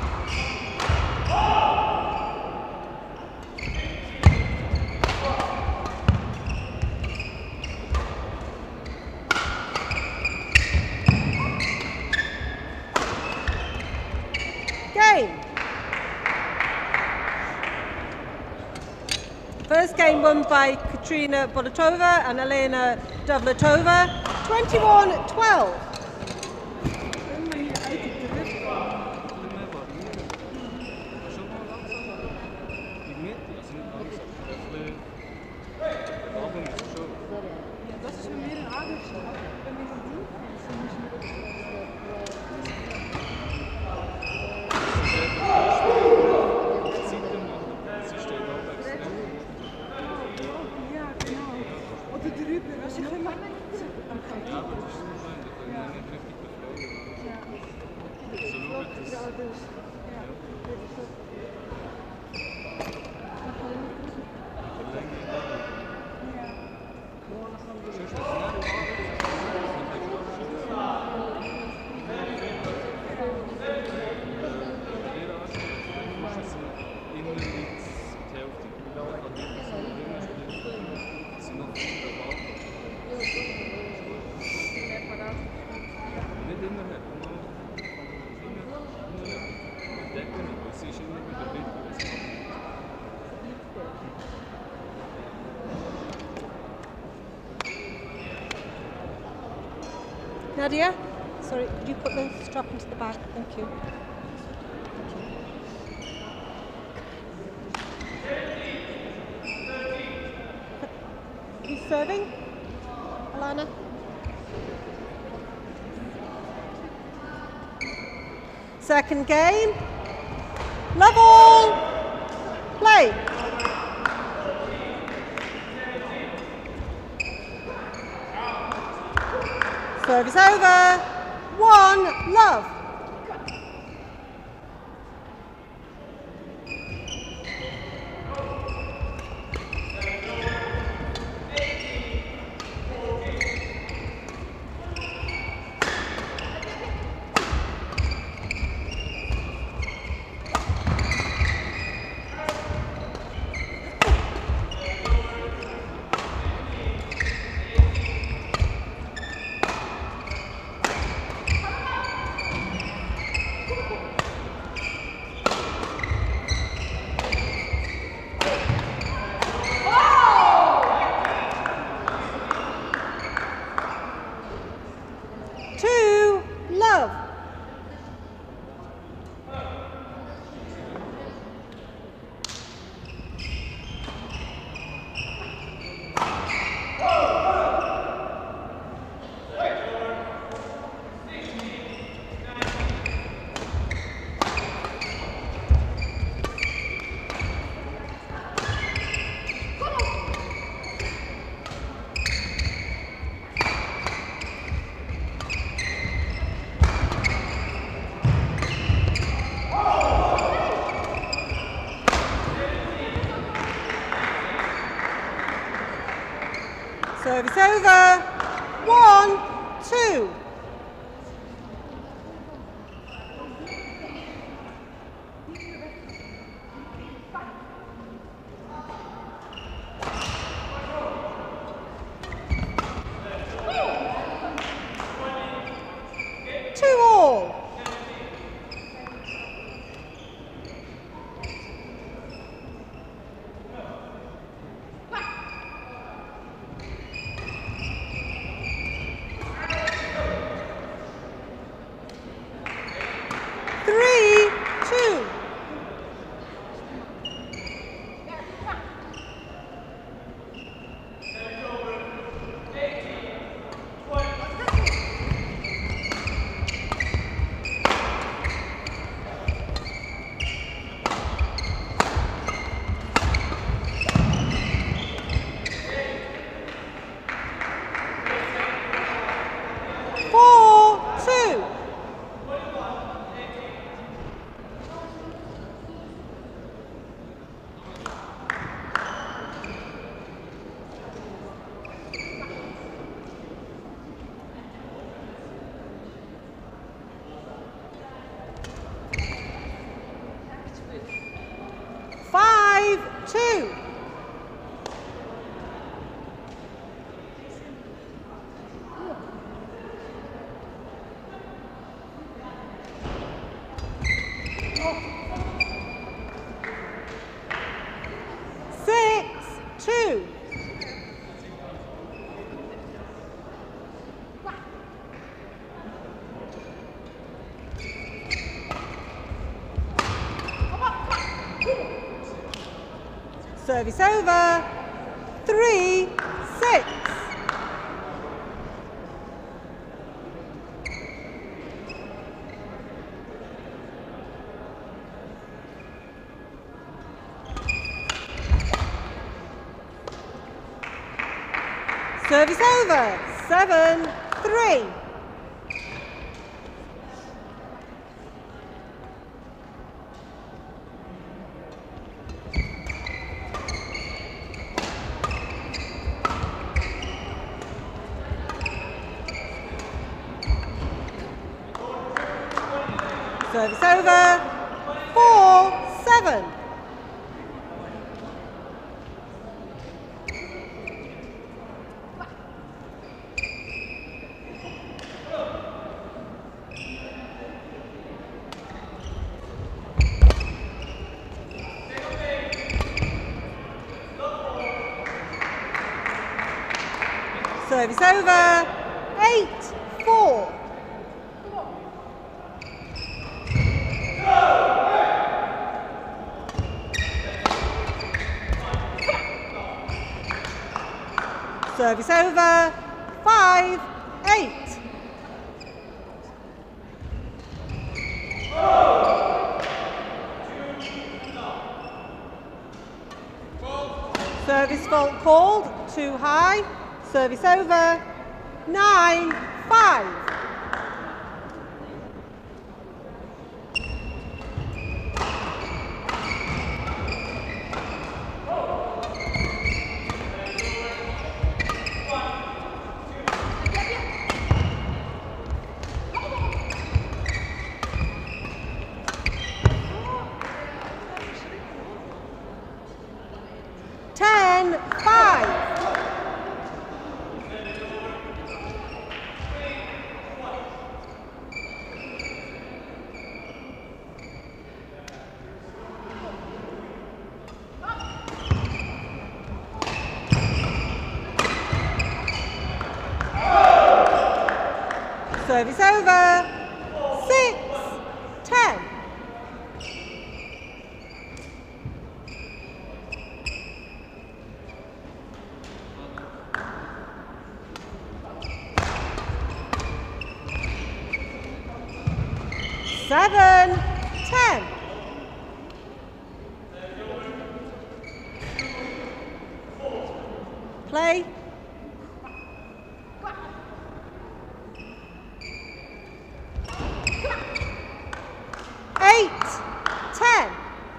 Game. First game won by Katrina Bolotova and Elena Dovletova, twenty-one twelve. Nadia, sorry, could you put the strap into the bag? Thank you. Who's serving? Alana? Second game. Love all. Play. Service over. One, love. Service over. Three, six. Service over. Seven, three. Service over. Four, seven. Service over. Eight, four. Service over. Five, eight. Service fault called. Too high. Service over. Nine, five. Ten, five. Service over. Six, ten. Seven, ten. Play. Eight, ten.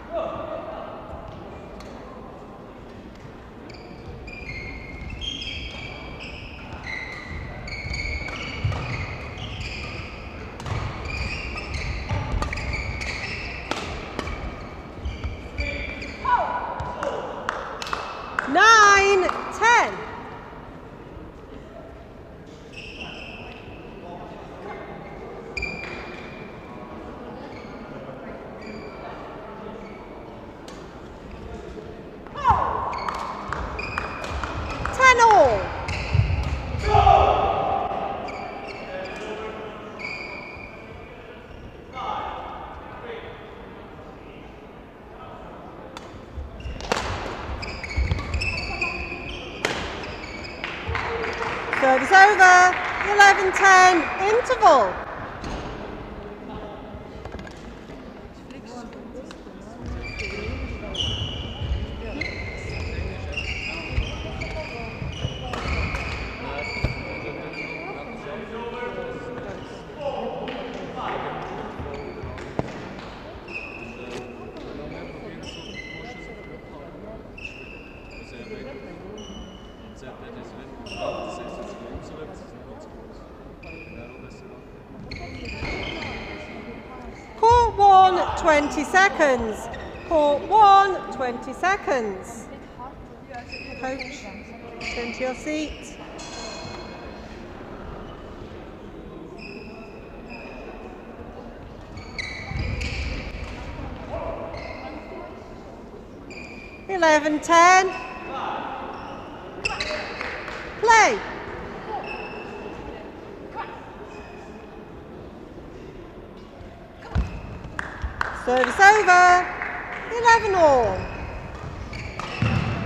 Nine, ten. Ten all. Service over. Eleven, ten. Interval. Court one, twenty seconds. Court one, twenty seconds. Coach, turn to your seat. Eleven, ten. Play. Service over. Eleven all.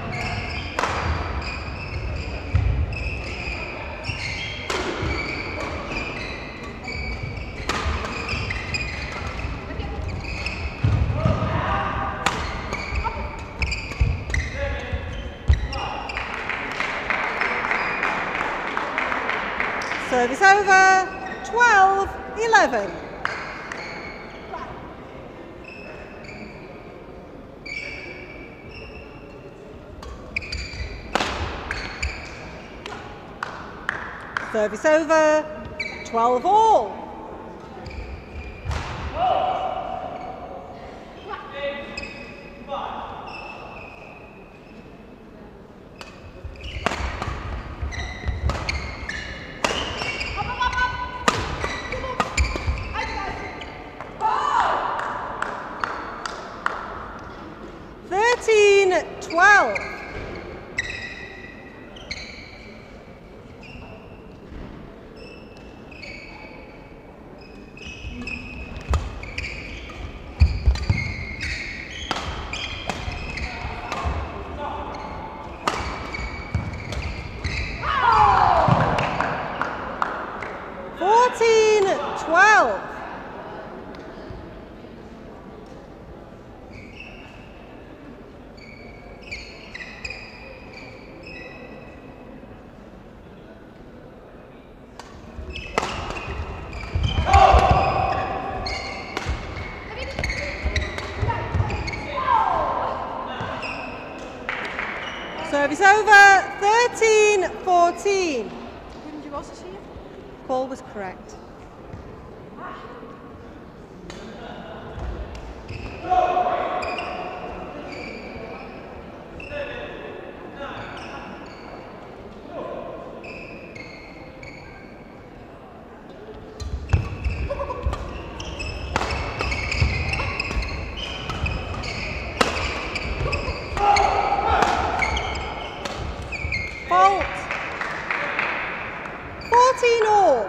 Service over, twelve eleven. Service over, twelve all. thirteen twelve. fourteen twelve. Service over, thirteen fourteen. Didn't you also see it? Call was correct. Fault. fourteen all.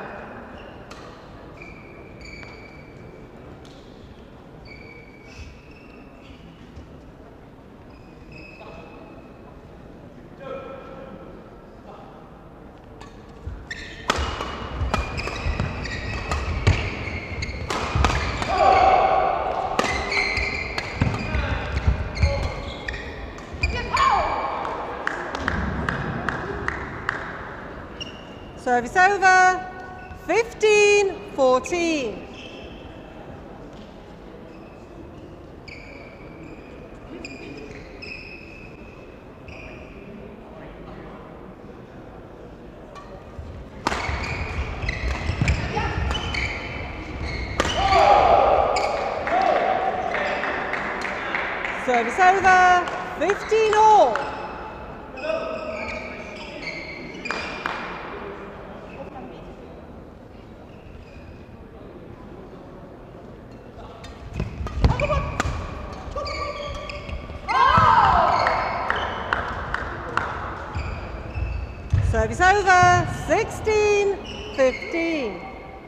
Service over, fifteen fourteen. Service over, fifteen all. Service over, sixteen fifteen.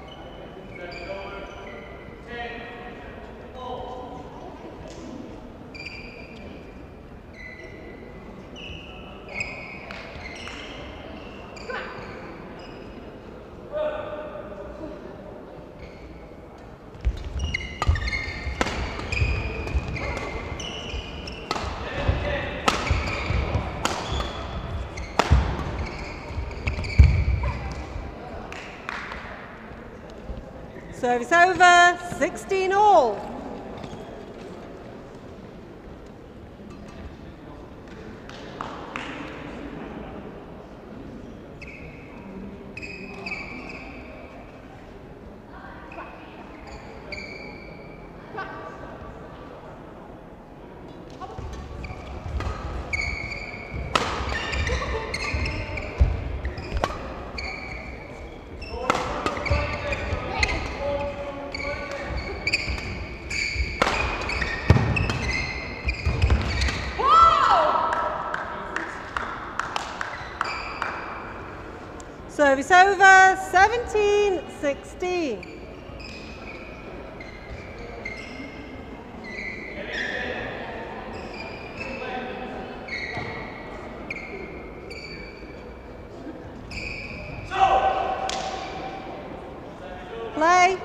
Service over, sixteen all. Service over, seventeen sixteen. Play.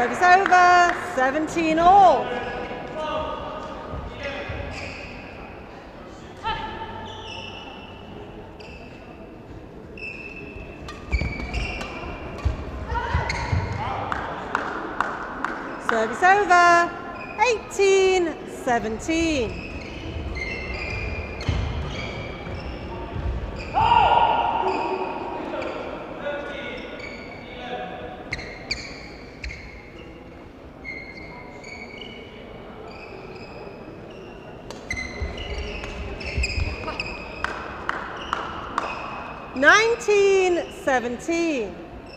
Service over, seventeen all. Service over, eighteen seventeen. nineteen seventeen.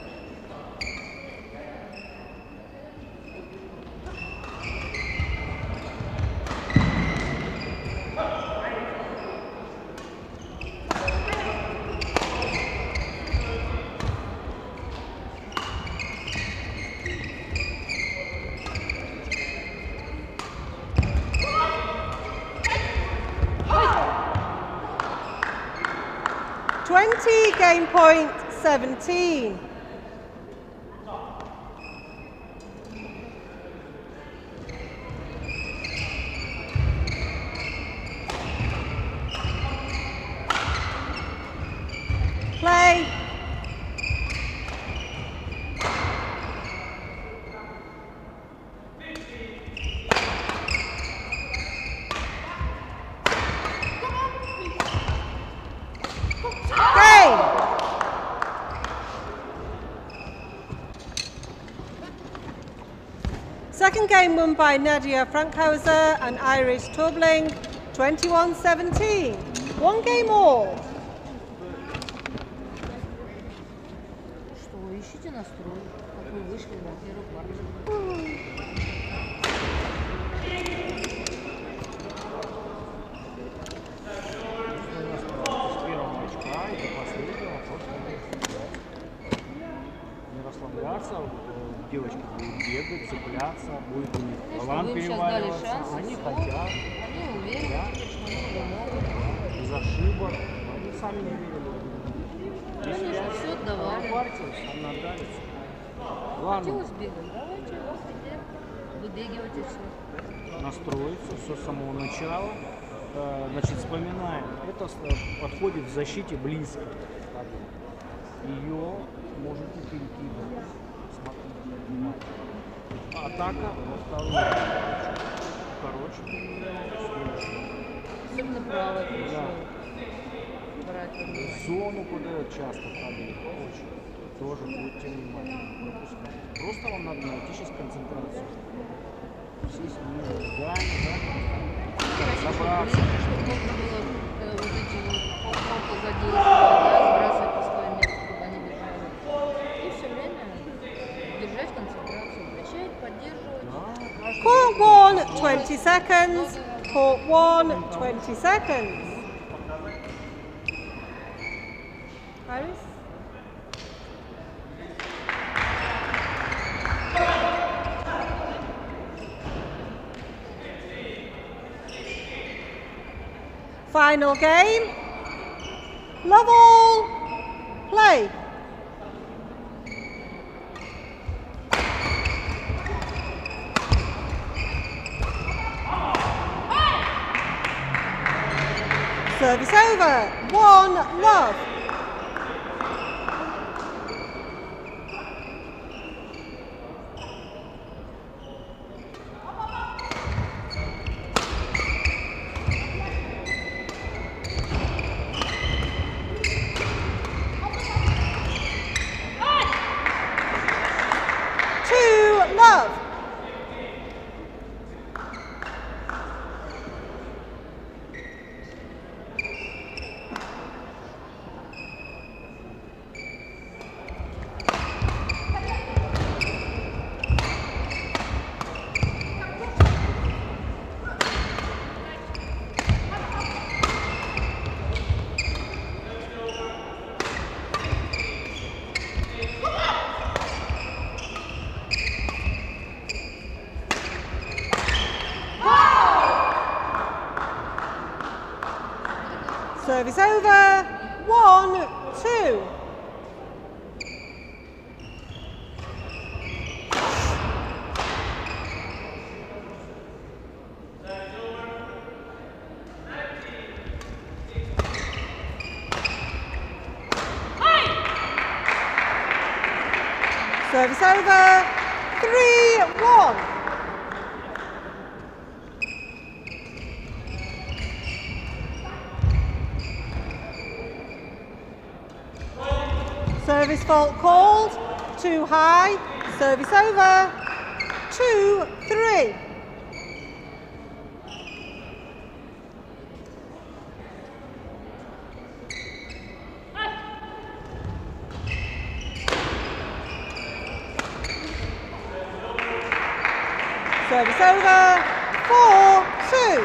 twenty, game point seventeen. Play. Second game won by Nadia Frankhauser and Iris Tobling, twenty-one seventeen. One game all. Что, ищите настрой, как вы вышли на первую партию. С первого очка и до последнего просто не расслабляться. Девочки будут бегать, цепляться, будет у них талант переваливаться. Они хотят. Они уверены, что они могут. Без ошибок. Они сами не верили. Конечно, все отдавали. Партию сам надавится. Ладно. Хотелось бегать. Давайте вот идем. Выбегивайте все. Настроиться все с самого начала. Значит, вспоминаем. Это подходит в защите близко. Ее можете перекидывать. Атака во вторую. Короче. Особенно правой Да. брать. Зону, куда часто падает. Очень. Тоже будьте внимательны. Пропускать. Просто вам надо найти сейчас концентрацию. Сесть ниже. Да, да. Собраться. Чтобы можно было э, вот эти вот полку задействовать, да, сбрасывать по своим местам, чтобы они бежали. И все время держать концентрацию, обращать, поддерживать. Court one, twenty seconds. Court one, twenty seconds. Iris? Final game. Love all. Play. Service over. One love. Two love. Service over. One, two. Service over. three one. Service fault called. Too high. Service over. two three. Service over. four two.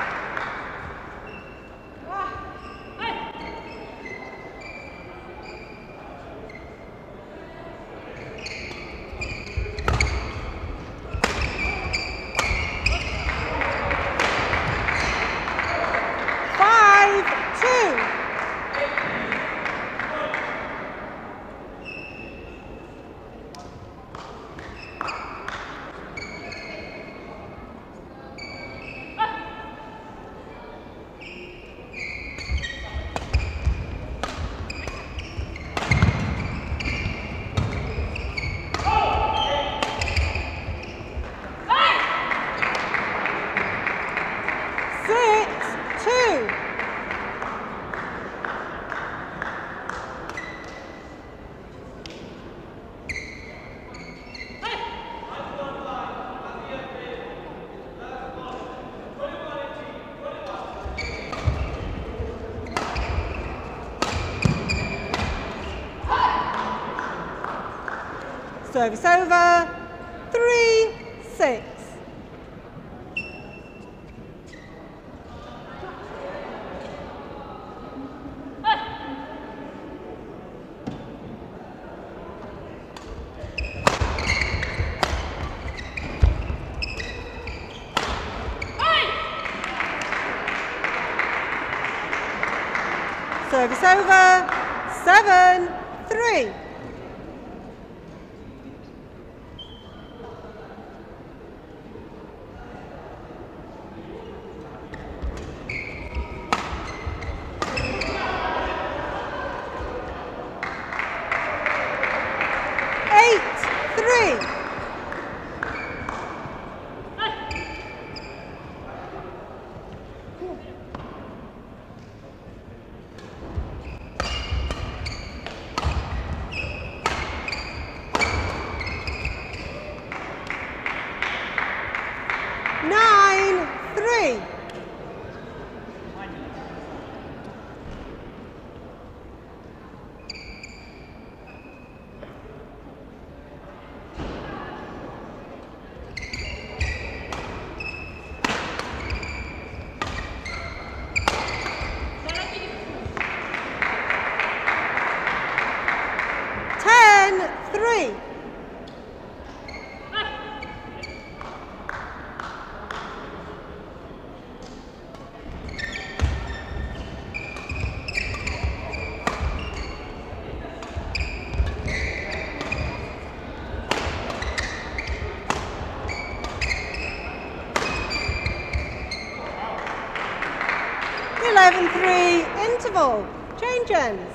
five two. six two. Service over. three six. Service over. seven three. eight three. nine three. ten three. eleven three interval. Change ends.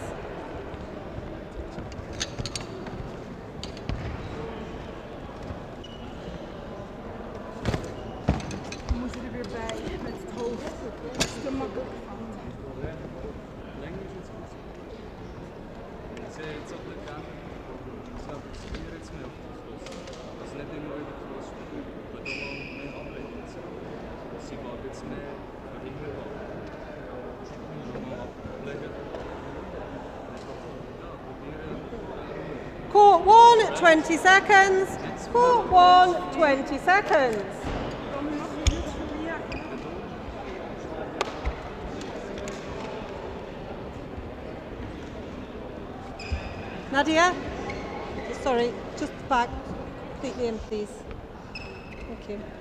Moet er weer bij met het hoofd. Dat is te makkelijk van. Court one, twenty seconds. Court one, twenty seconds. Nadia? Sorry, just back completely in, please. Thank you.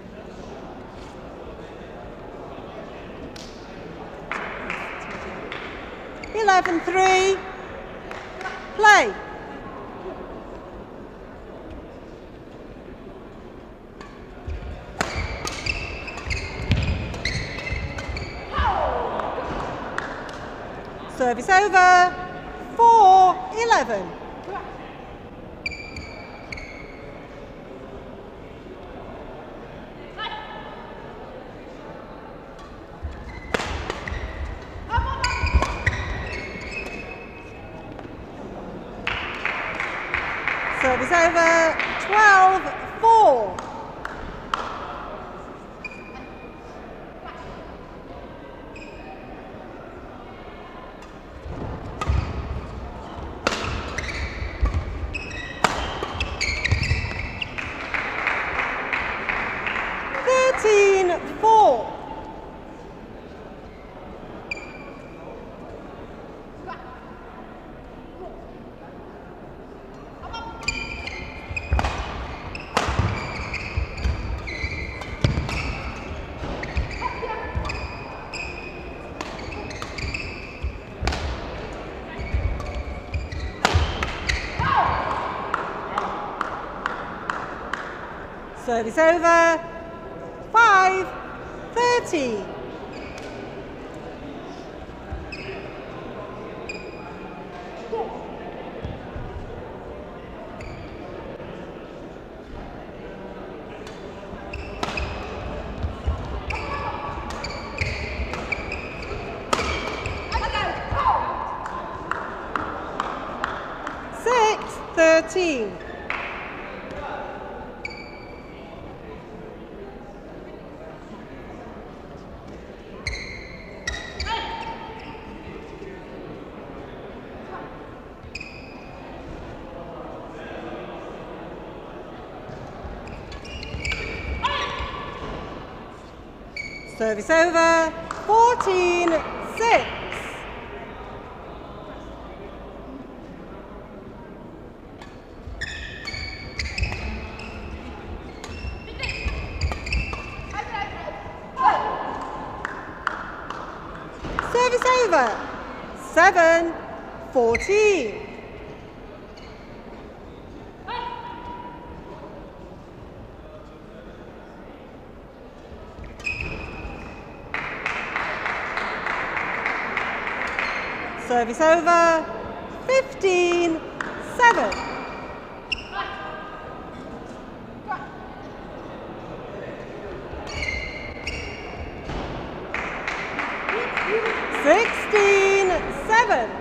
eleven three. Play. Service over. four eleven. Service over, twelve four. thirteen four. Service over, five thirty. six thirteen. Service over, fourteen six. Service over, seven fourteen. Service over, fifteen seven. sixteen seven.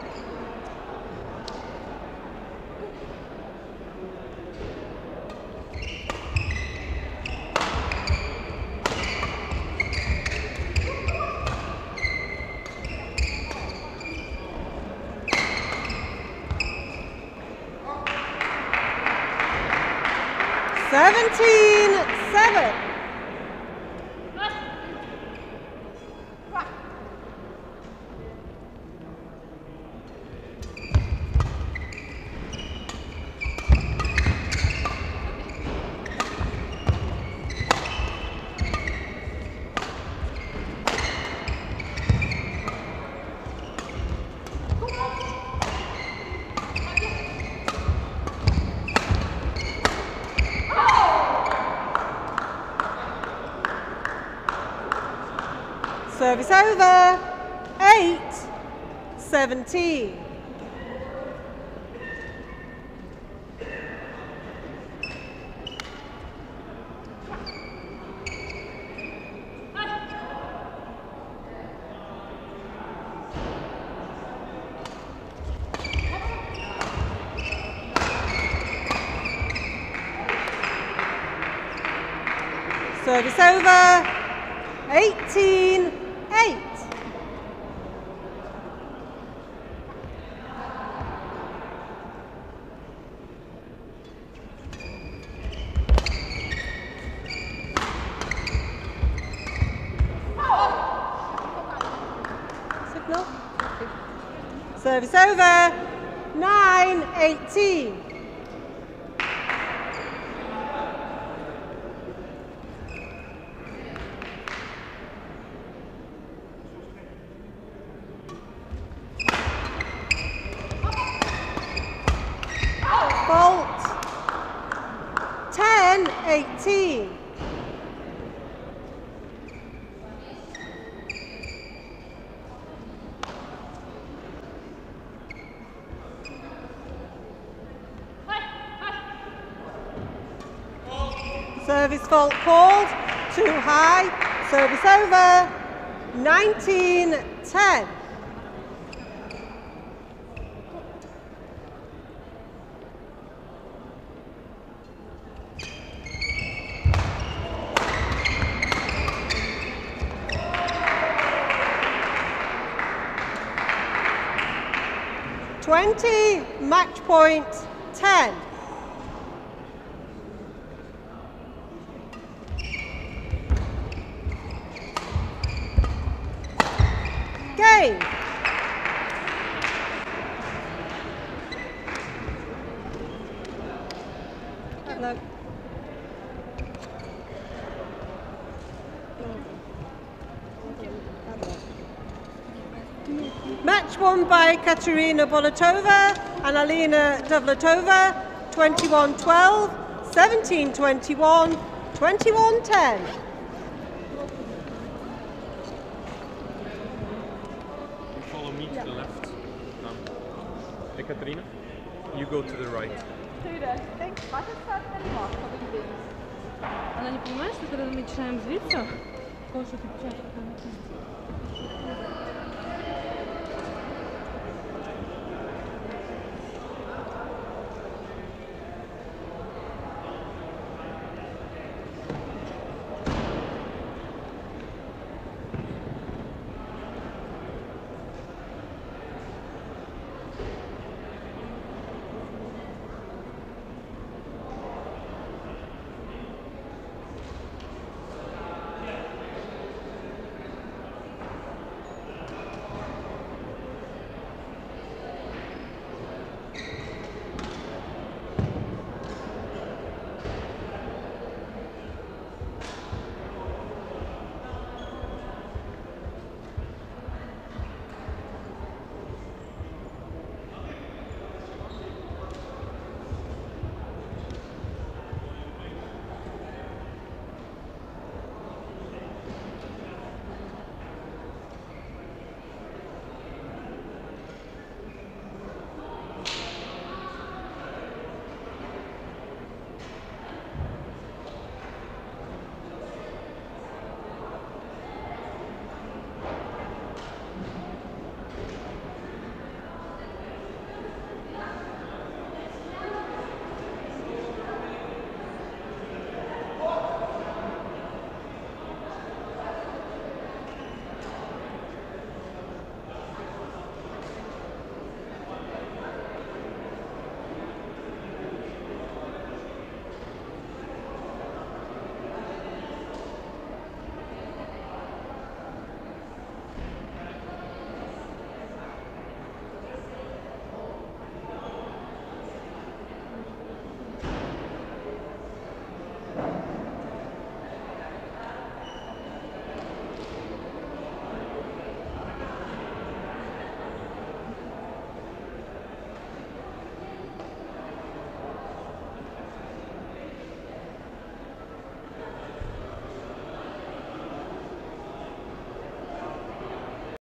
seventeen seven. Service over, eight seventeen. Service over, eighteen eight. Signal. Service over, nine eighteen. Fault, ten eighteen. Service fault called, too high. Service over, nineteen ten. twenty, match point ten. Game. Hello. Match won by Katerina Bolotova and Alina Dovlatova, twenty-one twelve, seventeen twenty-one, twenty-one ten. Follow me to the left. Um, hey, Katerina, you go to the right. Она не понимает, что когда мы начинаем злиться, то, что ты печатаешь.